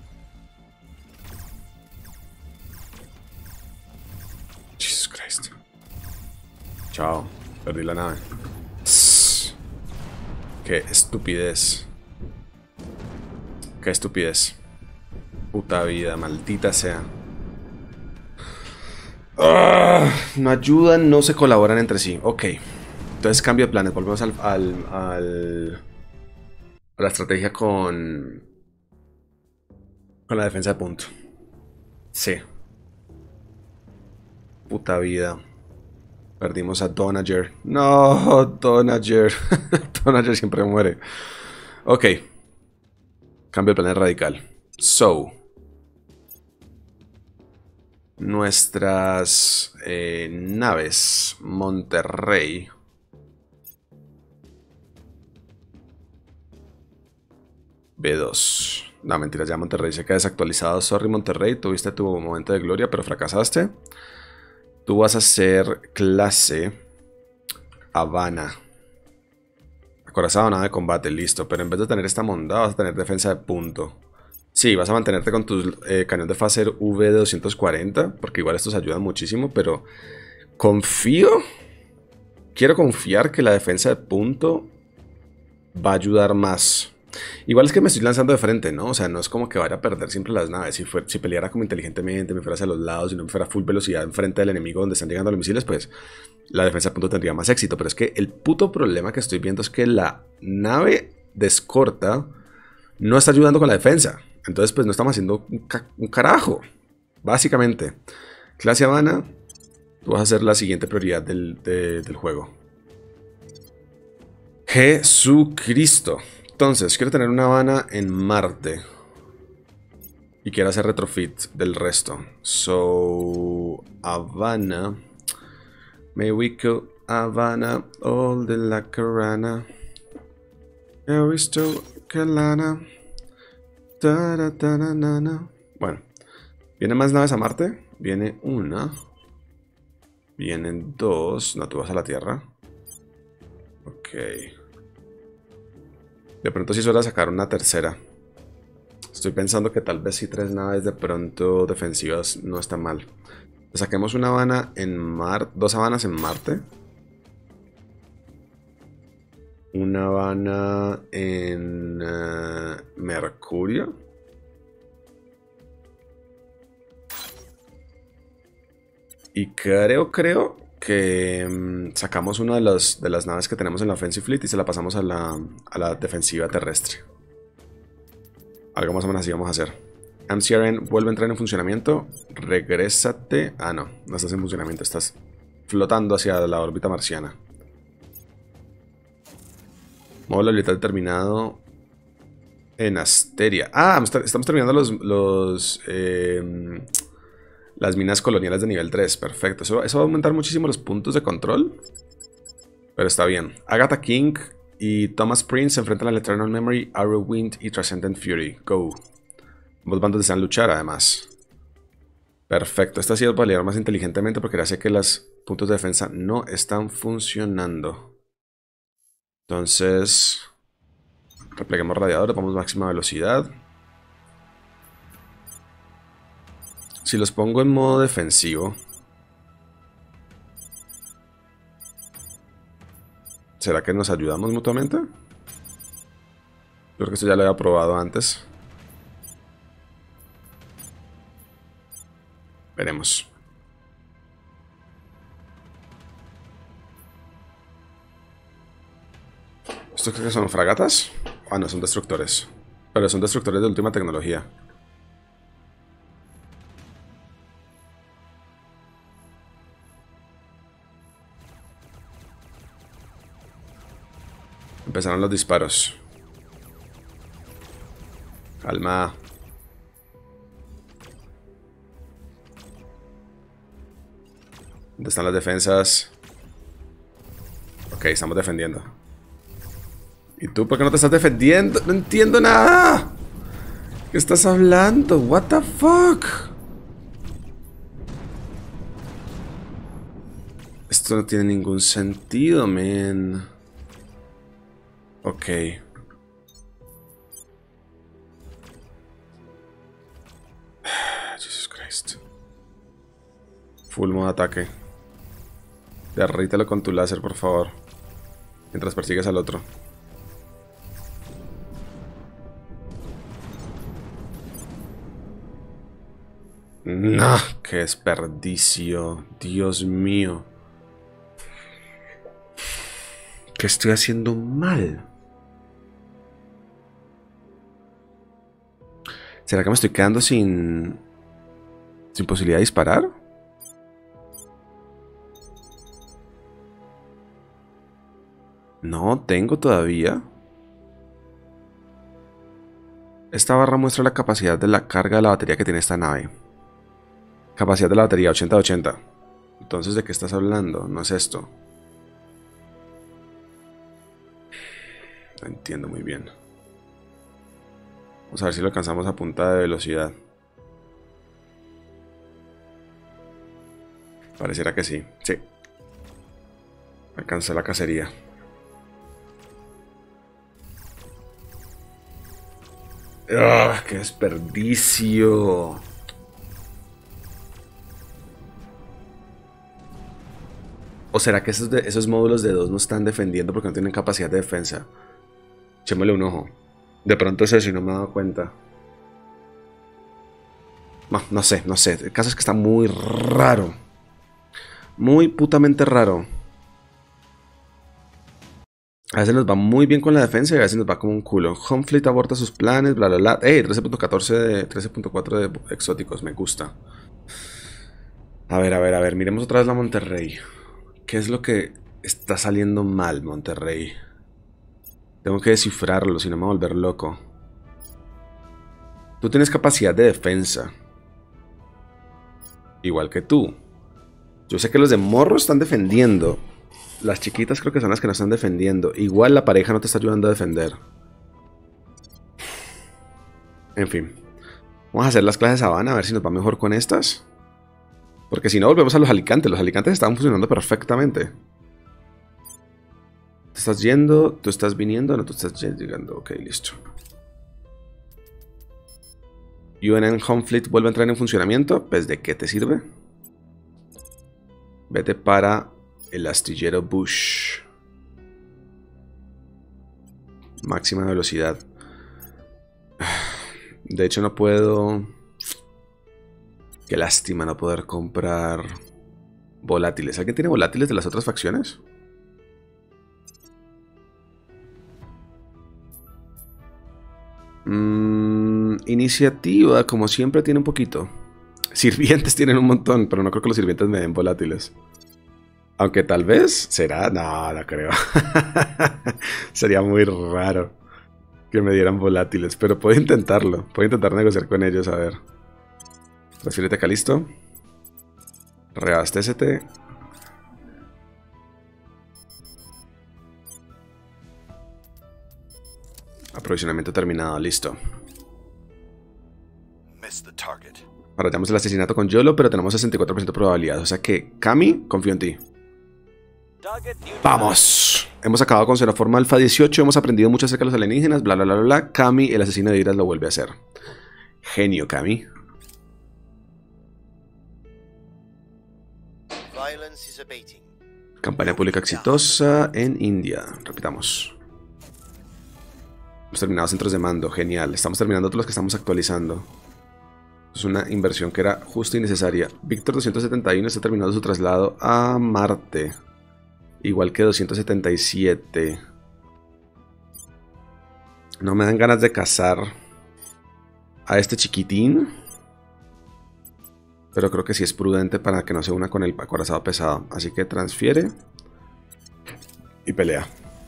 Jesus Christ. Chao. Perdí la nave. Tss. Qué estupidez. Qué estupidez. Puta vida, maldita sea. Ah, no ayudan, no se colaboran entre sí. Ok. Entonces cambio de planes. Volvemos al... al, al... a la estrategia con... con la defensa de punto. Sí. Puta vida. Perdimos a Donager. No, Donager. Donager siempre muere. Ok. Cambio de plan radical. So. Nuestras eh, naves. Monterrey. B dos. No, mentira, ya Monterrey se queda desactualizado. Sorry, Monterrey, tuviste tu momento de gloria, pero fracasaste. Tú vas a ser clase Habana. Acorazado, nada de combate, listo. Pero en vez de tener esta monda, vas a tener defensa de punto. Sí, vas a mantenerte con tu eh, cañón de phaser V de doscientos cuarenta, porque igual estos ayudan muchísimo, pero confío, quiero confiar que la defensa de punto va a ayudar más. Igual es que me estoy lanzando de frente, ¿no? O sea, no es como que vaya a perder siempre las naves. Si, fuera, si peleara como inteligentemente, me fuera hacia los lados y no me fuera a full velocidad enfrente del enemigo donde están llegando los misiles, pues la defensa de punto tendría más éxito. Pero es que el puto problema que estoy viendo es que la nave de escorta no está ayudando con la defensa. Entonces, pues no estamos haciendo un, ca un carajo. Básicamente, clase Habana, tú vas a ser la siguiente prioridad del, de, del juego. Jesucristo. Entonces, quiero tener una Habana en Marte. Y quiero hacer retrofit del resto. So, Havana. May we go Havana, all de la Carana. Aristo Calana. Bueno, ¿vienen más naves a Marte? Viene una. Vienen dos. No, tú vas a la Tierra. Ok. De pronto sí suele sacar una tercera. Estoy pensando que tal vez si tres naves de pronto defensivas no está mal. Saquemos una Habana en Marte. Dos Habanas en Marte. Una Habana en uh, Mercurio. Y creo, creo que um, sacamos una de, los, de las naves que tenemos en la Offensive Fleet y se la pasamos a la, a la defensiva terrestre. Algo más o menos así vamos a hacer. M C R N vuelve a entrar en funcionamiento. Regrésate. Ah, no, no estás en funcionamiento, estás flotando hacia la órbita marciana. Módulo habilidad determinado en Asteria. Ah, estamos terminando los, los eh, las minas coloniales de nivel tres. Perfecto. Eso, eso va a aumentar muchísimo los puntos de control. Pero está bien. Agatha King y Thomas Prince se enfrentan al Eternal Memory, Arrow Wind y Transcendent Fury. Go. Ambos bandos desean luchar, además. Perfecto. Esta ha sido para lidiar más inteligentemente porque ya sé que los puntos de defensa no están funcionando. Entonces, repleguemos radiadores, vamos a máxima velocidad. Si los pongo en modo defensivo, ¿será que nos ayudamos mutuamente? Creo que esto ya lo había probado antes. Veremos. ¿Estos creo que son fragatas? Ah, no, son destructores. Pero son destructores de última tecnología. Empezaron los disparos. Calma. ¿Dónde están las defensas? Ok, estamos defendiendo. ¿Y tú por qué no te estás defendiendo? No entiendo nada. ¿Qué estás hablando? What the fuck? Esto no tiene ningún sentido, man. Ok. Jesus Christ. Full modo ataque. Derrítelo con tu láser, por favor. Mientras persigues al otro. No, qué desperdicio. Dios mío. ¿Qué estoy haciendo mal? ¿Será que me estoy quedando sin... sin posibilidad de disparar? No, tengo todavía. Esta barra muestra la capacidad de la carga de la batería que tiene esta nave. Capacidad de la batería, ochenta de ochenta. Entonces, ¿de qué estás hablando? No es esto. No entiendo muy bien. Vamos a ver si lo alcanzamos a punta de velocidad. Pareciera que sí. Sí. Alcancé la cacería. ¡Ah! ¡Oh, qué desperdicio! ¿O será que esos, de, esos módulos de dos no están defendiendo porque no tienen capacidad de defensa? Echémosle un ojo. De pronto es eso y no me he dado cuenta. No, no sé, no sé. El caso es que está muy raro. Muy putamente raro. A veces nos va muy bien con la defensa y a veces nos va como un culo. Home Fleet aborta sus planes, bla bla bla. ¡Ey! trece punto catorce de trece punto cuatro de exóticos, me gusta. A ver, a ver, a ver. Miremos otra vez la Monterrey. ¿Qué es lo que está saliendo mal, Monterrey? Tengo que descifrarlo, si no me voy a volver loco. Tú tienes capacidad de defensa. Igual que tú. Yo sé que los de morro están defendiendo. Las chiquitas creo que son las que no están defendiendo. Igual la pareja no te está ayudando a defender. En fin. Vamos a hacer las clases Sabana a ver si nos va mejor con estas. Porque si no, volvemos a los alicantes. Los alicantes están funcionando perfectamente. ¿Te estás yendo? ¿Tú estás viniendo? No, tú estás llegando. Ok, listo. U N N Home Fleet vuelve a entrar en funcionamiento. Pues, ¿de qué te sirve? Vete para el astillero Bush. Máxima velocidad. De hecho, no puedo... Qué lástima no poder comprar volátiles. ¿Alguien tiene volátiles de las otras facciones? Mm, iniciativa, como siempre, tiene un poquito. Sirvientes tienen un montón, pero no creo que los sirvientes me den volátiles. Aunque tal vez será... No, no creo. Sería muy raro que me dieran volátiles, pero puedo intentarlo. Puedo intentar negociar con ellos, a ver. Transfírete acá, listo. Reabastécete. Aprovisionamiento terminado, listo. Paramos el asesinato con Yolo, pero tenemos sesenta y cuatro por ciento de probabilidad. O sea que, Kami, confío en ti. ¡Vamos! Hemos acabado con Xenoforma Alpha dieciocho. Hemos aprendido mucho acerca de los alienígenas. Bla, bla, bla, bla. Kami, el asesino de Iras, lo vuelve a hacer. Genio, Kami. Campaña pública exitosa en India. Repitamos. Hemos terminado centros de mando. Genial. Estamos terminando todos los que estamos actualizando. Es una inversión que era justa y necesaria. Víctor doscientos setenta y uno está terminando su traslado a Marte. Igual que doscientos setenta y siete. No me dan ganas de cazar a este chiquitín. Pero creo que sí es prudente para que no se una con el acorazado pesado. Así que transfiere. Y pelea.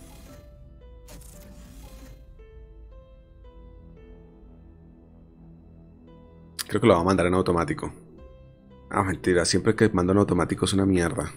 Creo que lo va a mandar en automático. Ah, mentira. Siempre que mando en automático es una mierda.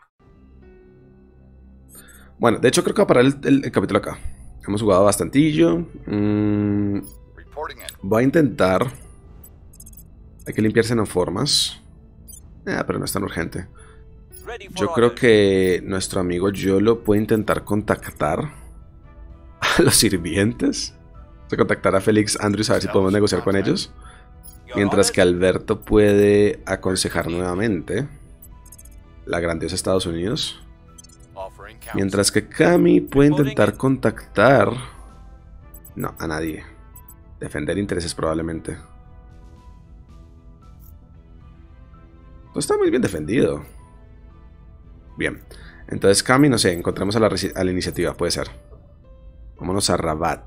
Bueno, de hecho creo que va a parar el, el, el capítulo acá. Hemos jugado bastantillo. Mm, voy a intentar... Hay que limpiar xenoformas. Eh, pero no es tan urgente. Yo creo que nuestro amigo Yolo puede intentar contactar a los sirvientes. O sea, contactar a Félix Andrews a ver si podemos negociar con ellos. Mientras que Alberto puede aconsejar nuevamente la grandiosa Estados Unidos. Mientras que Kami puede intentar contactar... No, a nadie. Defender intereses probablemente. No está muy bien defendido. Bien. Entonces Kami, no sé, encontramos a la, a la iniciativa, puede ser. Vámonos a Rabat.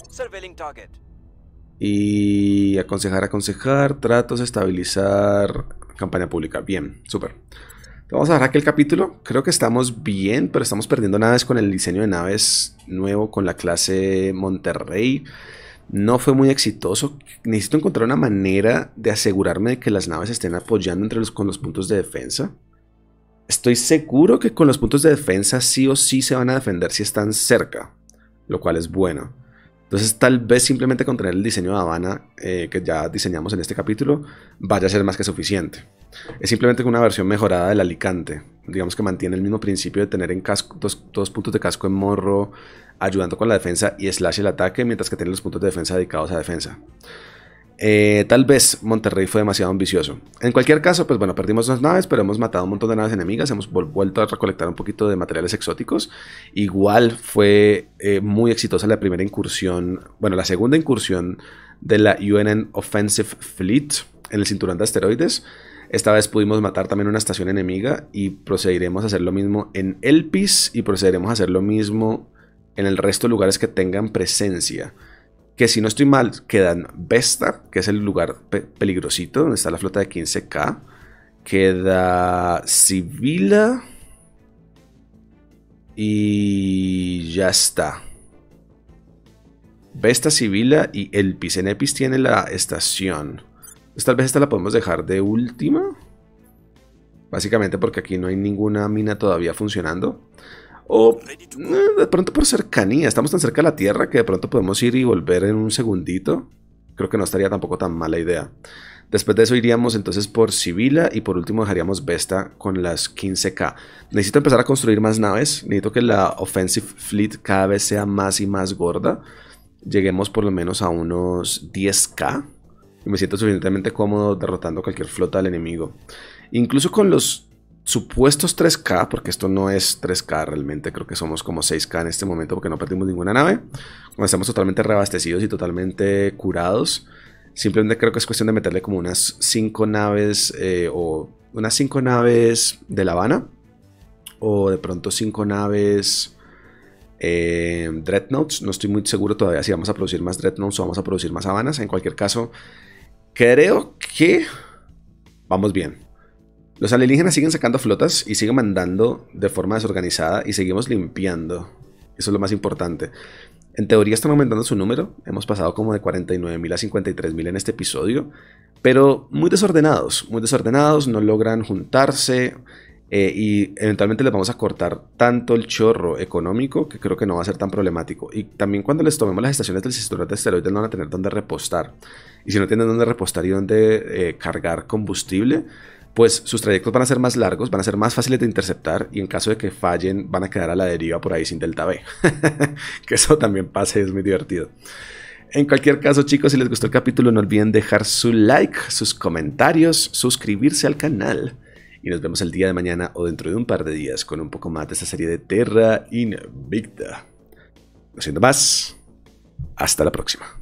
Y aconsejar, aconsejar, tratos, estabilizar, campaña pública. Bien, súper. Vamos a dejar aquí el capítulo. Creo que estamos bien, pero estamos perdiendo naves con el diseño de naves nuevo con la clase Monterrey. No fue muy exitoso. Necesito encontrar una manera de asegurarme de que las naves estén apoyando entre los, con los puntos de defensa. Estoy seguro que con los puntos de defensa sí o sí se van a defender si están cerca, lo cual es bueno. Entonces tal vez simplemente con tener el diseño de Habana eh, que ya diseñamos en este capítulo vaya a ser más que suficiente. Es simplemente una versión mejorada del Alicante. Digamos que mantiene el mismo principio de tener en casco, dos, dos puntos de casco en morro ayudando con la defensa y slash el ataque, mientras que tiene los puntos de defensa dedicados a defensa. Eh, tal vez Monterrey fue demasiado ambicioso. En cualquier caso, pues bueno, perdimos dos naves, pero hemos matado un montón de naves enemigas. Hemos vuelto a recolectar un poquito de materiales exóticos. Igual fue eh, muy exitosa la primera incursión, bueno, la segunda incursión de la U N N Offensive Fleet en el cinturón de asteroides. Esta vez pudimos matar también una estación enemiga y procederemos a hacer lo mismo en Elpis y procederemos a hacer lo mismo en el resto de lugares que tengan presencia. Que si no estoy mal, quedan Vesta, que es el lugar pe peligrosito, donde está la flota de quince K. Queda Sibila. Y ya está. Vesta, Sibila y el Pisenepis tiene la estación. Pues tal vez esta la podemos dejar de última. Básicamente porque aquí no hay ninguna mina todavía funcionando. O eh, de pronto por cercanía. Estamos tan cerca de la Tierra que de pronto podemos ir y volver en un segundito. Creo que no estaría tampoco tan mala idea. Después de eso iríamos entonces por Sibila y por último dejaríamos Vesta con las quince K. Necesito empezar a construir más naves. Necesito que la Offensive Fleet cada vez sea más y más gorda. Lleguemos por lo menos a unos diez K. Y me siento suficientemente cómodo derrotando cualquier flota del enemigo. Incluso con los supuestos tres K, porque esto no es tres K realmente, creo que somos como seis K en este momento porque no perdimos ninguna nave. Cuando estamos totalmente reabastecidos y totalmente curados, simplemente creo que es cuestión de meterle como unas cinco naves eh, o unas cinco naves de La Habana. O de pronto cinco naves eh, Dreadnoughts. No estoy muy seguro todavía si vamos a producir más Dreadnoughts o vamos a producir más Habanas. En cualquier caso, creo que vamos bien. Los alienígenas siguen sacando flotas y siguen mandando de forma desorganizada y seguimos limpiando. Eso es lo más importante. En teoría están aumentando su número. Hemos pasado como de cuarenta y nueve mil a cincuenta y tres mil en este episodio. Pero muy desordenados. Muy desordenados. No logran juntarse. Eh, y eventualmente les vamos a cortar tanto el chorro económico que creo que no va a ser tan problemático. Y también cuando les tomemos las estaciones del cinturón de asteroides no van a tener dónde repostar. Y si no tienen dónde repostar y dónde eh, cargar combustible, pues sus trayectos van a ser más largos, van a ser más fáciles de interceptar y en caso de que fallen van a quedar a la deriva por ahí sin Delta B. Que eso también pasa y es muy divertido. En cualquier caso, chicos, si les gustó el capítulo no olviden dejar su like, sus comentarios, suscribirse al canal. Y nos vemos el día de mañana o dentro de un par de días con un poco más de esta serie de Terra Invicta. No siendo más, hasta la próxima.